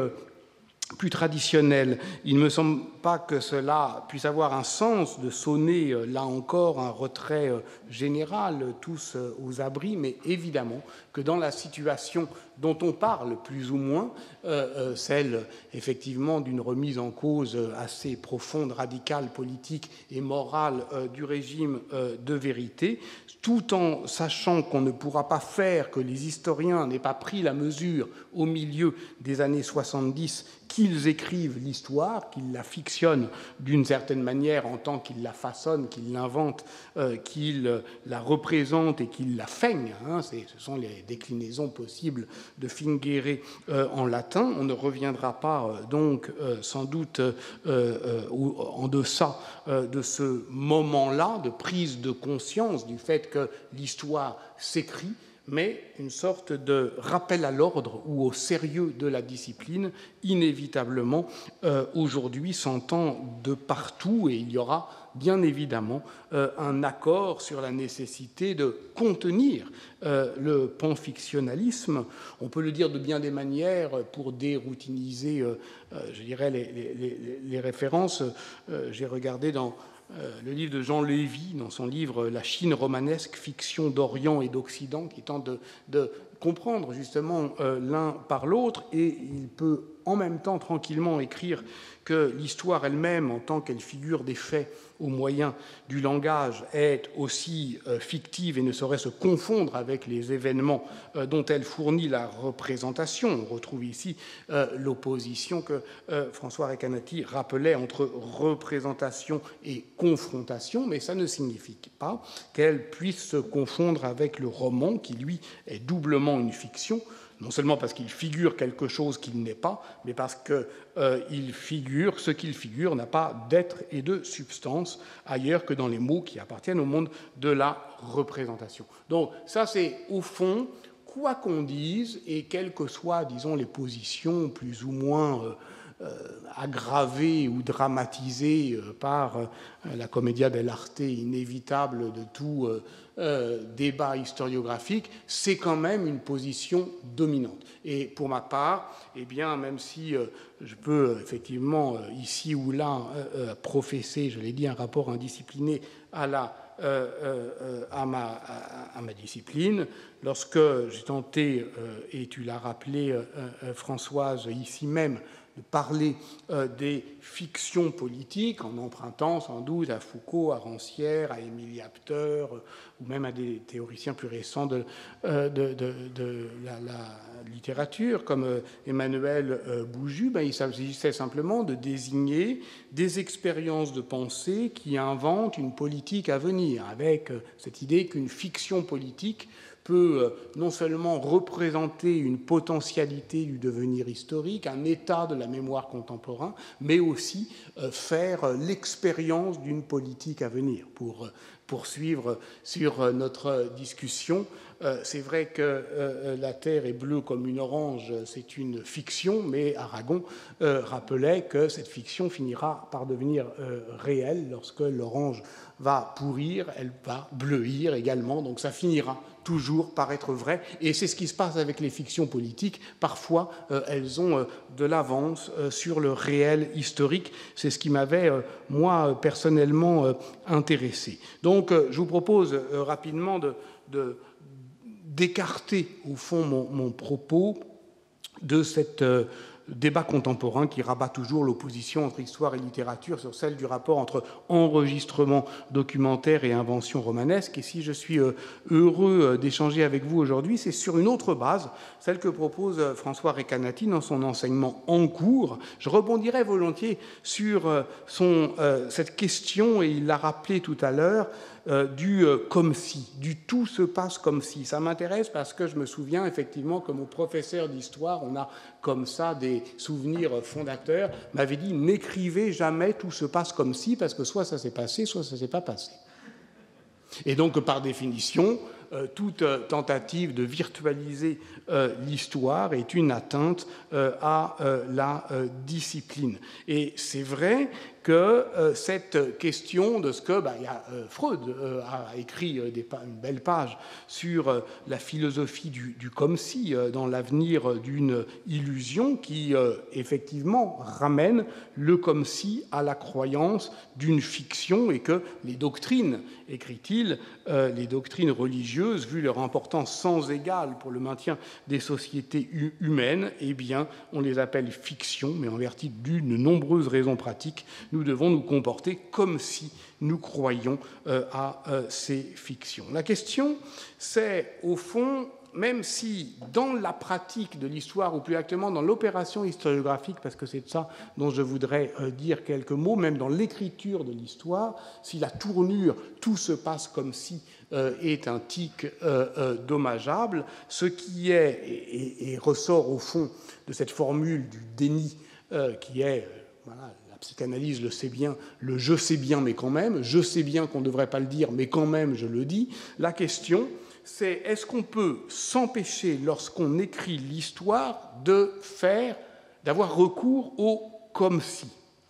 plus traditionnelles. Il ne me semble pas que cela puisse avoir un sens de sonner, là encore, un retrait général, tous aux abris, mais évidemment que dans la situation dont on parle plus ou moins, euh, celle effectivement d'une remise en cause assez profonde, radicale, politique et morale euh, du régime euh, de vérité, tout en sachant qu'on ne pourra pas faire que les historiens n'aient pas pris la mesure au milieu des années soixante-dix qu'ils écrivent l'histoire, qu'ils la fictionnent d'une certaine manière en tant qu'ils la façonnent, qu'ils l'inventent, euh, qu'ils la représentent et qu'ils la feignent. Hein, ce sont les déclinaisons possibles de fingere euh, en latin. On ne reviendra pas euh, donc euh, sans doute euh, euh, en deçà euh, de ce moment-là de prise de conscience du fait que l'histoire s'écrit, mais une sorte de rappel à l'ordre ou au sérieux de la discipline, inévitablement, euh, aujourd'hui s'entend de partout, et il y aura bien évidemment euh, un accord sur la nécessité de contenir euh, le panfictionnalisme. On peut le dire de bien des manières pour déroutiniser, euh, euh, je dirais, les, les, les, les références. Euh, j'ai regardé dans Euh, le livre de Jean Lévy, dans son livre « La Chine romanesque, fiction d'Orient et d'Occident », qui tente de, de comprendre justement euh, l'un par l'autre, et il peut en même temps tranquillement écrire que l'histoire elle-même, en tant qu'elle figure des faits au moyen du langage, est aussi euh, fictive et ne saurait se confondre avec les événements euh, dont elle fournit la représentation. On retrouve ici euh, l'opposition que euh, François Recanati rappelait entre représentation et confrontation, mais ça ne signifie pas qu'elle puisse se confondre avec le roman, qui lui est doublement une fiction, non seulement parce qu'il figure quelque chose qu'il n'est pas, mais parce que euh, il figure, ce qu'il figure n'a pas d'être et de substance ailleurs que dans les mots qui appartiennent au monde de la représentation. Donc ça, c'est au fond, quoi qu'on dise, et quelles que soient, disons, les positions plus ou moins euh, euh, aggravées ou dramatisées euh, par euh, la commedia dell'arte inévitable de tout euh, Euh, débat historiographique, c'est quand même une position dominante. Et pour ma part, eh bien, même si euh, je peux euh, effectivement euh, ici ou là euh, euh, professer, je l'ai dit, un rapport indiscipliné à la Euh, euh, à, ma, à, à ma discipline. Lorsque j'ai tenté, euh, et tu l'as rappelé, euh, euh, Françoise, ici même, de parler euh, des fictions politiques, en empruntant sans doute à Foucault, à Rancière, à Émilie Apter, euh, ou même à des théoriciens plus récents de, euh, de, de, de la, la littérature, comme euh, Emmanuel euh, Bouju, ben, il s'agissait simplement de désigner des expériences de pensée qui inventent une politique à venir, avec euh, cette idée qu'une fiction politique peut non seulement représenter une potentialité du devenir historique, un état de la mémoire contemporain, mais aussi faire l'expérience d'une politique à venir. Pour poursuivre sur notre discussion, c'est vrai que la Terre est bleue comme une orange, c'est une fiction, mais Aragon rappelait que cette fiction finira par devenir réelle lorsque l'orange va pourrir, elle va bleuir également, donc ça finira toujours par être vrai, et c'est ce qui se passe avec les fictions politiques. Parfois, euh, elles ont euh, de l'avance euh, sur le réel historique. C'est ce qui m'avait, euh, moi, personnellement euh, intéressé. Donc, euh, je vous propose euh, rapidement de, de, d'écarter, au fond, mon, mon propos de cette euh, débat contemporain qui rabat toujours l'opposition entre histoire et littérature sur celle du rapport entre enregistrement documentaire et invention romanesque. Et si je suis heureux d'échanger avec vous aujourd'hui, c'est sur une autre base, celle que propose François Recanati dans son enseignement en cours. Je rebondirai volontiers sur son, euh, cette question, et il l'a rappelé tout à l'heure, Euh, du euh, comme si, du tout se passe comme si. Ça m'intéresse parce que je me souviens effectivement que mon professeur d'histoire, on a comme ça des souvenirs fondateurs, m'avait dit n'écrivez jamais tout se passe comme si, parce que soit ça s'est passé, soit ça s'est pas passé. Et donc, par définition, euh, toute euh, tentative de virtualiser euh, l'histoire est une atteinte euh, à euh, la euh, discipline. Et c'est vrai que euh, cette question de ce que... Bah, y a, euh, Freud euh, a écrit euh, des, une belle page sur euh, la philosophie du, du comme-si euh, dans l'avenir d'une illusion qui, euh, effectivement, ramène le comme-si à la croyance d'une fiction, et que les doctrines, écrit-il, euh, les doctrines religieuses, vu leur importance sans égale pour le maintien des sociétés humaines, eh bien, on les appelle fictions, mais en vertu d'une nombreuse raisons pratiques, nous devons nous comporter comme si nous croyions euh, à euh, ces fictions. La question, c'est, au fond, même si dans la pratique de l'histoire, ou plus exactement dans l'opération historiographique, parce que c'est de ça dont je voudrais euh, dire quelques mots, même dans l'écriture de l'histoire, si la tournure « tout se passe comme si » euh, est un tic euh, euh, dommageable, ce qui est, et, et, et ressort au fond de cette formule du déni, euh, qui est, euh, voilà, la psychanalyse le sait bien, le « je sais bien mais quand même », je sais bien qu'on ne devrait pas le dire mais quand même je le dis, la question c'est est-ce qu'on peut s'empêcher, lorsqu'on écrit l'histoire, de faire, d'avoir recours au comme si.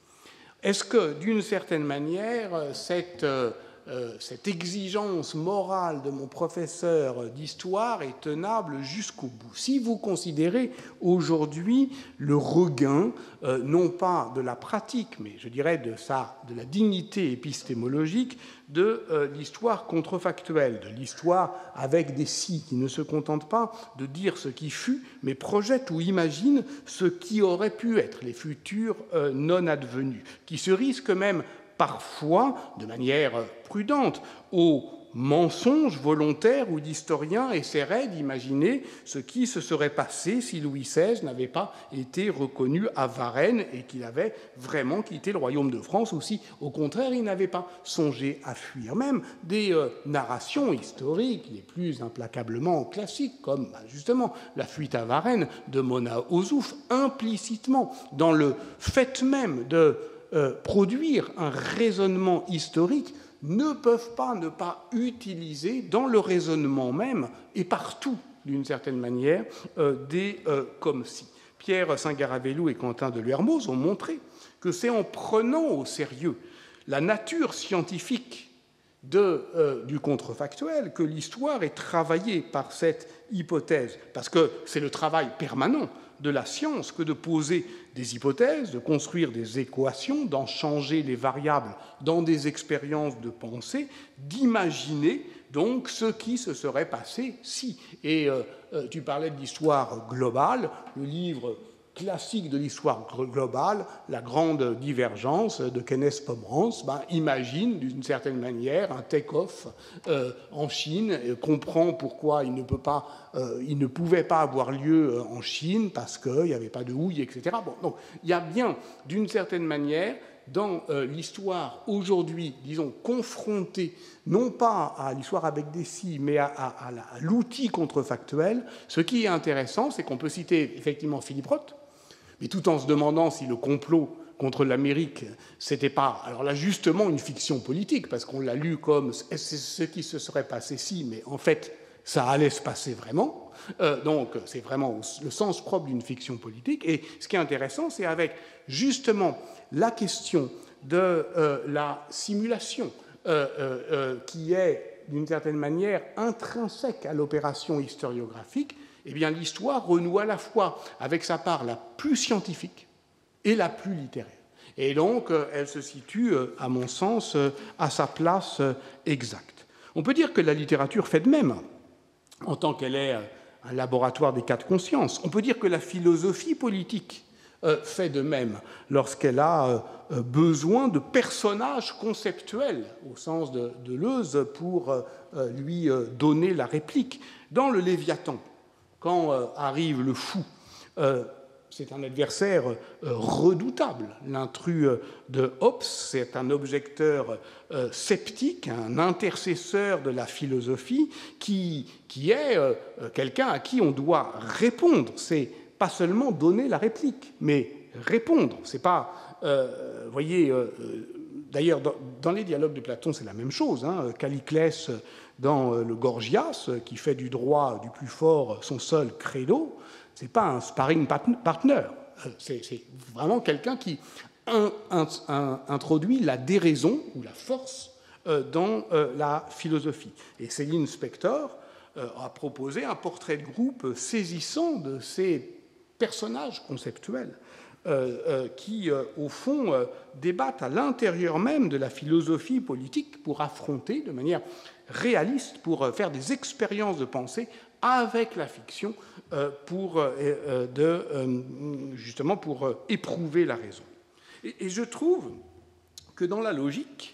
Est-ce que, d'une certaine manière, cette, euh, cette exigence morale de mon professeur d'histoire est tenable jusqu'au bout? Si vous considérez aujourd'hui le regain, euh, non pas de la pratique, mais je dirais de, sa, de la dignité épistémologique, de euh, l'histoire contrefactuelle, de l'histoire avec des si, qui ne se contentent pas de dire ce qui fut, mais projettent ou imaginent ce qui aurait pu être, les futurs euh, non advenus, qui se risquent même parfois, de manière prudente, au mensonge volontaire où l'historien essaierait d'imaginer ce qui se serait passé si Louis seize n'avait pas été reconnu à Varennes et qu'il avait vraiment quitté le royaume de France, ou si, au contraire, il n'avait pas songé à fuir. Même des euh, narrations historiques les plus implacablement classiques, comme bah, justement la fuite à Varennes de Mona Ozouf, implicitement, dans le fait même de euh, produire un raisonnement historique, ne peuvent pas ne pas utiliser dans le raisonnement même, et partout, d'une certaine manière, euh, des euh, comme si. Pierre Saint-Garavelou et Quentin de Lermoz ont montré que c'est en prenant au sérieux la nature scientifique de, euh, du contrefactuel que l'histoire est travaillée par cette hypothèse, parce que c'est le travail permanent de la science que de poser des hypothèses, de construire des équations, d'en changer les variables dans des expériences de pensée, d'imaginer donc ce qui se serait passé si. Et euh, tu parlais de l'histoire globale, le livre classique de l'histoire globale, La Grande Divergence de Kenneth Pomerance, ben, imagine d'une certaine manière un take-off euh, en Chine, et comprend pourquoi il ne, peut pas, euh, il ne pouvait pas avoir lieu en Chine, parce qu'il n'y avait pas de houille, et cetera. Bon, donc il y a bien, d'une certaine manière, dans euh, l'histoire aujourd'hui, disons, confrontée, non pas à l'histoire avec des si, mais à, à, à, à l'outil contrefactuel, ce qui est intéressant, c'est qu'on peut citer effectivement Philippe Roth, mais tout en se demandant si le complot contre l'Amérique, c'était pas, alors là, justement, une fiction politique, parce qu'on l'a lu comme c'est ce qui se serait passé si, mais en fait, ça allait se passer vraiment. Euh, donc, c'est vraiment le sens propre d'une fiction politique. Et ce qui est intéressant, c'est avec, justement, la question de euh, la simulation, euh, euh, euh, qui est, d'une certaine manière, intrinsèque à l'opération historiographique, eh bien, l'histoire renoue à la fois avec sa part la plus scientifique et la plus littéraire. Et donc, elle se situe, à mon sens, à sa place exacte. On peut dire que la littérature fait de même, en tant qu'elle est un laboratoire des cas de conscience. On peut dire que la philosophie politique euh, fait de même lorsqu'elle a euh, besoin de personnages conceptuels, au sens de Deleuze, pour euh, lui euh, donner la réplique. Dans le Léviathan, quand euh, arrive le fou, euh, c'est un adversaire euh, redoutable. L'intrus euh, de Hobbes, c'est un objecteur euh, sceptique, un intercesseur de la philosophie, qui, qui est euh, quelqu'un à qui on doit répondre. C'est pas seulement donner la réplique, mais répondre. C'est pas, euh, vous voyez, euh, d'ailleurs, dans, dans les dialogues de Platon, c'est la même chose. Hein, Calliclès, dans le Gorgias, qui fait du droit du plus fort son seul credo, ce n'est pas un sparring partner, c'est vraiment quelqu'un qui in, in, in, introduit la déraison ou la force euh, dans euh, la philosophie. Et Céline Spector euh, a proposé un portrait de groupe saisissant de ces personnages conceptuels euh, euh, qui, euh, au fond, euh, débattent à l'intérieur même de la philosophie politique pour affronter de manière réaliste, pour euh, faire des expériences de pensée avec la fiction euh, pour, euh, de, euh, justement pour euh, éprouver la raison. Et, et je trouve que dans la logique,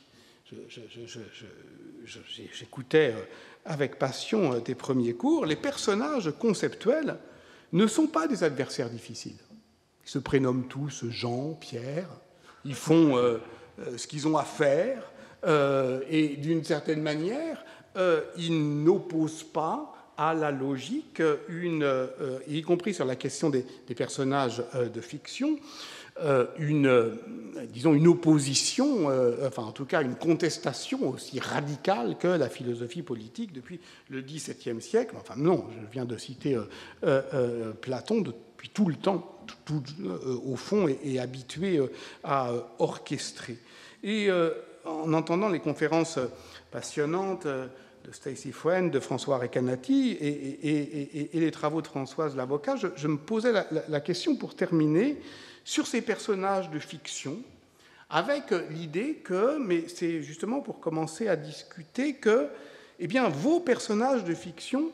j'écoutais avec passion tes premiers cours, les personnages conceptuels ne sont pas des adversaires difficiles. Ils se prénomment tous Jean, Pierre, ils font euh, ce qu'ils ont à faire, euh, et d'une certaine manière, euh, ils n'opposent pas à la logique, une, euh, y compris sur la question des, des personnages euh, de fiction, euh, une, euh, disons une opposition, euh, enfin en tout cas une contestation aussi radicale que la philosophie politique depuis le dix-septième siècle. Enfin non, je viens de citer euh, euh, Platon, depuis tout le temps, tout, tout, euh, au fond, est, est habitué euh, à euh, orchestrer. Et euh, en entendant les conférences passionnantes euh, de Stacy Friend, de François Recanati et, et, et, et les travaux de Françoise Lavocat, je, je me posais la, la, la question, pour terminer, sur ces personnages de fiction, avec l'idée que, mais c'est justement pour commencer à discuter, que eh bien, vos personnages de fiction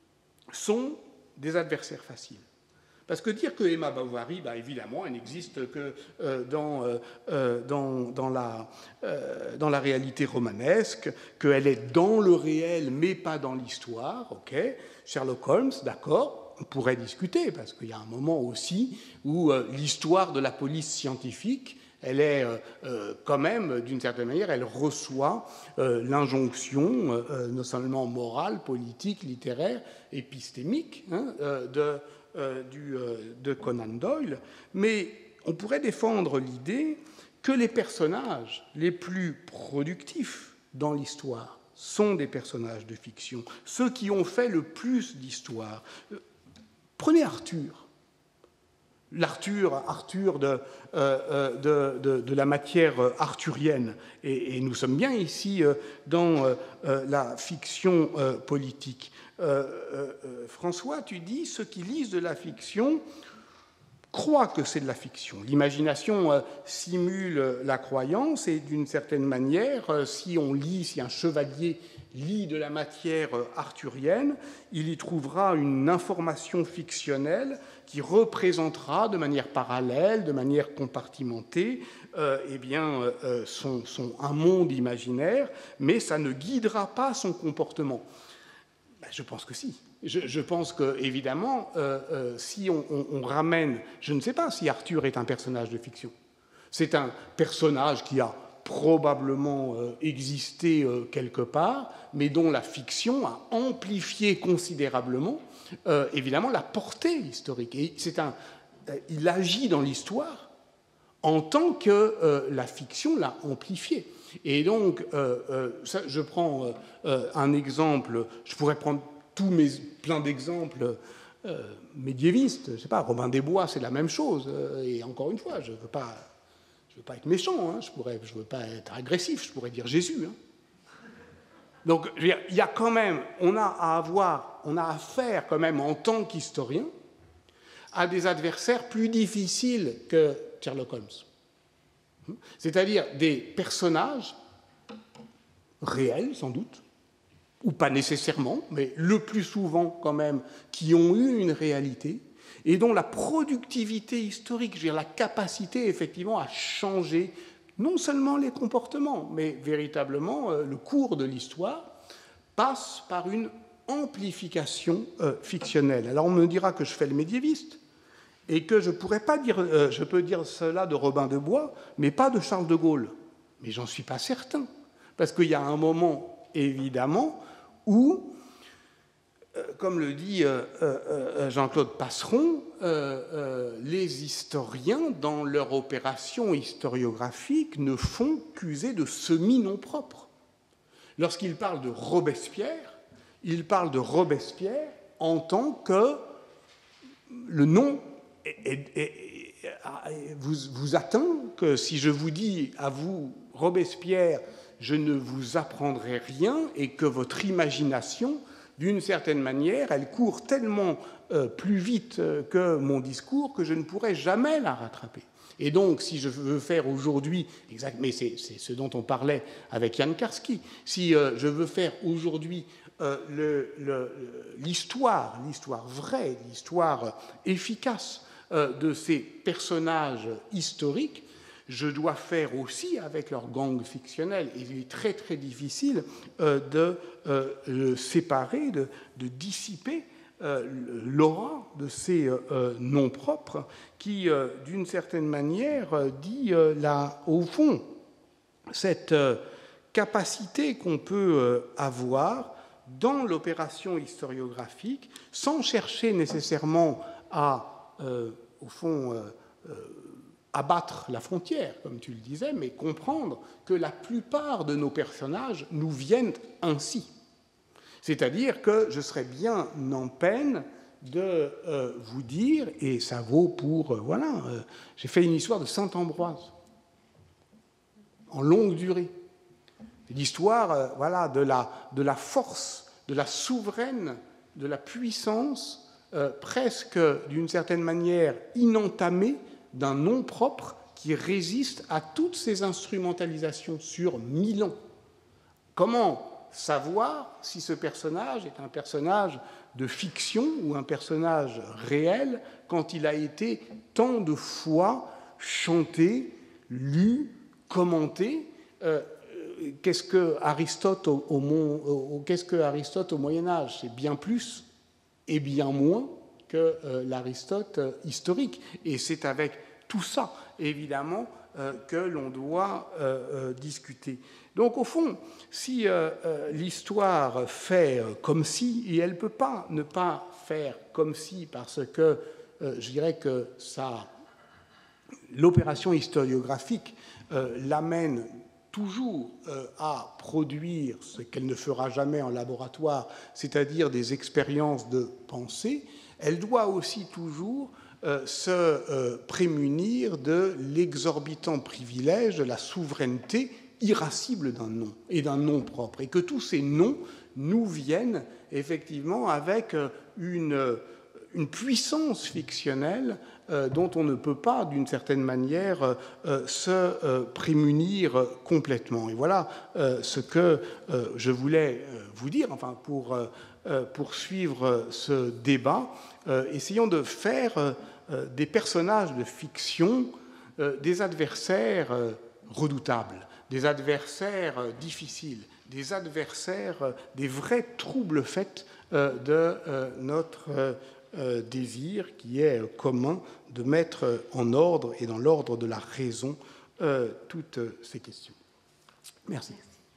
sont des adversaires faciles. Parce que dire que Emma Bovary, bah, évidemment, elle n'existe que euh, dans, euh, dans, dans, la, euh, dans la réalité romanesque, qu'elle est dans le réel, mais pas dans l'histoire. Ok, Sherlock Holmes, d'accord, on pourrait discuter, parce qu'il y a un moment aussi où euh, l'histoire de la police scientifique, elle est euh, euh, quand même, d'une certaine manière, elle reçoit euh, l'injonction, euh, non seulement morale, politique, littéraire, épistémique, hein, euh, de... Euh, du, euh, de Conan Doyle, mais on pourrait défendre l'idée que les personnages les plus productifs dans l'histoire sont des personnages de fiction, ceux qui ont fait le plus d'histoire. Prenez Arthur. L'Arthur, Arthur de, euh, de, de, de la matière arthurienne, et, et nous sommes bien ici euh, dans euh, la fiction euh, politique. Euh, euh, François, tu dis, ceux qui lisent de la fiction croient que c'est de la fiction. L'imagination euh, simule la croyance, et d'une certaine manière, euh, si on lit, si un chevalier lit de la matière euh, arthurienne, il y trouvera une information fictionnelle qui représentera de manière parallèle, de manière compartimentée, euh, eh bien, euh, son, son, un monde imaginaire, mais ça ne guidera pas son comportement. Ben, je pense que si. Je, je pense que, évidemment, euh, euh, si on, on, on ramène... Je ne sais pas si Arthur est un personnage de fiction. C'est un personnage qui a probablement euh, existé euh, quelque part, mais dont la fiction a amplifié considérablement, euh, évidemment, la portée historique. Et c'est un, euh, il agit dans l'histoire en tant que euh, la fiction l'a amplifié. Et donc, euh, euh, ça, je prends euh, euh, un exemple, je pourrais prendre tous mes, plein d'exemples euh, médiévistes, je ne sais pas, Robin des Bois, c'est la même chose. Euh, et encore une fois, je ne veux pas... Je ne veux pas être méchant, hein, je ne veux pas être agressif, je pourrais dire Jésus. Hein. Donc, je veux dire, il y a quand même, on a à avoir, on a affaire quand même en tant qu'historien à des adversaires plus difficiles que Sherlock Holmes. C'est-à-dire des personnages réels, sans doute, ou pas nécessairement, mais le plus souvent quand même, qui ont eu une réalité, et dont la productivité historique, je veux dire, la capacité effectivement à changer non seulement les comportements, mais véritablement euh, le cours de l'histoire, passe par une amplification euh, fictionnelle. Alors on me dira que je fais le médiéviste, et que je pourrais pas dire, euh, je peux dire cela de Robin de Bois, mais pas de Charles de Gaulle. Mais j'en suis pas certain, parce qu'il y a un moment, évidemment, où, euh, comme le dit euh, euh, Jean-Claude Passeron, euh, euh, les historiens, dans leur opération historiographique, ne font qu'user de semi-noms propres. Lorsqu'ils parlent de Robespierre, ils parlent de Robespierre en tant que le nom est, est, est, est, vous, vous atteint, que si je vous dis à vous Robespierre, je ne vous apprendrai rien, et que votre imagination, d'une certaine manière, elle court tellement euh, plus vite que mon discours que je ne pourrai jamais la rattraper. Et donc, si je veux faire aujourd'hui, exact, mais c'est ce dont on parlait avec Jan Karski, si euh, je veux faire aujourd'hui euh, l'histoire, l'histoire vraie, l'histoire efficace euh, de ces personnages historiques, je dois faire aussi avec leur gang fictionnel. Et il est très très difficile euh, de euh, le séparer, de, de dissiper euh, l'aura de ces euh, noms propres qui, euh, d'une certaine manière, euh, dit euh, là, au fond, cette euh, capacité qu'on peut euh, avoir dans l'opération historiographique, sans chercher nécessairement à, euh, au fond, euh, euh, abattre la frontière, comme tu le disais, mais comprendre que la plupart de nos personnages nous viennent ainsi. C'est-à-dire que je serais bien en peine de euh, vous dire, et ça vaut pour... Euh, voilà, euh, j'ai fait une histoire de saint Ambroise, en longue durée. L'histoire euh, voilà, de, la, de la force, de la souveraine, de la puissance, euh, presque d'une certaine manière inentamée, d'un nom propre qui résiste à toutes ces instrumentalisations sur mille ans. Comment savoir si ce personnage est un personnage de fiction ou un personnage réel quand il a été tant de fois chanté, lu, commenté? euh, Qu'est-ce que Aristote au, au, au, qu'est-ce que Aristote au Moyen-Âge? C'est bien plus et bien moins que euh, l'Aristote euh, historique. Et c'est avec tout ça, évidemment, euh, que l'on doit euh, euh, discuter. Donc, au fond, si euh, euh, l'histoire fait euh, comme si, et elle ne peut pas ne pas faire comme si, parce que euh, je dirais que ça, l'opération historiographique euh, l'amène toujours euh, à produire ce qu'elle ne fera jamais en laboratoire, c'est-à-dire des expériences de pensée, elle doit aussi toujours euh, se euh, prémunir de l'exorbitant privilège de la souveraineté irascible d'un nom et d'un nom propre, et que tous ces noms nous viennent effectivement avec une, une puissance fictionnelle euh, dont on ne peut pas, d'une certaine manière, euh, se euh, prémunir complètement. Et voilà euh, ce que euh, je voulais vous dire, enfin, pour euh, poursuivre ce débat. Euh, essayons de faire euh, des personnages de fiction euh, des adversaires euh, redoutables, des adversaires euh, difficiles, des adversaires, euh, des vrais troubles faits euh, de euh, notre euh, euh, désir qui est euh, commun de mettre en ordre et dans l'ordre de la raison euh, toutes euh, ces questions. Merci.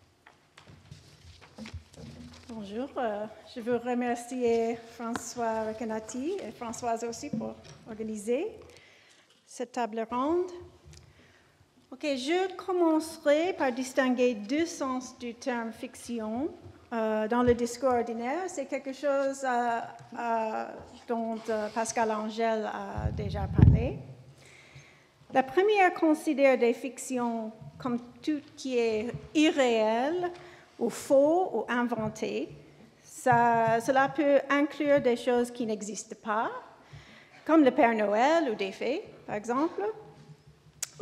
Bonjour, euh, je veux remercier François Recanati et Françoise aussi pour organiser cette table ronde. Ok, je commencerai par distinguer deux sens du terme fiction euh, dans le discours ordinaire. C'est quelque chose euh, euh, dont euh, Pascal Angel a déjà parlé. La première considère des fictions comme tout qui est irréel, ou faux ou inventé. Ça, cela peut inclure des choses qui n'existent pas, comme le Père Noël ou des fées, par exemple,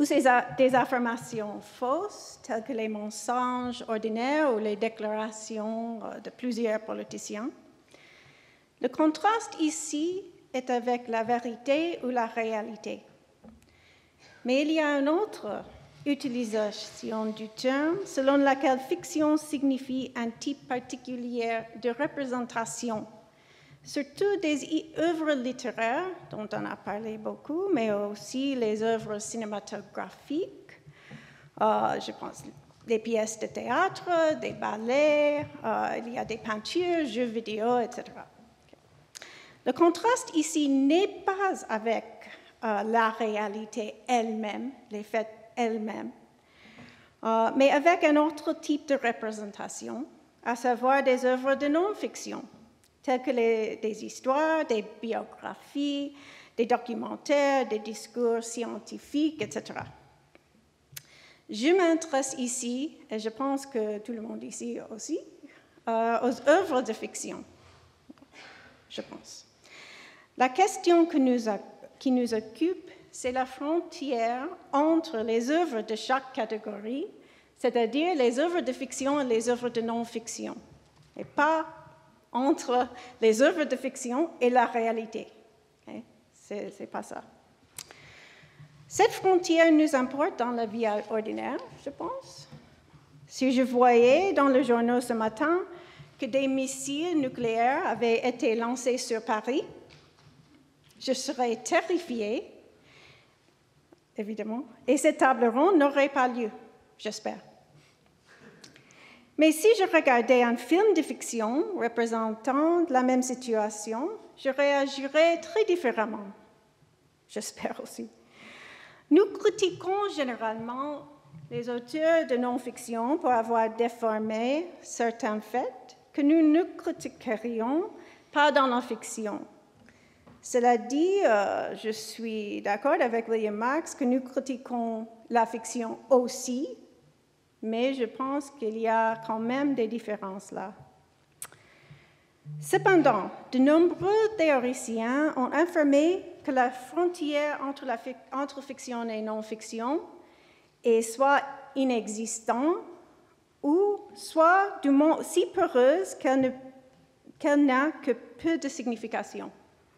ou des affirmations fausses, telles que les mensonges ordinaires ou les déclarations de plusieurs politiciens. Le contraste ici est avec la vérité ou la réalité. Mais il y a une autre utilisation du terme selon laquelle fiction signifie un type particulier de représentation, surtout des œuvres littéraires dont on a parlé beaucoup, mais aussi les œuvres cinématographiques, euh, je pense des pièces de théâtre, des ballets, euh, il y a des peintures, jeux vidéo, et cetera. Okay. Le contraste ici n'est pas avec euh, la réalité elle-même, les faits elles-mêmes, euh, mais avec un autre type de représentation, à savoir des œuvres de non-fiction, telles que les, des histoires, des biographies, des documentaires, des discours scientifiques, et cetera. Je m'intéresse ici, et je pense que tout le monde ici aussi, euh, aux œuvres de fiction, je pense. La question que nous a, qui nous occupe, c'est la frontière entre les œuvres de chaque catégorie, c'est-à-dire les œuvres de fiction et les œuvres de non-fiction, et pas entre les œuvres de fiction et la réalité. Okay? C'est, c'est pas ça. Cette frontière nous importe dans la vie ordinaire, je pense. Si je voyais dans le journal ce matin que des missiles nucléaires avaient été lancés sur Paris, je serais terrifiée, évidemment, et cette table ronde n'aurait pas lieu, j'espère. Mais si je regardais un film de fiction représentant la même situation, je réagirais très différemment, j'espère aussi. Nous critiquons généralement les auteurs de non-fiction pour avoir déformé certains faits que nous ne critiquerions pas dans la fiction. Cela dit, euh, je suis d'accord avec William Marx que nous critiquons la fiction aussi, mais je pense qu'il y a quand même des différences là. Cependant, de nombreux théoriciens ont affirmé que la frontière entre, la fic- entre fiction et non-fiction est soit inexistante ou soit du moins si poreuse qu'elle, ne, qu'elle n'a que peu de signification.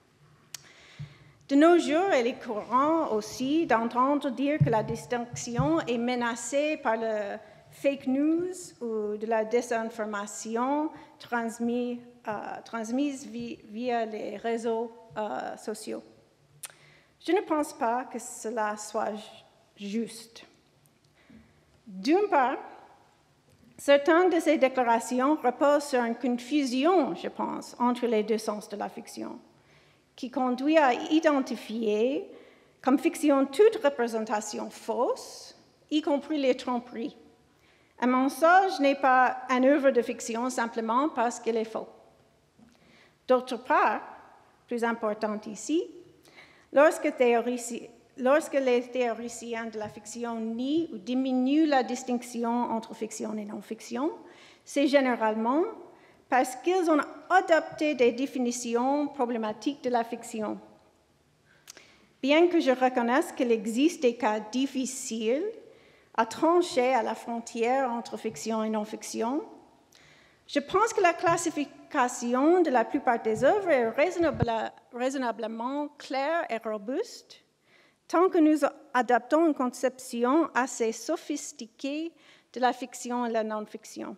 De nos jours, il est courant aussi d'entendre dire que la distinction est menacée par le fake news ou de la désinformation transmise, euh, transmise via, via les réseaux euh, sociaux. Je ne pense pas que cela soit juste. D'une part, certaines de ces déclarations reposent sur une confusion, je pense, entre les deux sens de la fiction, qui conduit à identifier comme fiction toute représentation fausse, y compris les tromperies. Un mensonge n'est pas une œuvre de fiction simplement parce qu'il est faux. D'autre part, plus important ici, lorsque, théorici, lorsque les théoriciens de la fiction nient ou diminuent la distinction entre fiction et non-fiction, c'est généralement parce qu'ils ont adopté des définitions problématiques de la fiction. Bien que je reconnaisse qu'il existe des cas difficiles à trancher à la frontière entre fiction et non-fiction, je pense que la classification de la plupart des œuvres est raisonnable, raisonnablement claire et robuste, tant que nous adoptons une conception assez sophistiquée de la fiction et la non-fiction.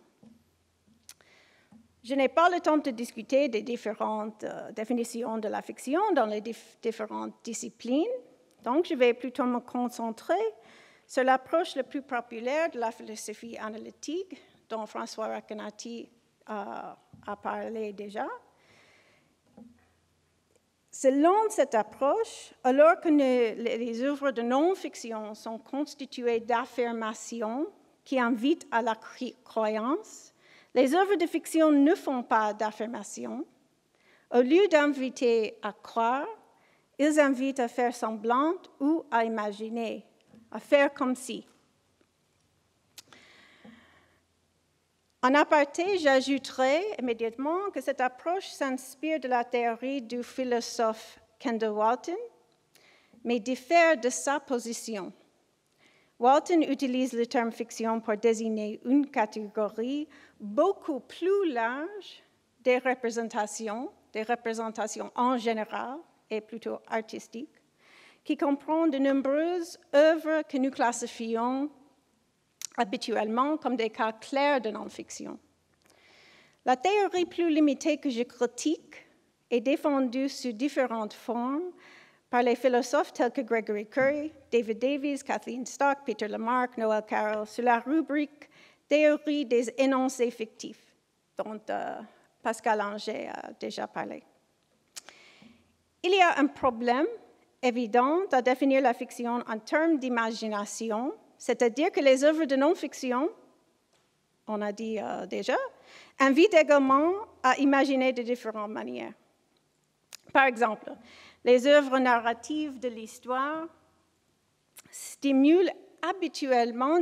Je n'ai pas le temps de discuter des différentes euh, définitions de la fiction dans les dif- différentes disciplines, donc je vais plutôt me concentrer sur l'approche la plus populaire de la philosophie analytique, dont François Recanati euh, a parlé déjà. Selon cette approche, alors que ne, les œuvres de non-fiction sont constituées d'affirmations qui invitent à la croyance, les œuvres de fiction ne font pas d'affirmation. Au lieu d'inviter à croire, ils invitent à faire semblant ou à imaginer, à faire comme si. En aparté, j'ajouterai immédiatement que cette approche s'inspire de la théorie du philosophe Kendall Walton, mais diffère de sa position. Walton utilise le terme fiction pour désigner une catégorie beaucoup plus large des représentations, des représentations en général et plutôt artistiques, qui comprend de nombreuses œuvres que nous classifions habituellement comme des cas clairs de non-fiction. La théorie plus limitée que je critique est défendue sous différentes formes par les philosophes tels que Gregory Curry, David Davies, Kathleen Stock, Peter Lamarck, Noel Carroll, sous la rubrique « Théorie des énoncés fictifs » dont euh, Pascal Anger a déjà parlé. Il y a un problème évident à définir la fiction en termes d'imagination, c'est-à-dire que les œuvres de non-fiction, on a dit euh, déjà, invitent également à imaginer de différentes manières. Par exemple, les œuvres narratives de l'histoire stimulent habituellement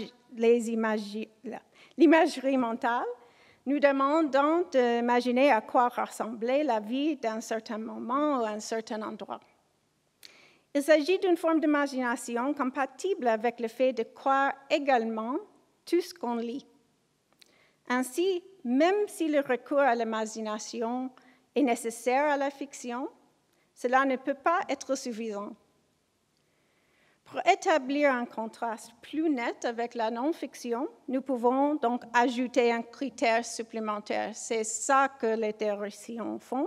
l'imagerie mentale, nous demandant d'imaginer à quoi ressemblait la vie d'un certain moment ou à un certain endroit. Il s'agit d'une forme d'imagination compatible avec le fait de croire également tout ce qu'on lit. Ainsi, même si le recours à l'imagination est nécessaire à la fiction, cela ne peut pas être suffisant. Pour établir un contraste plus net avec la non-fiction, nous pouvons donc ajouter un critère supplémentaire. C'est ça que les théoriciens font.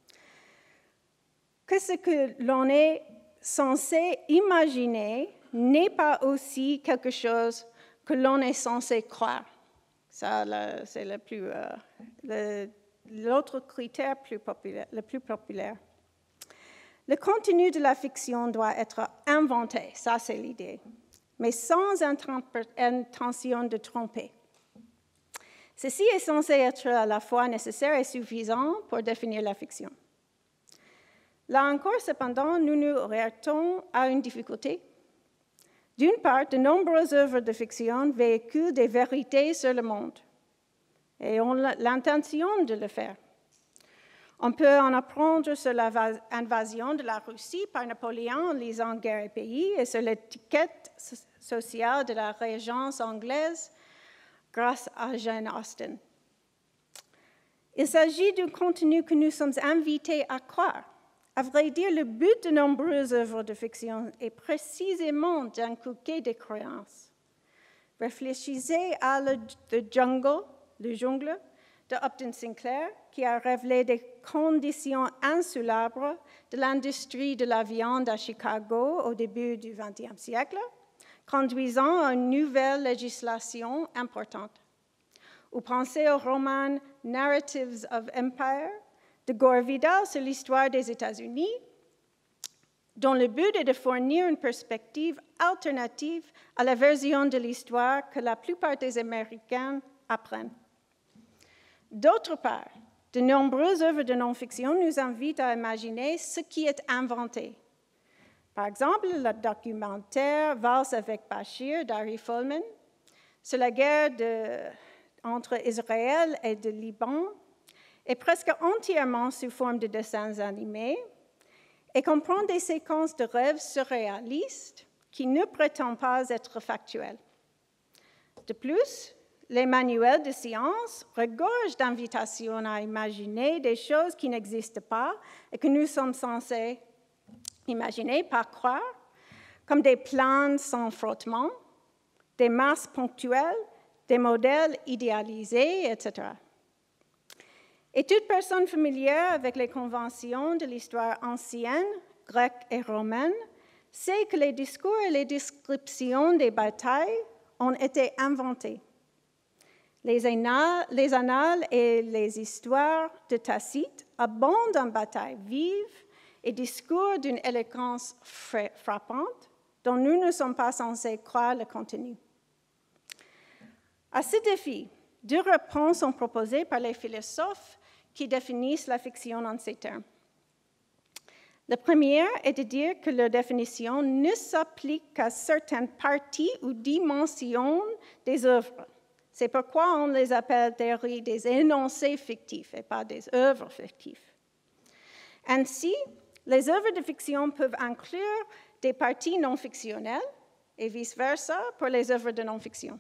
Que ce que l'on est censé imaginer n'est pas aussi quelque chose que l'on est censé croire. Ça, c'est le plus, euh, le, l'autre critère plus populaire, le plus populaire. Le contenu de la fiction doit être inventé, ça c'est l'idée, mais sans intention de tromper. Ceci est censé être à la fois nécessaire et suffisant pour définir la fiction. Là encore, cependant, nous nous heurtons à une difficulté. D'une part, de nombreuses œuvres de fiction véhiculent des vérités sur le monde et ont l'intention de le faire. On peut en apprendre sur l'invasion de la Russie par Napoléon en lisant Guerre et Pays et sur l'étiquette sociale de la régence anglaise grâce à Jane Austen. Il s'agit d'un contenu que nous sommes invités à croire. À vrai dire, le but de nombreuses œuvres de fiction est précisément d'inculquer des croyances. Réfléchissez à le, The Jungle, le jungle de Upton Sinclair, qui a révélé des conditions insouliables de l'industrie de la viande à Chicago au début du vingtième siècle, conduisant à une nouvelle législation importante. Ou pensez au roman Narratives of Empire de Gore Vidal sur l'histoire des États-Unis, dont le but est de fournir une perspective alternative à la version de l'histoire que la plupart des Américains apprennent. D'autre part, de nombreuses œuvres de non-fiction nous invitent à imaginer ce qui est inventé. Par exemple, le documentaire Valse avec Bachir d'Ari Folman sur la guerre de, entre Israël et le Liban est presque entièrement sous forme de dessins animés et comprend des séquences de rêves surréalistes qui ne prétendent pas être factuels. De plus, les manuels de science regorgent d'invitations à imaginer des choses qui n'existent pas et que nous sommes censés imaginer par croire, comme des plans sans frottement, des masses ponctuelles, des modèles idéalisés, et cetera. Et toute personne familière avec les conventions de l'histoire ancienne, grecque et romaine, sait que les discours et les descriptions des batailles ont été inventés. Les annales, les annales et les histoires de Tacite abondent en batailles vives et discours d'une élégance frappante dont nous ne sommes pas censés croire le contenu. À ce défi, deux réponses sont proposées par les philosophes qui définissent la fiction en ces termes. La première est de dire que leur définition ne s'applique qu'à certaines parties ou dimensions des œuvres. C'est pourquoi on les appelle théories des énoncés fictifs et pas des œuvres fictives. Ainsi, les œuvres de fiction peuvent inclure des parties non fictionnelles et vice-versa pour les œuvres de non-fiction.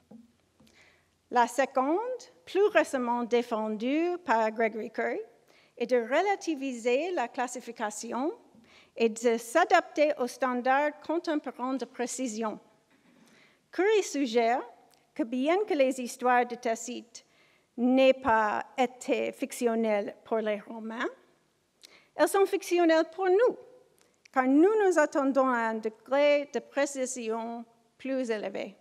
La seconde, plus récemment défendue par Gregory Curry, est de relativiser la classification et de s'adapter aux standards contemporains de précision. Curry suggère que bien que les histoires de Tacite n'aient pas été fictionnelles pour les Romains, elles sont fictionnelles pour nous, car nous nous attendons à un degré de précision plus élevé.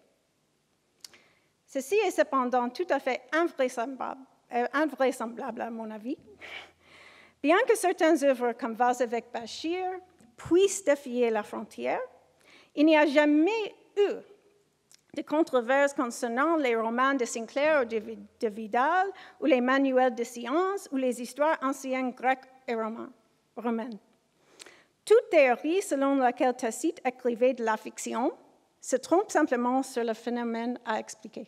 Ceci est cependant tout à fait invraisemblable, euh, invraisemblable à mon avis. Bien que certaines œuvres comme Vase avec Bachir puissent défier la frontière, il n'y a jamais eu de controverses concernant les romans de Sinclair ou de Vidal, ou les manuels de sciences, ou les histoires anciennes grecques et romaines. Toute théorie selon laquelle Tacite écrivait de la fiction se trompe simplement sur le phénomène à expliquer.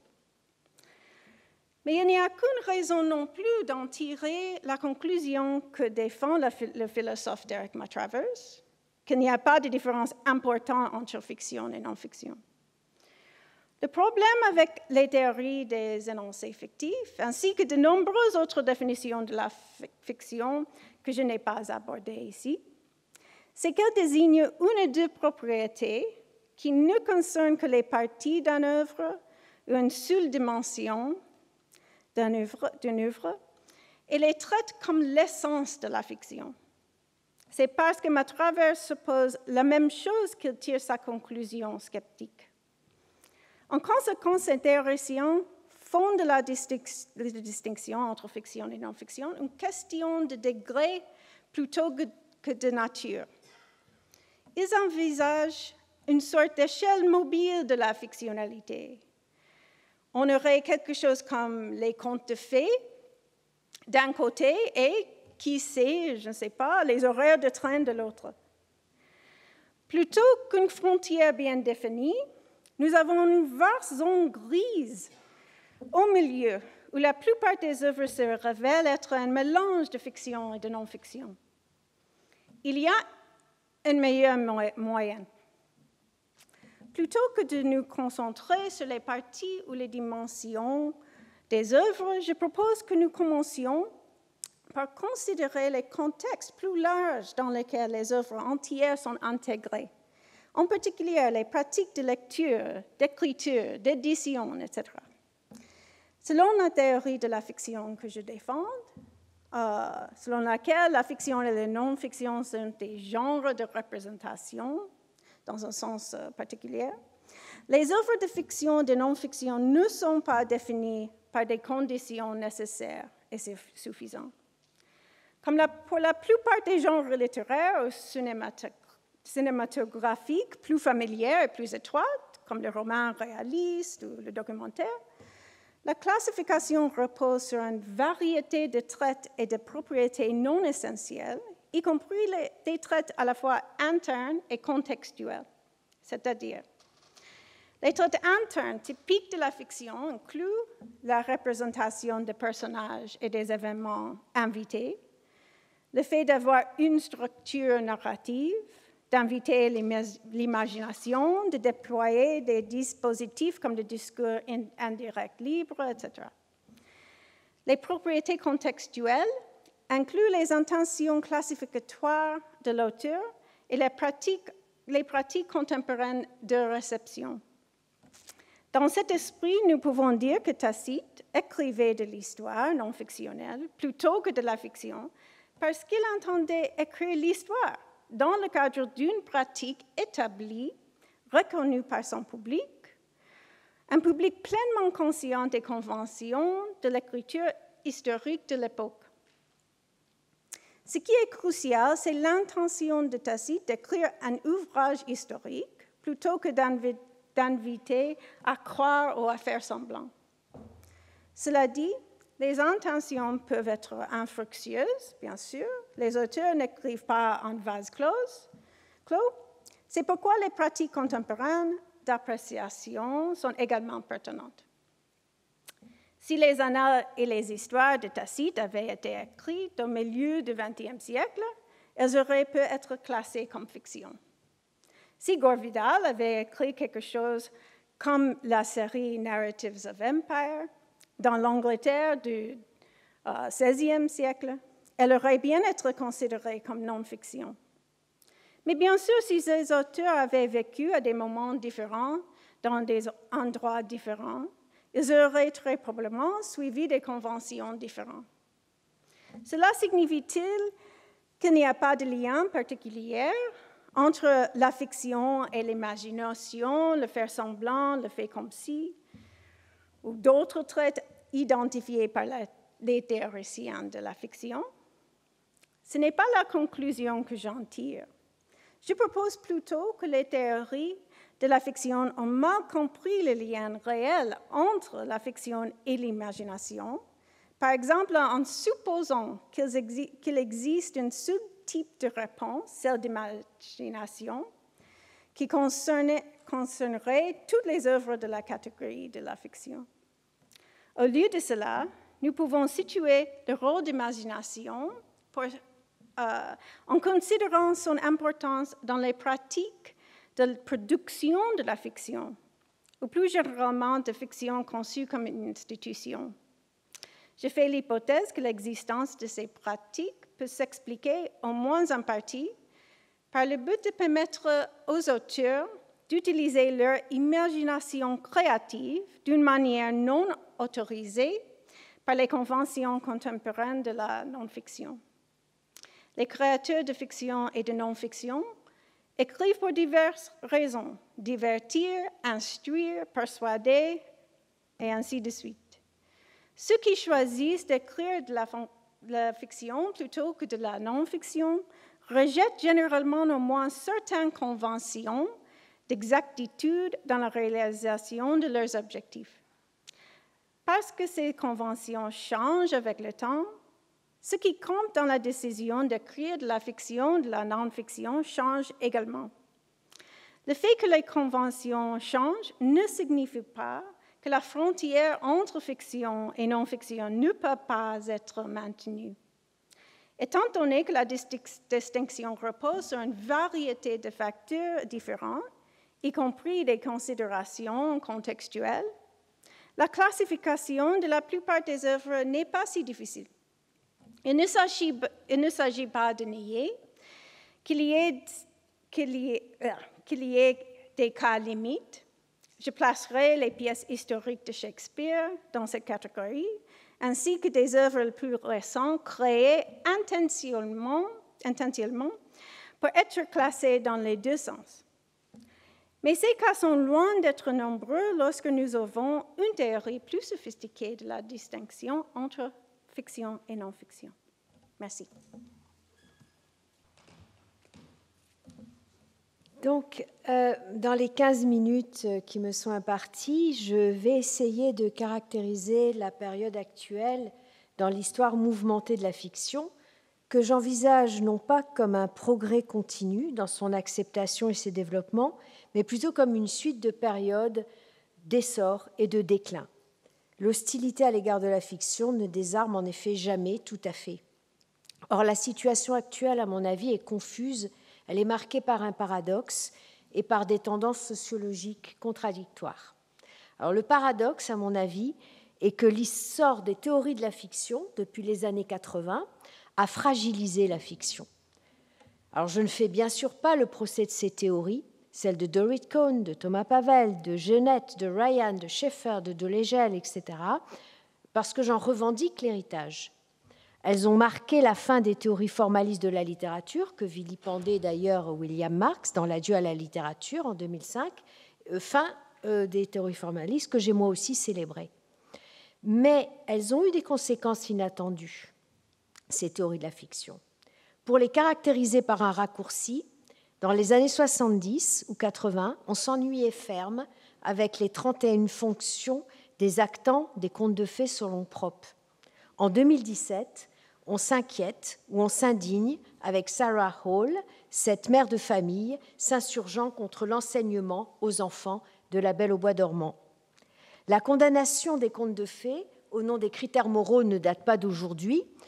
Mais il n'y a qu'une raison non plus d'en tirer la conclusion que défend le, le philosophe Derek Matravers, qu'il n'y a pas de différence importante entre fiction et non-fiction. Le problème avec les théories des énoncés fictifs, ainsi que de nombreuses autres définitions de la fiction que je n'ai pas abordées ici, c'est qu'elles désignent une ou deux propriétés qui ne concernent que les parties d'une œuvre ou une seule dimension d'une œuvre, d'une œuvre et les traitent comme l'essence de la fiction. C'est parce que Matravers suppose la même chose qu'il tire sa conclusion sceptique. En conséquence, ces théoriciens font de la distinction entre fiction et non-fiction une question de degré plutôt que de nature. Ils envisagent une sorte d'échelle mobile de la fictionnalité. On aurait quelque chose comme les contes de fées d'un côté et, qui sait, je ne sais pas, les horaires de train de l'autre. Plutôt qu'une frontière bien définie, nous avons une vaste zone grise au milieu où la plupart des œuvres se révèlent être un mélange de fiction et de non-fiction. Il y a une meilleure moyenne. Plutôt que de nous concentrer sur les parties ou les dimensions des œuvres, je propose que nous commencions par considérer les contextes plus larges dans lesquels les œuvres entières sont intégrées, en particulier les pratiques de lecture, d'écriture, d'édition, et cetera. Selon la théorie de la fiction que je défends, euh, selon laquelle la fiction et la non-fiction sont des genres de représentation, dans un sens particulier, les œuvres de fiction et de non-fiction ne sont pas définies par des conditions nécessaires et suffisantes. Comme la, pour la plupart des genres littéraires ou cinématographiques plus familières et plus étroites, comme le roman réaliste ou le documentaire, la classification repose sur une variété de traits et de propriétés non essentielles, y compris les, des traits à la fois internes et contextuels. C'est-à-dire, les traits internes typiques de la fiction incluent la représentation des personnages et des événements invités, le fait d'avoir une structure narrative, d'inviter l'imagination, de déployer des dispositifs comme le discours indirect libre, et cetera. Les propriétés contextuelles incluent les intentions classificatoires de l'auteur et les pratiques, les pratiques contemporaines de réception. Dans cet esprit, nous pouvons dire que Tacite écrivait de l'histoire non fictionnelle plutôt que de la fiction parce qu'il entendait écrire l'histoire dans le cadre d'une pratique établie, reconnue par son public, un public pleinement conscient des conventions de l'écriture historique de l'époque. Ce qui est crucial, c'est l'intention de Tacite d'écrire un ouvrage historique plutôt que d'inviter à croire ou à faire semblant. Cela dit, les intentions peuvent être infructueuses, bien sûr. Les auteurs n'écrivent pas en vase clos. C'est pourquoi les pratiques contemporaines d'appréciation sont également pertinentes. Si les annales et les histoires de Tacite avaient été écrites au milieu du vingtième siècle, elles auraient pu être classées comme fiction. Si Gore Vidal avait écrit quelque chose comme la série Narratives of Empire dans l'Angleterre du euh, seizième siècle, elle aurait bien été considérée comme non-fiction. Mais bien sûr, si ces auteurs avaient vécu à des moments différents, dans des endroits différents, ils auraient très probablement suivi des conventions différentes. Cela signifie-t-il qu'il n'y a pas de lien particulier entre la fiction et l'imagination, le faire semblant, le fait comme si, ou d'autres traits identifiés par la, les théoriciens de la fiction? Ce n'est pas la conclusion que j'en tire. Je propose plutôt que les théories de la fiction ont mal compris le lien réel entre la fiction et l'imagination, par exemple en supposant qu'il exi- qu'il existe un sous-type de réponse, celle d'imagination, qui concernerait toutes les œuvres de la catégorie de la fiction. Au lieu de cela, nous pouvons situer le rôle d'imagination pour, euh, en considérant son importance dans les pratiques de production de la fiction, ou plus généralement de fiction conçue comme une institution. Je fais l'hypothèse que l'existence de ces pratiques peut s'expliquer, au moins en partie, par le but de permettre aux auteurs d'utiliser leur imagination créative d'une manière non autorisée par les conventions contemporaines de la non-fiction. Les créateurs de fiction et de non-fiction écrivent pour diverses raisons, divertir, instruire, persuader, et ainsi de suite. Ceux qui choisissent d'écrire de la, de la fiction plutôt que de la non-fiction rejettent généralement au moins certaines conventions d'exactitude dans la réalisation de leurs objectifs. Parce que ces conventions changent avec le temps, ce qui compte dans la décision d'écrire de la fiction, de la non-fiction, change également. Le fait que les conventions changent ne signifie pas que la frontière entre fiction et non-fiction ne peut pas être maintenue. Étant donné que la distinction repose sur une variété de facteurs différents, y compris des considérations contextuelles, la classification de la plupart des œuvres n'est pas si difficile. Il ne s'agit, il ne s'agit pas de nier qu'il y ait, qu'il y ait, euh, qu'il y ait des cas limites. Je placerai les pièces historiques de Shakespeare dans cette catégorie, ainsi que des œuvres les plus récentes créées intentionnellement, intentionnellement pour être classées dans les deux sens. Mais ces cas sont loin d'être nombreux lorsque nous avons une théorie plus sophistiquée de la distinction entre fiction et non-fiction. Merci. Donc, euh, dans les quinze minutes qui me sont imparties, je vais essayer de caractériser la période actuelle dans l'histoire mouvementée de la fiction, que j'envisage non pas comme un progrès continu dans son acceptation et ses développements, mais plutôt comme une suite de périodes d'essor et de déclin. L'hostilité à l'égard de la fiction ne désarme en effet jamais tout à fait. Or, la situation actuelle, à mon avis, est confuse. Elle est marquée par un paradoxe et par des tendances sociologiques contradictoires. Alors, le paradoxe, à mon avis, est que l'essor des théories de la fiction, depuis les années quatre-vingts, a fragilisé la fiction. Alors, je ne fais bien sûr pas le procès de ces théories, celles de Dorit Cohn, de Thomas Pavel, de Genette, de Ryan, de Schaeffer, de Delegel, et cetera, parce que j'en revendique l'héritage. Elles ont marqué la fin des théories formalistes de la littérature, que vilipendait d'ailleurs William Marx dans l'Adieu à la littérature en deux mille cinq, fin euh, des théories formalistes que j'ai moi aussi célébrées. Mais elles ont eu des conséquences inattendues, ces théories de la fiction. Pour les caractériser par un raccourci, dans les années soixante-dix ou quatre-vingts, on s'ennuyait ferme avec les trente et une fonctions des actants des contes de fées selon Propp. En deux mille dix-sept, on s'inquiète ou on s'indigne avec Sarah Hall, cette mère de famille s'insurgeant contre l'enseignement aux enfants de La Belle au bois dormant. La condamnation des contes de fées au nom des critères moraux ne date pas d'aujourd'hui.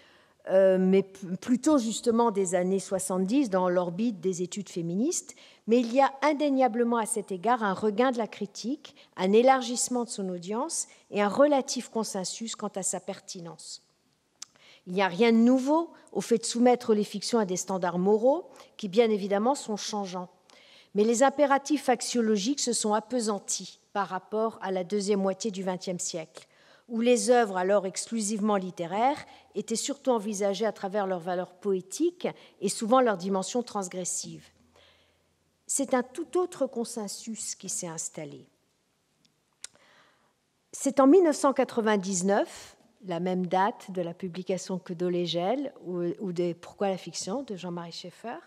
euh, mais plutôt justement des années soixante-dix dans l'orbite des études féministes. Mais il y a indéniablement à cet égard un regain de la critique, un élargissement de son audience et un relatif consensus quant à sa pertinence. Il n'y a rien de nouveau au fait de soumettre les fictions à des standards moraux qui, bien évidemment, sont changeants. Mais les impératifs axiologiques se sont appesantis par rapport à la deuxième moitié du vingtième siècle, où les œuvres alors exclusivement littéraires étaient surtout envisagées à travers leur valeur poétique et souvent leur dimension transgressive. C'est un tout autre consensus qui s'est installé. C'est en mille neuf cent quatre-vingt-dix-neuf, la même date de la publication que d'Olégel ou de Pourquoi la fiction de Jean-Marie Schaeffer,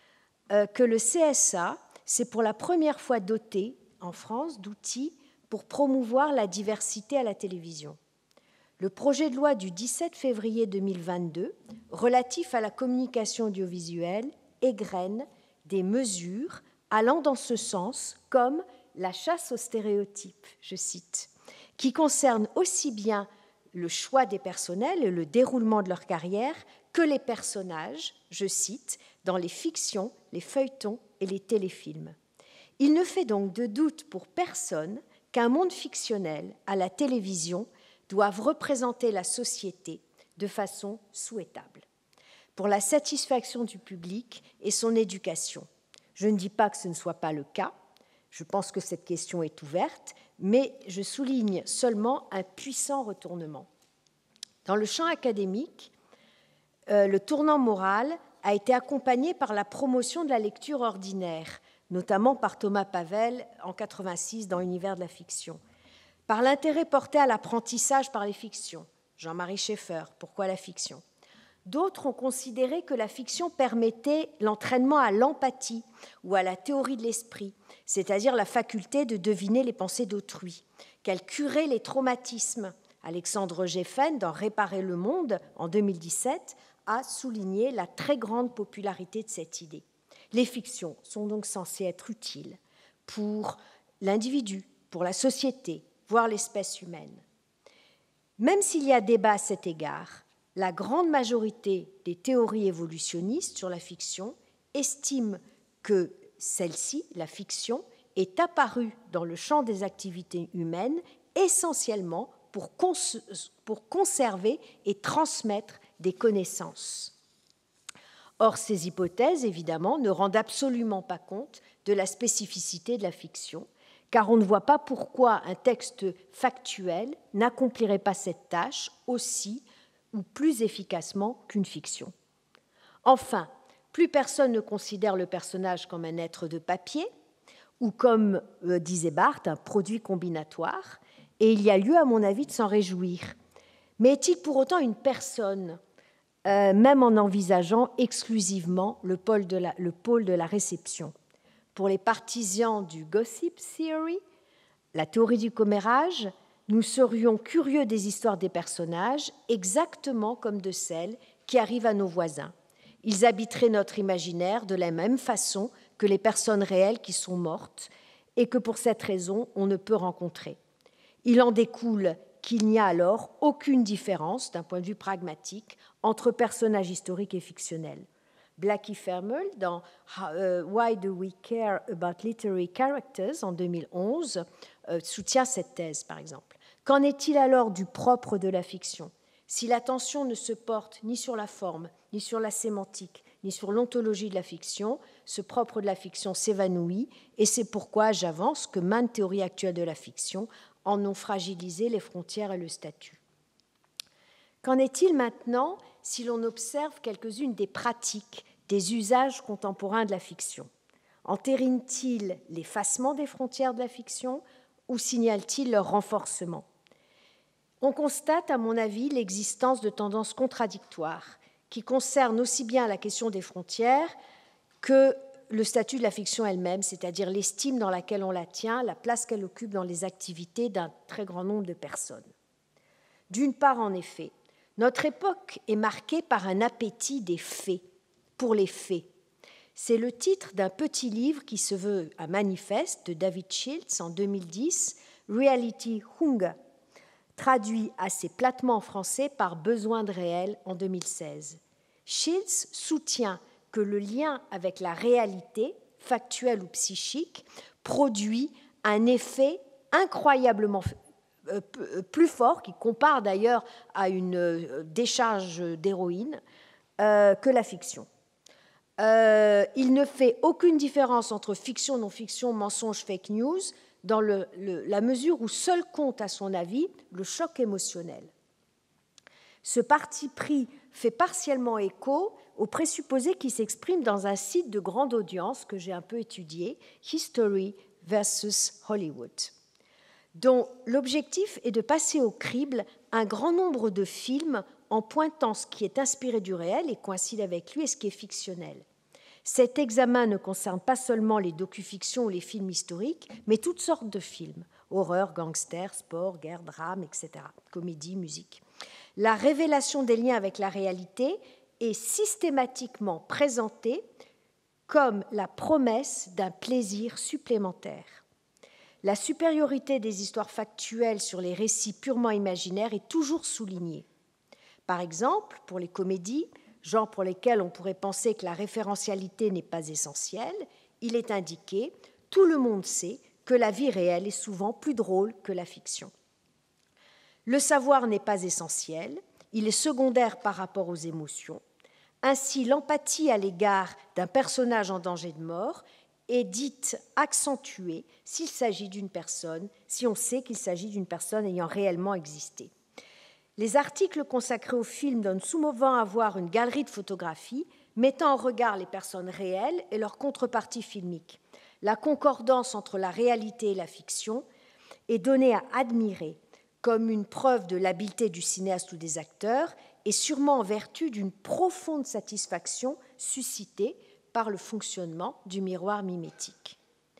que le C S A s'est pour la première fois doté en France d'outils pour promouvoir la diversité à la télévision. Le projet de loi du dix-sept février deux mille vingt-deux relatif à la communication audiovisuelle égrène des mesures allant dans ce sens, comme la chasse aux stéréotypes, je cite, qui concerne aussi bien le choix des personnels et le déroulement de leur carrière que les personnages, je cite, dans les fictions, les feuilletons et les téléfilms. Il ne fait donc de doute pour personne qu'un monde fictionnel à la télévision doive représenter la société de façon souhaitable, pour la satisfaction du public et son éducation. Je ne dis pas que ce ne soit pas le cas, je pense que cette question est ouverte, mais je souligne seulement un puissant retournement. Dans le champ académique, euh, le tournant moral a été accompagné par la promotion de la lecture ordinaire, notamment par Thomas Pavel en quatre-vingt-six dans l'univers de la fiction, par l'intérêt porté à l'apprentissage par les fictions, Jean-Marie Schaeffer, Pourquoi la fiction. D'autres ont considéré que la fiction permettait l'entraînement à l'empathie ou à la théorie de l'esprit, c'est-à-dire la faculté de deviner les pensées d'autrui, qu'elle curait les traumatismes. Alexandre Geffen, dans Réparer le monde, en deux mille dix-sept, a souligné la très grande popularité de cette idée. Les fictions sont donc censées être utiles pour l'individu, pour la société, voire l'espèce humaine. Même s'il y a débat à cet égard, la grande majorité des théories évolutionnistes sur la fiction estiment que celle-ci, la fiction, est apparue dans le champ des activités humaines essentiellement pour, cons pour conserver et transmettre des connaissances. Or, ces hypothèses, évidemment, ne rendent absolument pas compte de la spécificité de la fiction, car on ne voit pas pourquoi un texte factuel n'accomplirait pas cette tâche aussi ou plus efficacement qu'une fiction. Enfin, plus personne ne considère le personnage comme un être de papier ou comme, euh, disait Barthes, un produit combinatoire, et il y a lieu, à mon avis, de s'en réjouir. Mais est-il pour autant une personne, euh, même en envisageant exclusivement le pôle de la, le pôle de la réception? Pour les partisans du gossip theory, la théorie du commérage, nous serions curieux des histoires des personnages, exactement comme de celles qui arrivent à nos voisins. Ils habiteraient notre imaginaire de la même façon que les personnes réelles qui sont mortes et que pour cette raison, on ne peut rencontrer. Il en découle qu'il n'y a alors aucune différence, d'un point de vue pragmatique, entre personnages historiques et fictionnels. Blackie Fermel, dans uh, Why Do We Care About Literary Characters, en deux mille onze, euh, soutient cette thèse, par exemple. Qu'en est-il alors du propre de la fiction? Si l'attention ne se porte ni sur la forme, ni sur la sémantique, ni sur l'ontologie de la fiction, ce propre de la fiction s'évanouit, et c'est pourquoi j'avance que maintes théories actuelles de la fiction en ont fragilisé les frontières et le statut. Qu'en est-il maintenant si l'on observe quelques-unes des pratiques, des usages contemporains de la fiction? Entérine-t-il l'effacement des frontières de la fiction ou signale-t-il leur renforcement? On constate, à mon avis, l'existence de tendances contradictoires qui concernent aussi bien la question des frontières que le statut de la fiction elle-même, c'est-à-dire l'estime dans laquelle on la tient, la place qu'elle occupe dans les activités d'un très grand nombre de personnes. D'une part, en effet, notre époque est marquée par un appétit des faits, pour les faits. C'est le titre d'un petit livre qui se veut un manifeste de David Shields en deux mille dix, Reality Hunger, traduit assez platement en français par Besoin de réel en deux mille seize. Shields soutient que le lien avec la réalité, factuelle ou psychique, produit un effet incroyablement plus fort, qui compare d'ailleurs à une décharge d'héroïne, euh, que la fiction. Euh, il ne fait aucune différence entre fiction, non-fiction, mensonge, fake news, dans le, le, la mesure où seul compte, à son avis, le choc émotionnel. Ce parti pris fait partiellement écho au présupposé qui s'exprime dans un site de grande audience que j'ai un peu étudié, History versus Hollywood, dont l'objectif est de passer au crible un grand nombre de films en pointant ce qui est inspiré du réel et coïncide avec lui et ce qui est fictionnel. Cet examen ne concerne pas seulement les docu-fictions ou les films historiques, mais toutes sortes de films, horreur, gangster, sport, guerre, drame, et cetera, comédie, musique. La révélation des liens avec la réalité est systématiquement présentée comme la promesse d'un plaisir supplémentaire. La supériorité des histoires factuelles sur les récits purement imaginaires est toujours soulignée. Par exemple, pour les comédies, genre pour lesquels on pourrait penser que la référentialité n'est pas essentielle, il est indiqué « Tout le monde sait que la vie réelle est souvent plus drôle que la fiction ». Le savoir n'est pas essentiel, il est secondaire par rapport aux émotions. Ainsi, l'empathie à l'égard d'un personnage en danger de mort est dite accentuée s'il s'agit d'une personne, si on sait qu'il s'agit d'une personne ayant réellement existé. Les articles consacrés au film donnent souvent à voir une galerie de photographies mettant en regard les personnes réelles et leurs contreparties filmiques. La concordance entre la réalité et la fiction est donnée à admirer comme une preuve de l'habileté du cinéaste ou des acteurs et sûrement en vertu d'une profonde satisfaction suscitée par le fonctionnement du miroir mimétique.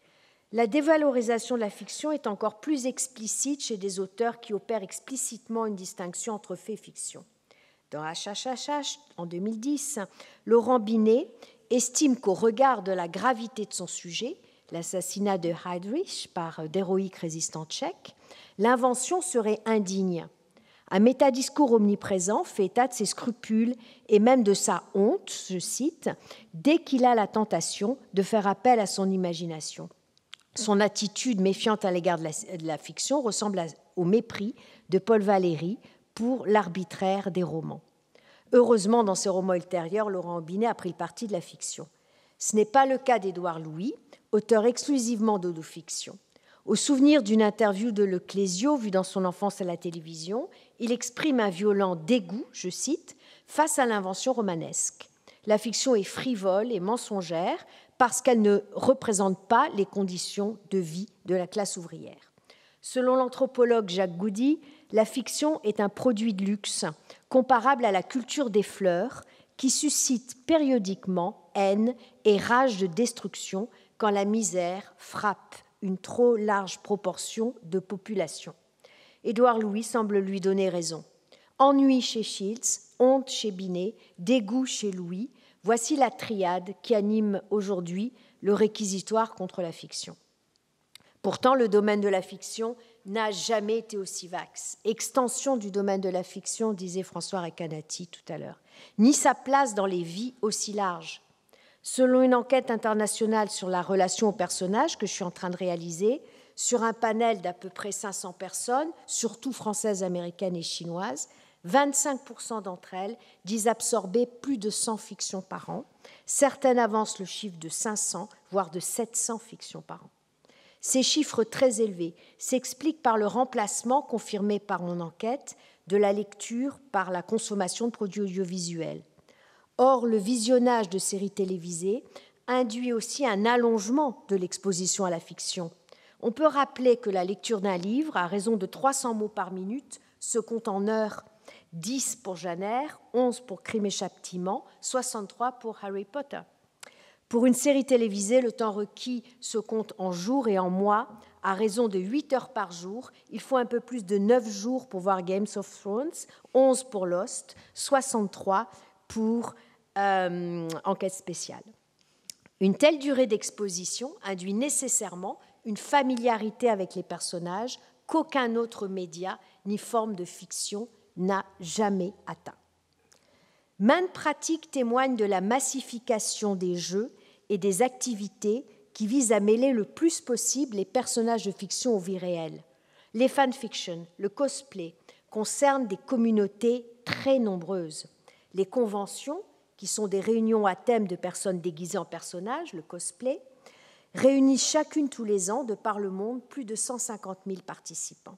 La dévalorisation de la fiction est encore plus explicite chez des auteurs qui opèrent explicitement une distinction entre fait et fiction. Dans H H H H, en deux mille dix, Laurent Binet estime qu'au regard de la gravité de son sujet, l'assassinat de Heydrich par d'héroïques résistants tchèques, l'invention serait indigne. Un métadiscours omniprésent fait état de ses scrupules et même de sa honte, je cite, dès qu'il a la tentation de faire appel à son imagination. Son attitude méfiante à l'égard de la, de la fiction ressemble à, au mépris de Paul Valéry pour l'arbitraire des romans. Heureusement, dans ses romans ultérieurs, Laurent Binet a pris le parti de la fiction. Ce n'est pas le cas d'Édouard Louis, auteur exclusivement d'autofiction. Au souvenir d'une interview de Le Clésio vue dans son enfance à la télévision, il exprime un violent dégoût, je cite, face à l'invention romanesque. La fiction est frivole et mensongère parce qu'elle ne représente pas les conditions de vie de la classe ouvrière. Selon l'anthropologue Jacques Goudy, la fiction est un produit de luxe comparable à la culture des fleurs qui suscite périodiquement haine et rage de destruction quand la misère frappe une trop large proportion de population. Édouard Louis semble lui donner raison. Ennui chez Shields, honte chez Binet, dégoût chez Louis, voici la triade qui anime aujourd'hui le réquisitoire contre la fiction. Pourtant, le domaine de la fiction n'a jamais été aussi vaste. Extension du domaine de la fiction, disait François Recanati tout à l'heure, ni sa place dans les vies aussi larges. Selon une enquête internationale sur la relation aux personnages que je suis en train de réaliser, sur un panel d'à peu près cinq cents personnes, surtout françaises, américaines et chinoises, vingt-cinq pour cent d'entre elles disent absorber plus de cent fictions par an. Certaines avancent le chiffre de cinq cents, voire de sept cents fictions par an. Ces chiffres très élevés s'expliquent par le remplacement, confirmé par mon enquête, de la lecture par la consommation de produits audiovisuels. Or, le visionnage de séries télévisées induit aussi un allongement de l'exposition à la fiction. On peut rappeler que la lecture d'un livre, à raison de trois cents mots par minute, se compte en heures, dix pour Jeanne Eyre, onze pour Crime et Châtiment, soixante-trois pour Harry Potter. Pour une série télévisée, le temps requis se compte en jours et en mois. À raison de huit heures par jour, il faut un peu plus de neuf jours pour voir Game of Thrones, onze pour Lost, soixante-trois pour euh, Enquête spéciale. Une telle durée d'exposition induit nécessairement une familiarité avec les personnages qu'aucun autre média ni forme de fiction n'a jamais atteint. Maintes pratiques témoignent de la massification des jeux et des activités qui visent à mêler le plus possible les personnages de fiction aux vies réelles. Les fanfictions, le cosplay, concernent des communautés très nombreuses. Les conventions, qui sont des réunions à thème de personnes déguisées en personnages, le cosplay, réunissent chacune tous les ans, de par le monde, plus de cent cinquante mille participants.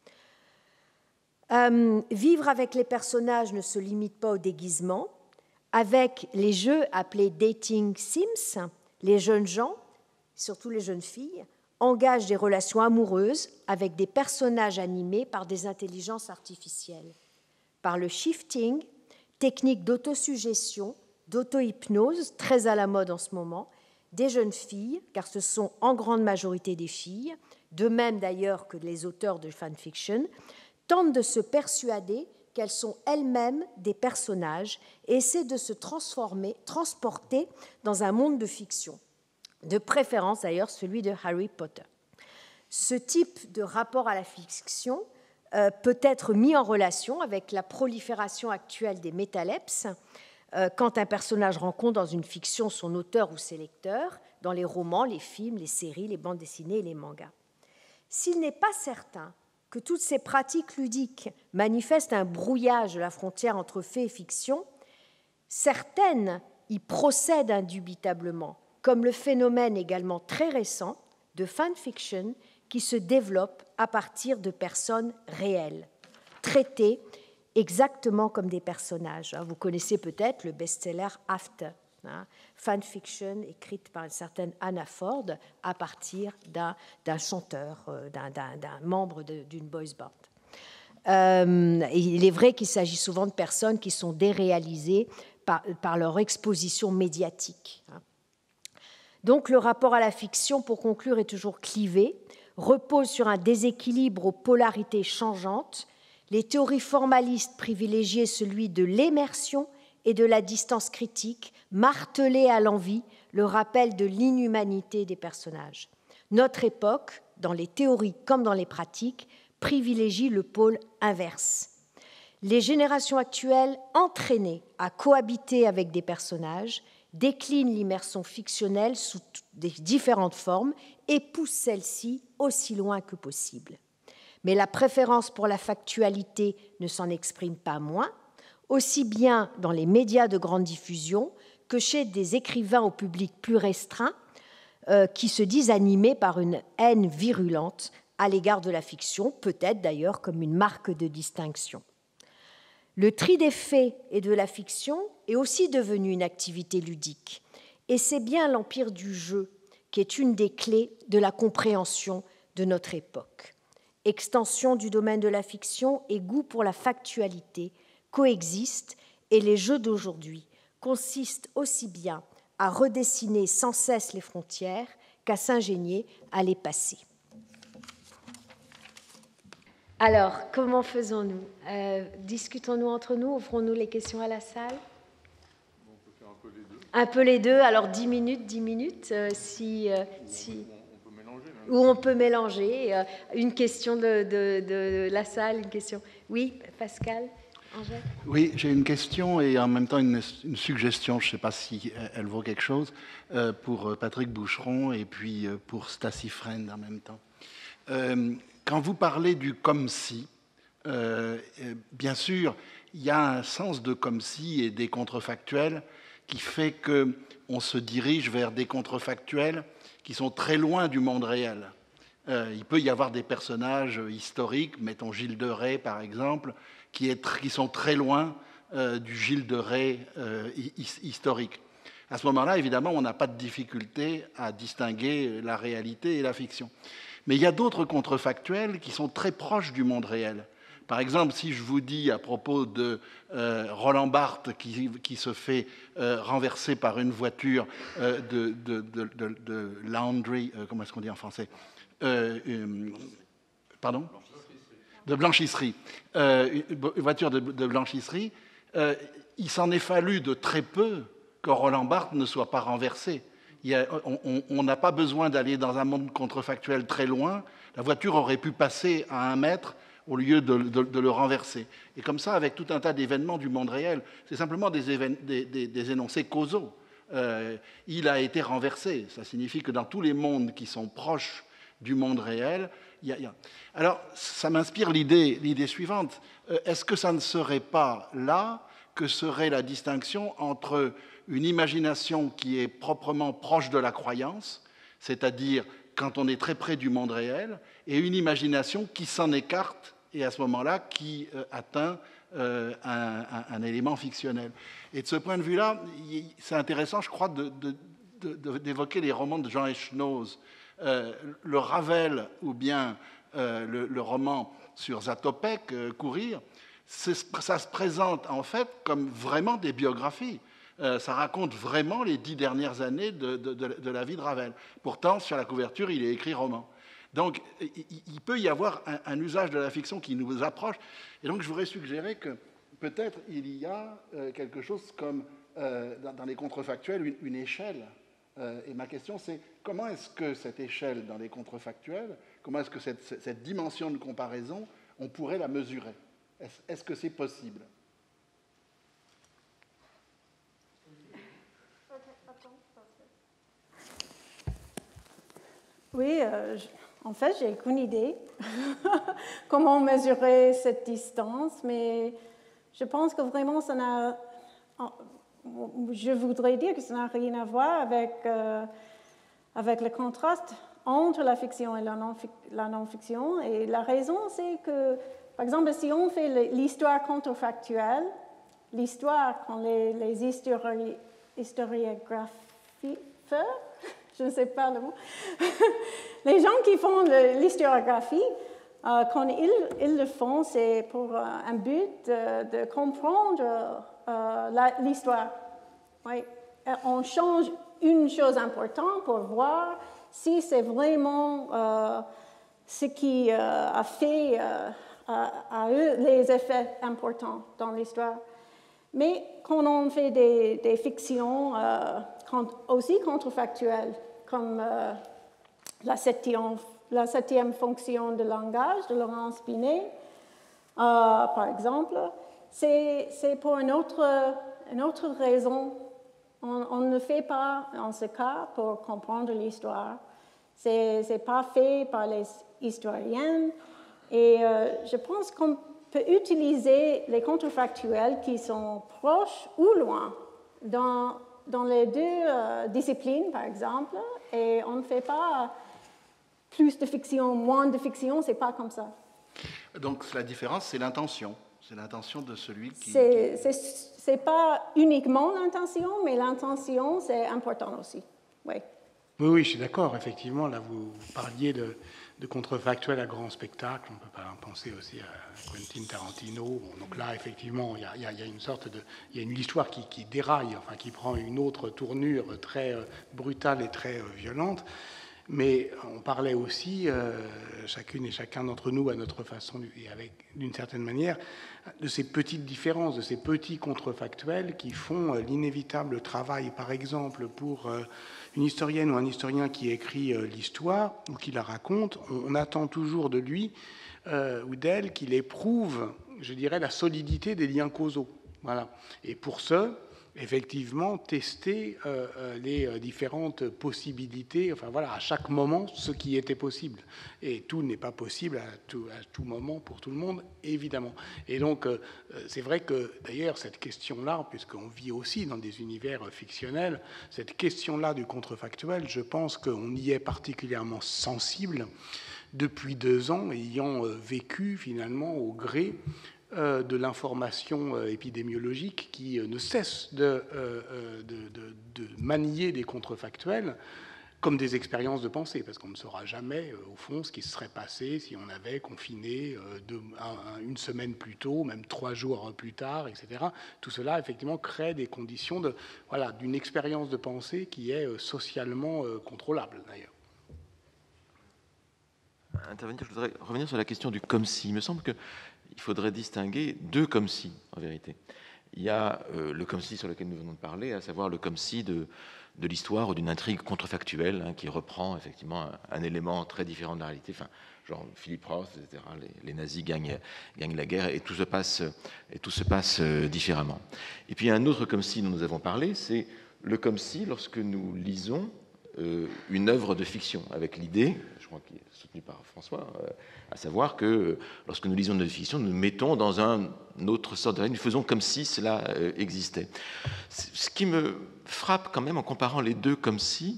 Euh, vivre avec les personnages ne se limite pas au déguisement. Avec les jeux appelés dating sims, les jeunes gens, surtout les jeunes filles, engagent des relations amoureuses avec des personnages animés par des intelligences artificielles. Par le shifting, technique d'autosuggestion, d'auto-hypnose, très à la mode en ce moment, des jeunes filles, car ce sont en grande majorité des filles, de même d'ailleurs que les auteurs de fanfiction, tentent de se persuader qu'elles sont elles-mêmes des personnages et essaient de se transformer, transporter dans un monde de fiction, de préférence d'ailleurs celui de Harry Potter. Ce type de rapport à la fiction euh, peut être mis en relation avec la prolifération actuelle des métalepses, euh, quand un personnage rencontre dans une fiction son auteur ou ses lecteurs, dans les romans, les films, les séries, les bandes dessinées et les mangas. S'il n'est pas certain que toutes ces pratiques ludiques manifestent un brouillage de la frontière entre fait et fiction, certaines y procèdent indubitablement, comme le phénomène également très récent de fanfiction qui se développe à partir de personnes réelles, traitées exactement comme des personnages. Vous connaissez peut-être le best-seller After, hein, fanfiction écrite par une certaine Anna Ford à partir d'un, d'un chanteur, d'un, d'un, d'un membre de, d'une boys band. Euh, il est vrai qu'il s'agit souvent de personnes qui sont déréalisées par, par leur exposition médiatique. Donc le rapport à la fiction, pour conclure, est toujours clivé, repose sur un déséquilibre aux polarités changeantes. Les théories formalistes privilégiaient celui de l'immersion et de la distance critique, martelé à l'envi le rappel de l'inhumanité des personnages. Notre époque, dans les théories comme dans les pratiques, privilégie le pôle inverse. Les générations actuelles, entraînées à cohabiter avec des personnages, déclinent l'immersion fictionnelle sous des différentes formes et poussent celle-ci aussi loin que possible. Mais la préférence pour la factualité ne s'en exprime pas moins, aussi bien dans les médias de grande diffusion que chez des écrivains au public plus restreint euh, qui se disent animés par une haine virulente à l'égard de la fiction, peut-être d'ailleurs comme une marque de distinction. Le tri des faits et de la fiction est aussi devenu une activité ludique, et c'est bien l'empire du jeu qui est une des clés de la compréhension de notre époque. Extension du domaine de la fiction et goût pour la factualité coexistent, et les jeux d'aujourd'hui consistent aussi bien à redessiner sans cesse les frontières qu'à s'ingénier à les passer. Alors, comment faisons-nous ? euh, Discutons-nous entre nous ? Offrons-nous les questions à la salle ? On peut faire un peu les deux. Un peu les deux, alors dix minutes, dix minutes, euh, si... Euh, si... On peut mélanger. Même. Ou on peut mélanger. Euh, une question de, de, de la salle, une question... Oui, Pascal ? Angèle ? Oui, j'ai une question et en même temps une, une suggestion, je ne sais pas si elle vaut quelque chose, euh, pour Patrick Boucheron et puis pour Stacy Friend en même temps. Euh, quand vous parlez du comme si, euh, bien sûr, il y a un sens de comme si et des contrefactuels qui fait qu'on se dirige vers des contrefactuels qui sont très loin du monde réel. Euh, il peut y avoir des personnages historiques, mettons Gilles de Rais par exemple, qui, est, qui sont très loin euh, du Gilles de Rais euh, historique. À ce moment-là, évidemment, on n'a pas de difficulté à distinguer la réalité et la fiction. Mais il y a d'autres contrefactuels qui sont très proches du monde réel. Par exemple, si je vous dis à propos de euh, Roland Barthes qui, qui se fait euh, renverser par une voiture euh, de, de, de, de, de laundry, euh, comment est-ce qu'on dit en français euh, euh, Pardon de blanchisserie, euh, une voiture de, de blanchisserie, euh, il s'en est fallu de très peu que Roland Barthes ne soit pas renversé. Il y a, on n'a pas besoin d'aller dans un monde contrefactuel très loin. La voiture aurait pu passer à un mètre au lieu de, de, de le renverser. Et comme ça, avec tout un tas d'événements du monde réel, c'est simplement des, évén des, des, des énoncés causaux. Euh, il a été renversé. Ça signifie que dans tous les mondes qui sont proches du monde réel, il y a... Il y a... Alors, ça m'inspire l'idée, l'idée suivante. Euh, est-ce que ça ne serait pas là que serait la distinction entre une imagination qui est proprement proche de la croyance, c'est-à-dire quand on est très près du monde réel, et une imagination qui s'en écarte et à ce moment-là qui euh, atteint euh, un, un, un élément fictionnel. Et de ce point de vue-là, c'est intéressant, je crois, de, de, de, d'évoquer les romans de Jean Echenoz. Euh, le Ravel ou bien euh, le, le roman sur Zatopek, euh, Courir, ça se présente en fait comme vraiment des biographies. Euh, ça raconte vraiment les dix dernières années de, de, de, de la vie de Ravel. Pourtant, sur la couverture, il est écrit roman. Donc, il, il peut y avoir un, un usage de la fiction qui nous approche. Et donc, je voudrais suggérer que peut-être il y a euh, quelque chose comme, euh, dans, dans les contrefactuels, une, une échelle. Euh, et ma question, c'est comment est-ce que cette échelle dans les contrefactuels, comment est-ce que cette, cette dimension de comparaison, on pourrait la mesurer? Est-ce, est-ce que c'est possible? Oui, euh, je, en fait, j'ai aucune idée comment mesurer cette distance, mais je pense que vraiment, ça n'a, je voudrais dire que ça n'a rien à voir avec, euh, avec le contraste entre la fiction et la non-fiction. Et la raison, c'est que, par exemple, si on fait l'histoire contrefactuelle, l'histoire, quand les, les histori, historiographieurs, je ne sais pas le mot, les gens qui font l'historiographie, euh, quand ils, ils le font, c'est pour euh, un but de, de comprendre euh, l'histoire. Oui. On change une chose importante pour voir si c'est vraiment euh, ce qui euh, a fait euh, à, à eux les effets importants dans l'histoire. Mais quand on fait des, des fictions euh, aussi contrefactuelles, comme euh, la, septième, la septième fonction de langage de Laurence Binet, euh, par exemple, c'est pour une autre, une autre raison. On, on ne fait pas, en ce cas, pour comprendre l'histoire. Ce n'est pas fait par les historiens. Et euh, je pense qu'on peut utiliser les contrefactuels qui sont proches ou loin dans, dans les deux euh, disciplines, par exemple, et on ne fait pas plus de fiction, moins de fiction, c'est pas comme ça. Donc la différence, c'est l'intention. C'est l'intention de celui qui... C'est, c'est, c'est pas uniquement l'intention, mais l'intention, c'est important aussi. Oui. Oui, oui, je suis d'accord. Effectivement, là, vous parliez de, de contrefactuel à grand spectacle. On peut pas penser aussi à Quentin Tarantino. Bon, donc là, effectivement, il y a, y a, y a une sorte de, il y a une histoire qui, qui déraille, enfin, qui prend une autre tournure très euh, brutale et très euh, violente. Mais on parlait aussi, euh, chacune et chacun d'entre nous, à notre façon, et avec d'une certaine manière, de ces petites différences, de ces petits contrefactuels qui font euh, l'inévitable travail, par exemple, pour euh, une historienne ou un historien qui écrit euh, l'histoire ou qui la raconte. On, on attend toujours de lui euh, ou d'elle qu'il éprouve, je dirais, la solidité des liens causaux. Voilà. Et pour ce, effectivement, tester euh, les euh, différentes possibilités, enfin voilà, à chaque moment, ce qui était possible. Et tout n'est pas possible à tout, à tout moment pour tout le monde, évidemment. Et donc, euh, c'est vrai que, d'ailleurs, cette question-là, puisqu'on vit aussi dans des univers fictionnels, cette question-là du contrefactuel, je pense qu'on y est particulièrement sensible depuis deux ans, ayant euh, vécu, finalement, au gré de l'information épidémiologique qui ne cesse de, de, de, de manier des contrefactuels comme des expériences de pensée, parce qu'on ne saura jamais, au fond, ce qui se serait passé si on avait confiné de, un, une semaine plus tôt, même trois jours plus tard, et cetera. Tout cela, effectivement, crée des conditions de, voilà, d'une expérience de pensée qui est socialement contrôlable, d'ailleurs. Intervenir, je voudrais revenir sur la question du comme si. Il me semble que il faudrait distinguer deux comme si, en vérité. Il y a euh, le comme si sur lequel nous venons de parler, à savoir le comme si de, de l'histoire ou d'une intrigue contrefactuelle hein, qui reprend effectivement un, un élément très différent de la réalité. Enfin, genre Philippe Roth, et cetera. Les, les nazis gagnent, gagnent la guerre et tout se passe, et tout se passe euh, différemment. Et puis un autre comme si dont nous avons parlé, c'est le comme si lorsque nous lisons euh, une œuvre de fiction, avec l'idée, je crois qu'il est soutenu par François, euh, à savoir que euh, lorsque nous lisons une œuvre de fiction, nous nous mettons dans un autre sorte de réalité, nous faisons comme si cela euh, existait. Ce qui me frappe quand même en comparant les deux comme si,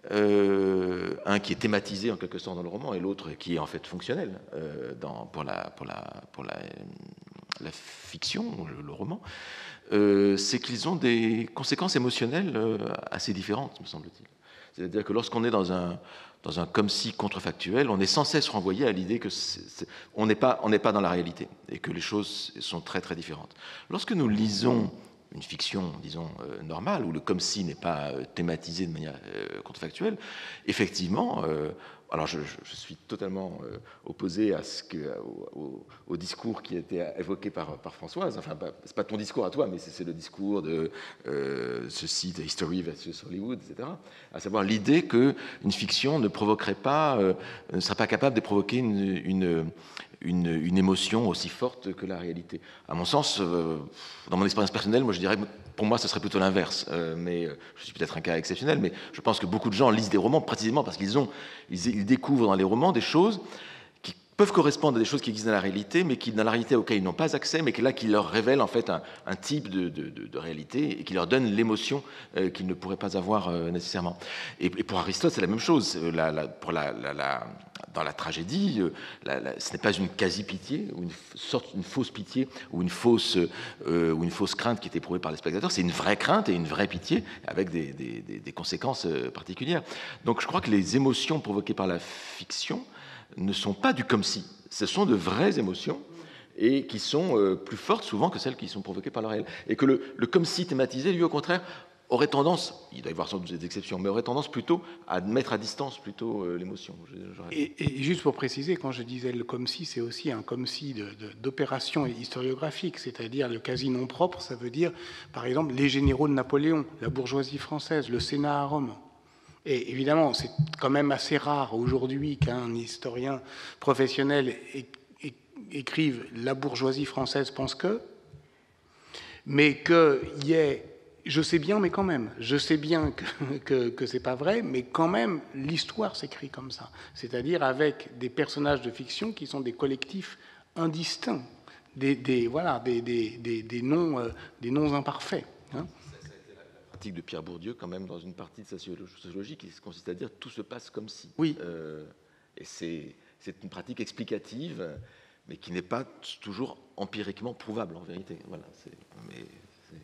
Euh, un qui est thématisé en quelque sorte dans le roman et l'autre qui est en fait fonctionnel euh, dans, pour, la, pour, la, pour la, la fiction, le, le roman, euh, c'est qu'ils ont des conséquences émotionnelles euh, assez différentes, me semble-t-il. C'est-à-dire que lorsqu'on est dans un, dans un comme si contrefactuel, on est sans cesse renvoyé à l'idée que c'est, c'est, on n'est pas, on n'est pas dans la réalité et que les choses sont très très différentes. Lorsque nous lisons une fiction, disons, euh, normale, où le comme si n'est pas euh, thématisé de manière euh, contrefactuelle, effectivement, euh, alors je, je, je suis totalement euh, opposé à ce que, au, au, au discours qui a été évoqué par, par Françoise, enfin, c'est pas ton discours à toi, mais c'est, c'est le discours de euh, ceci, de History versus Hollywood, et cetera, à savoir l'idée qu'une fiction ne provoquerait pas, euh, ne serait pas capable de provoquer une, une Une, une émotion aussi forte que la réalité. À mon sens, euh, dans mon expérience personnelle, moi je dirais que pour moi ce serait plutôt l'inverse. Euh, mais euh, je suis peut-être un cas exceptionnel, mais je pense que beaucoup de gens lisent des romans précisément parce qu'ils ont, ils, ils découvrent dans les romans des choses qui peuvent correspondre à des choses qui existent dans la réalité, mais qui dans la réalité auxquelles ils n'ont pas accès, mais qui là qui leur révèlent en fait un, un type de, de, de, de réalité et qui leur donne l'émotion euh, qu'ils ne pourraient pas avoir euh, nécessairement. Et, et pour Aristote, c'est la même chose. La, la, pour la, la, la Dans la tragédie, la, la, ce n'est pas une quasi-pitié, ou une sorte, une fausse pitié, ou une fausse, euh, ou une fausse crainte qui est éprouvée par les spectateurs. C'est une vraie crainte et une vraie pitié avec des, des, des, des conséquences particulières. Donc, je crois que les émotions provoquées par la fiction ne sont pas du comme si. Ce sont de vraies émotions et qui sont euh, plus fortes souvent que celles qui sont provoquées par le réel. Et que le, le comme si thématisé, lui, au contraire, aurait tendance, il doit y avoir sans doute des exceptions, mais aurait tendance plutôt à mettre à distance plutôt euh, l'émotion. Je, je et, et juste pour préciser, quand je disais le comme si, c'est aussi un comme si de, de, d'opération historiographique, c'est-à-dire le quasi non propre, ça veut dire, par exemple, les généraux de Napoléon, la bourgeoisie française, le Sénat à Rome. Et évidemment, c'est quand même assez rare aujourd'hui qu'un historien professionnel é, é, écrive « la bourgeoisie française pense que », mais qu'il y ait je sais bien, mais quand même, je sais bien que, que, que c'est pas vrai, mais quand même, l'histoire s'écrit comme ça. C'est-à-dire avec des personnages de fiction qui sont des collectifs indistincts, des, des, voilà, des, des, des, des, noms, euh, des noms imparfaits. Hein. Ça, ça a été la pratique de Pierre Bourdieu, quand même, dans une partie de sa sociologie qui consiste à dire tout se passe comme si. Oui. Euh, et c'est, c'est une pratique explicative, mais qui n'est pas toujours empiriquement prouvable, en vérité. Voilà, c'est, mais, c'est...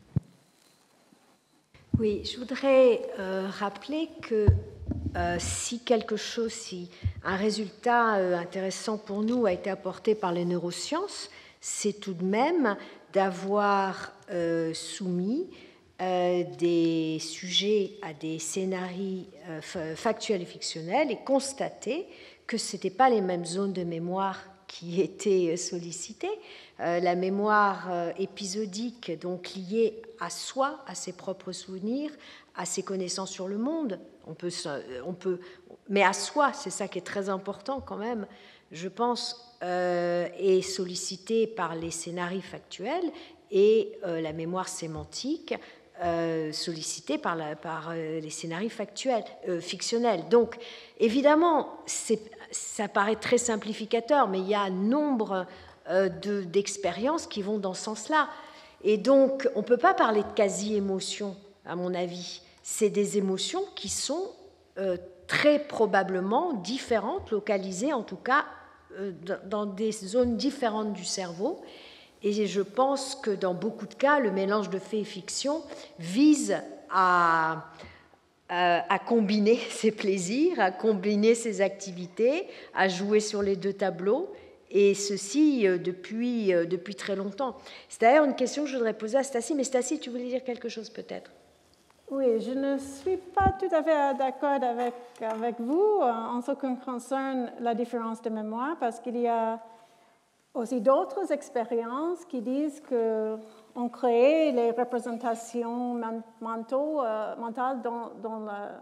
Oui, je voudrais euh, rappeler que euh, si quelque chose, si un résultat euh, intéressant pour nous a été apporté par les neurosciences, c'est tout de même d'avoir euh, soumis euh, des sujets à des scénarios euh, factuels et fictionnels et constaté que ce n'étaient pas les mêmes zones de mémoire qui étaient sollicitées. Euh, la mémoire euh, épisodique, donc liée à soi, à ses propres souvenirs, à ses connaissances sur le monde, on peut, on peut, mais à soi, c'est ça qui est très important quand même, je pense, euh, est sollicitée par les scénarios factuels et euh, la mémoire sémantique euh, sollicitée par, la, par euh, les scénarios factuels, euh, fictionnels. Donc, évidemment, c'est, ça paraît très simplificateur, mais il y a nombre euh, de, d'expériences qui vont dans ce sens-là. Et donc, on ne peut pas parler de quasi-émotion, à mon avis. C'est des émotions qui sont euh, très probablement différentes, localisées en tout cas euh, dans des zones différentes du cerveau. Et je pense que dans beaucoup de cas, le mélange de fait et fiction vise à, à, à combiner ses plaisirs, à combiner ses activités, à jouer sur les deux tableaux. Et ceci euh, depuis, euh, depuis très longtemps. C'est d'ailleurs une question que je voudrais poser à Stacy. Mais Stacy, tu voulais dire quelque chose peut-être? Oui, je ne suis pas tout à fait d'accord avec, avec vous en ce qui concerne la différence de mémoire, parce qu'il y a aussi d'autres expériences qui disent qu'on crée les représentations mentaux, euh, mentales dans, dans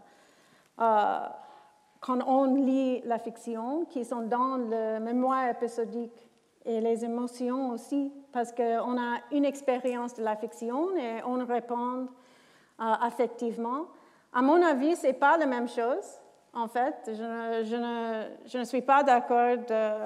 le, euh, quand on lit la fiction, qui sont dans le mémoire épisodique et les émotions aussi, parce qu'on a une expérience de la fiction et on répond euh, affectivement. À mon avis, ce n'est pas la même chose. En fait, je ne, je ne, je ne suis pas d'accord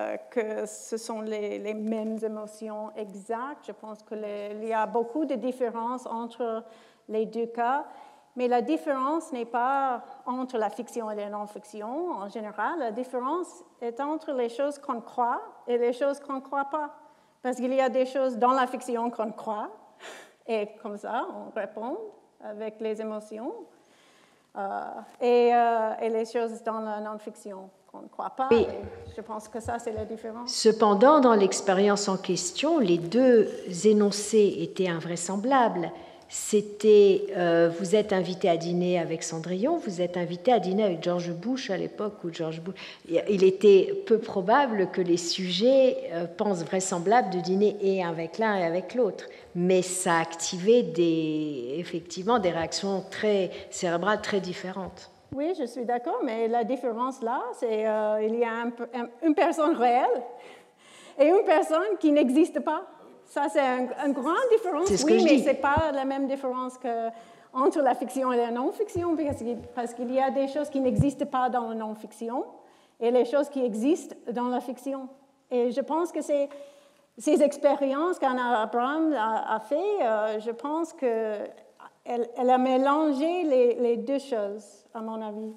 que ce sont les, les mêmes émotions exactes. Je pense qu'il y a beaucoup de différences entre les deux cas. Mais la différence n'est pas entre la fiction et la non-fiction. En général, la différence est entre les choses qu'on croit et les choses qu'on ne croit pas. Parce qu'il y a des choses dans la fiction qu'on croit, et comme ça, on répond avec les émotions. Euh, et, euh, et les choses dans la non-fiction qu'on ne croit pas. Oui. Je pense que ça, c'est la différence. Cependant, dans l'expérience en question, les deux énoncés étaient invraisemblables. C'était euh, vous êtes invité à dîner avec Cendrillon, vous êtes invité à dîner avec George Bush à l'époque où George Bush. Il était peu probable que les sujets euh, pensent vraisemblable de dîner et avec l'un et avec l'autre, mais ça activait des, effectivement des réactions très cérébrales très différentes. Oui, je suis d'accord, mais la différence là, c'est euh, il y a un, un, une personne réelle et une personne qui n'existe pas. Ça, c'est une un grande différence, oui, mais ce n'est pas la même différence que entre la fiction et la non-fiction, parce qu'il y a des choses qui n'existent pas dans la non-fiction et les choses qui existent dans la fiction. Et je pense que c'est, ces expériences qu'Anna Abraham a, a fait, euh, je pense qu'elle elle a mélangé les, les deux choses, à mon avis.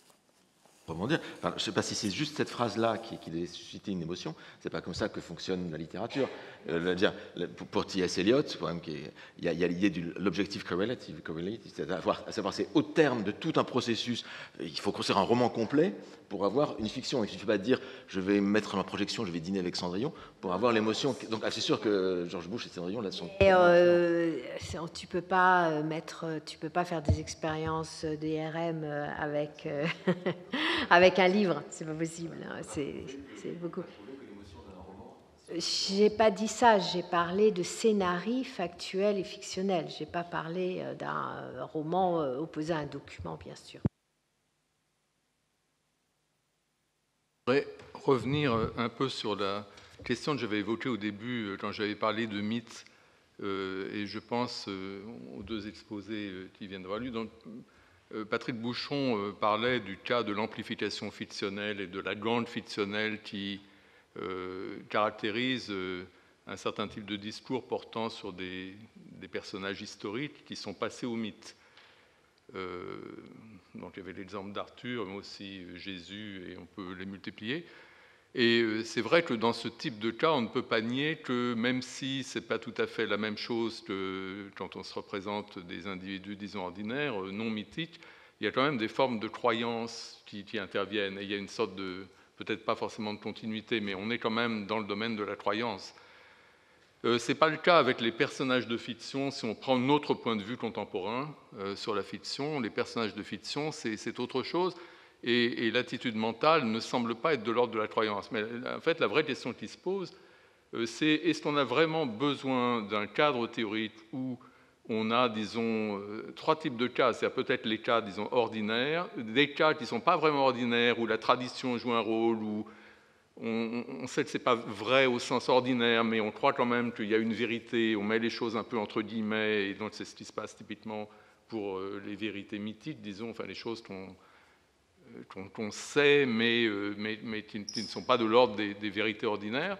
Comment dire, enfin, je ne sais pas si c'est juste cette phrase-là qui, qui a suscité une émotion. C'est pas comme ça que fonctionne la littérature. Euh, dire, pour, pour T S Eliot, il y a, il y a l'idée de l'objective correlative, c'est-à-dire à savoir c'est au terme de tout un processus, il faut construire un roman complet pour avoir une fiction. Il ne suffit pas de dire je vais mettre ma projection, je vais dîner avec Cendrillon pour avoir l'émotion. Donc c'est sûr que George Bush et Cendrillon là sont. Et euh, tu peux pas mettre, tu peux pas faire des expériences d'I R M avec euh, avec un livre, c'est pas possible. C'est, c'est beaucoup. J'ai pas dit ça, j'ai parlé de scénarii factuels et fictionnels. J'ai pas parlé d'un roman opposé à un document, bien sûr. Je voudrais revenir un peu sur la question que j'avais évoquée au début quand j'avais parlé de mythes, euh, et je pense euh, aux deux exposés qui viennent d'avoir lu. Donc, euh, Patrick Bouchon euh, parlait du cas de l'amplification fictionnelle et de la grande fictionnelle qui Euh, caractérise euh, un certain type de discours portant sur des, des personnages historiques qui sont passés au mythe. Euh, donc il y avait l'exemple d'Arthur, mais aussi Jésus, et on peut les multiplier. Et euh, c'est vrai que dans ce type de cas, on ne peut pas nier que même si ce n'est pas tout à fait la même chose que quand on se représente des individus, disons, ordinaires, non mythiques, il y a quand même des formes de croyances qui, qui interviennent, et il y a une sorte de peut-être pas forcément de continuité, mais on est quand même dans le domaine de la croyance. Euh, ce n'est pas le cas avec les personnages de fiction. Si on prend notre point de vue contemporain euh, sur la fiction, les personnages de fiction, c'est, c'est autre chose, et, et l'attitude mentale ne semble pas être de l'ordre de la croyance. Mais en fait, la vraie question qui se pose, euh, c'est est-ce qu'on a vraiment besoin d'un cadre théorique où on a, disons, trois types de cas, c'est-à-dire peut-être les cas, disons, ordinaires, des cas qui ne sont pas vraiment ordinaires, où la tradition joue un rôle, où on, on sait que ce n'est pas vrai au sens ordinaire, mais on croit quand même qu'il y a une vérité, on met les choses un peu entre guillemets, et donc c'est ce qui se passe typiquement pour les vérités mythiques, disons, enfin les choses qu'on, qu'on, qu'on sait, mais, mais, mais qui, qui ne sont pas de l'ordre des, des vérités ordinaires.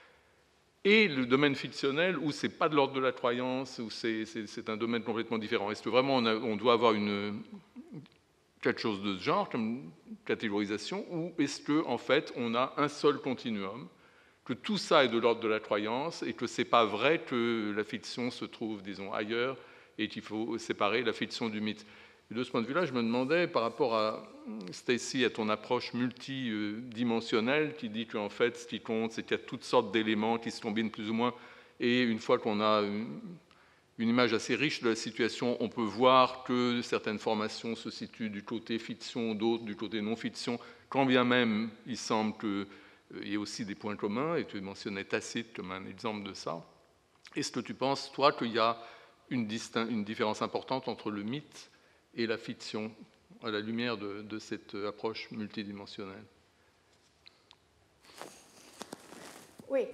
Et le domaine fictionnel, où ce n'est pas de l'ordre de la croyance, où c'est, c'est, c'est un domaine complètement différent. Est-ce que vraiment on, a, on doit avoir une, quelque chose de ce genre, comme catégorisation, ou est-ce qu'en en fait, on a un seul continuum, que tout ça est de l'ordre de la croyance, et que ce n'est pas vrai que la fiction se trouve, disons, ailleurs, et qu'il faut séparer la fiction du mythe. Et de ce point de vue-là, je me demandais, par rapport à, Stacy, à ton approche multidimensionnelle, qui dit qu'en fait, ce qui compte, c'est qu'il y a toutes sortes d'éléments qui se combinent plus ou moins, et une fois qu'on a une, une image assez riche de la situation, on peut voir que certaines formations se situent du côté fiction, d'autres du côté non-fiction, quand bien même il semble que il y a aussi des points communs, et tu mentionnais Tacite comme un exemple de ça. Est-ce que tu penses, toi, qu'il y a une, une différence importante entre le mythe et la fiction, à la lumière de, de cette approche multidimensionnelle? Oui.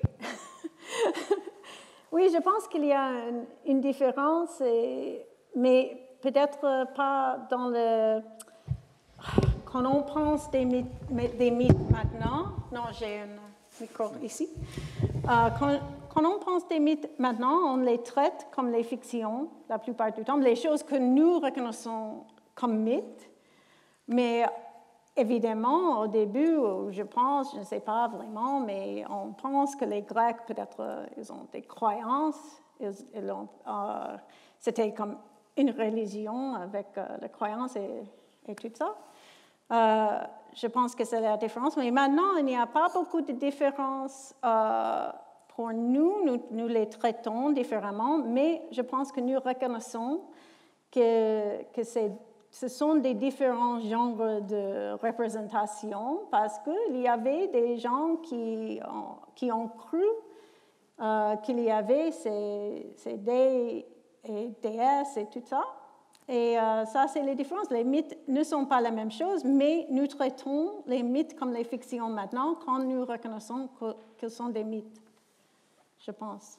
Oui, je pense qu'il y a une, une différence, et, mais peut-être pas dans le... Quand on pense des mythes, des mythes maintenant, non, j'ai un micro ici. Euh, quand, quand on pense des mythes maintenant, on les traite comme les fictions la plupart du temps, les choses que nous reconnaissons comme mythes. Mais évidemment, au début, je pense, je ne sais pas vraiment, mais on pense que les Grecs, peut-être, ils ont des croyances. Ils, ils ont, euh, c'était comme une religion avec euh, les croyances et, et tout ça. Euh, je pense que c'est la différence. Mais maintenant, il n'y a pas beaucoup de différence euh, pour nous. nous. Nous les traitons différemment, mais je pense que nous reconnaissons que, que c'est, ce sont des différents genres de représentation parce qu'il y avait des gens qui ont, qui ont cru euh, qu'il y avait ces, ces déesses et déesses et tout ça. Et euh, ça, c'est les différences. Les mythes ne sont pas la même chose, mais nous traitons les mythes comme les fictions maintenant quand nous reconnaissons que, que sont des mythes, je pense.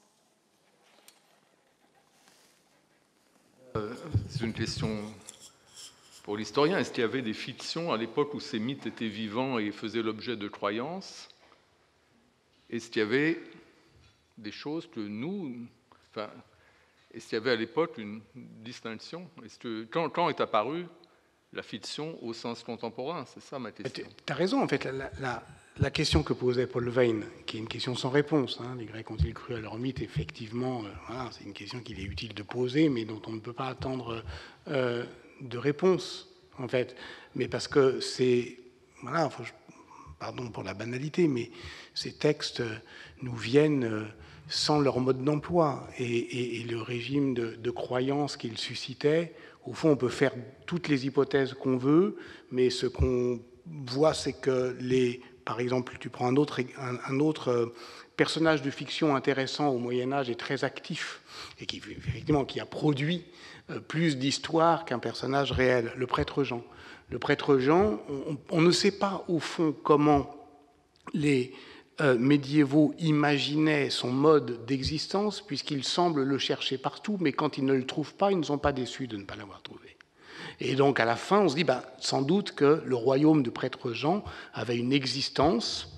Euh, c'est une question pour l'historien. Est-ce qu'il y avait des fictions à l'époque où ces mythes étaient vivants et faisaient l'objet de croyances? Est-ce qu'il y avait des choses que nous... Enfin, est-ce qu'il y avait à l'époque une distinction? Est-ce que, quand, quand est apparue la fiction au sens contemporain? C'est ça ma question. Tu as raison, en fait. La, la, la question que posait Paul Veyne, qui est une question sans réponse, hein, les Grecs ont-ils cru à leur mythe? Effectivement, euh, voilà, c'est une question qu'il est utile de poser, mais dont on ne peut pas attendre euh, de réponse, en fait. Mais parce que c'est... Voilà, faut, pardon pour la banalité, mais ces textes nous viennent... Euh, sans leur mode d'emploi et, et, et le régime de, de croyance qu'ils suscitaient. Au fond, on peut faire toutes les hypothèses qu'on veut, mais ce qu'on voit, c'est que, les, par exemple, tu prends un autre, un, un autre personnage de fiction intéressant au Moyen-Âge et très actif, et qui, effectivement, qui a produit plus d'histoire qu'un personnage réel, le prêtre Jean. Le prêtre Jean, on, on ne sait pas, au fond, comment les... Euh, médiévaux imaginaient son mode d'existence, puisqu'ils semblent le chercher partout, mais quand ils ne le trouvent pas, ils ne sont pas déçus de ne pas l'avoir trouvé. Et donc, à la fin, on se dit, ben, sans doute que le royaume du prêtre Jean avait une existence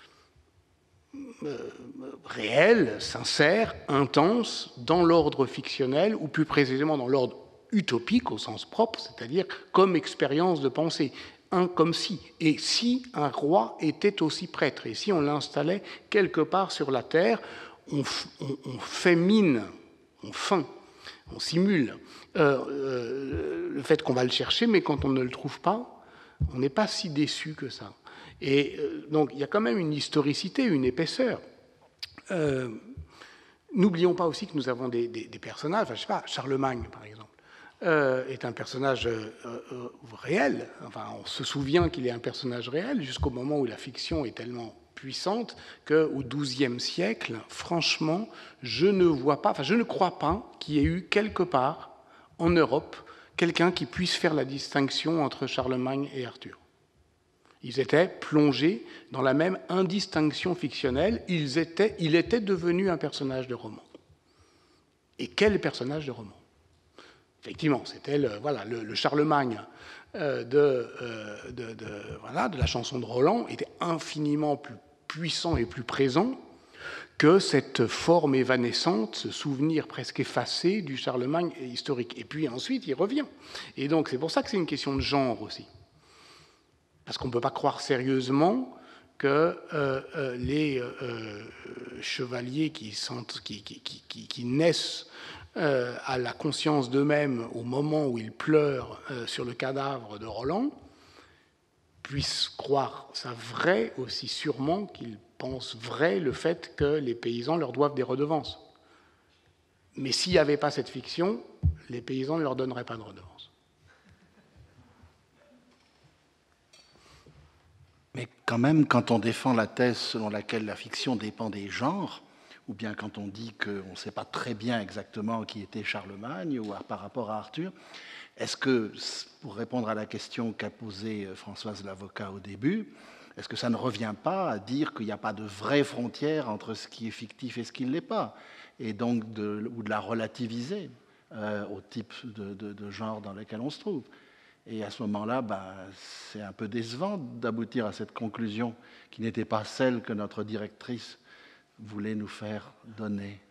euh, réelle, sincère, intense, dans l'ordre fictionnel, ou plus précisément dans l'ordre utopique, au sens propre, c'est-à-dire comme expérience de pensée. Un comme si, et si un roi était aussi prêtre, et si on l'installait quelque part sur la terre, on, on, on fait mine, on feint, on simule euh, euh, le fait qu'on va le chercher, mais quand on ne le trouve pas, on n'est pas si déçu que ça. Et euh, donc il y a quand même une historicité, une épaisseur. Euh, N'oublions pas aussi que nous avons des, des, des personnages, enfin, je sais pas, Charlemagne par exemple. Euh, est un personnage euh, euh, réel. Enfin, on se souvient qu'il est un personnage réel jusqu'au moment où la fiction est tellement puissante qu'au douzième siècle, franchement, je ne vois pas, enfin, je ne crois pas qu'il y ait eu quelque part en Europe quelqu'un qui puisse faire la distinction entre Charlemagne et Arthur. Ils étaient plongés dans la même indistinction fictionnelle. Ils étaient, il était devenu un personnage de roman. Et quel personnage de roman? Effectivement, c'était le, voilà, le, le Charlemagne euh, de, euh, de, de, voilà, de la chanson de Roland était infiniment plus puissant et plus présent que cette forme évanescente, ce souvenir presque effacé du Charlemagne historique. Et puis ensuite, il revient. Et donc, c'est pour ça que c'est une question de genre aussi. Parce qu'on ne peut pas croire sérieusement que euh, euh, les euh, chevaliers qui, sont, qui, qui, qui, qui naissent Euh, à la conscience d'eux-mêmes au moment où ils pleurent euh, sur le cadavre de Roland, puissent croire ça vrai aussi sûrement qu'ils pensent vrai le fait que les paysans leur doivent des redevances. Mais s'il n'y avait pas cette fiction, les paysans ne leur donneraient pas de redevances. Mais quand même, quand on défend la thèse selon laquelle la fiction dépend des genres, ou bien quand on dit qu'on ne sait pas très bien exactement qui était Charlemagne ou par rapport à Arthur, est-ce que, pour répondre à la question qu'a posée Françoise Lavocat au début, est-ce que ça ne revient pas à dire qu'il n'y a pas de vraie frontière entre ce qui est fictif et ce qui ne l'est pas, et donc de, ou de la relativiser euh, au type de, de, de genre dans lequel on se trouve? Et à ce moment-là, ben, c'est un peu décevant d'aboutir à cette conclusion qui n'était pas celle que notre directrice voulait nous faire donner.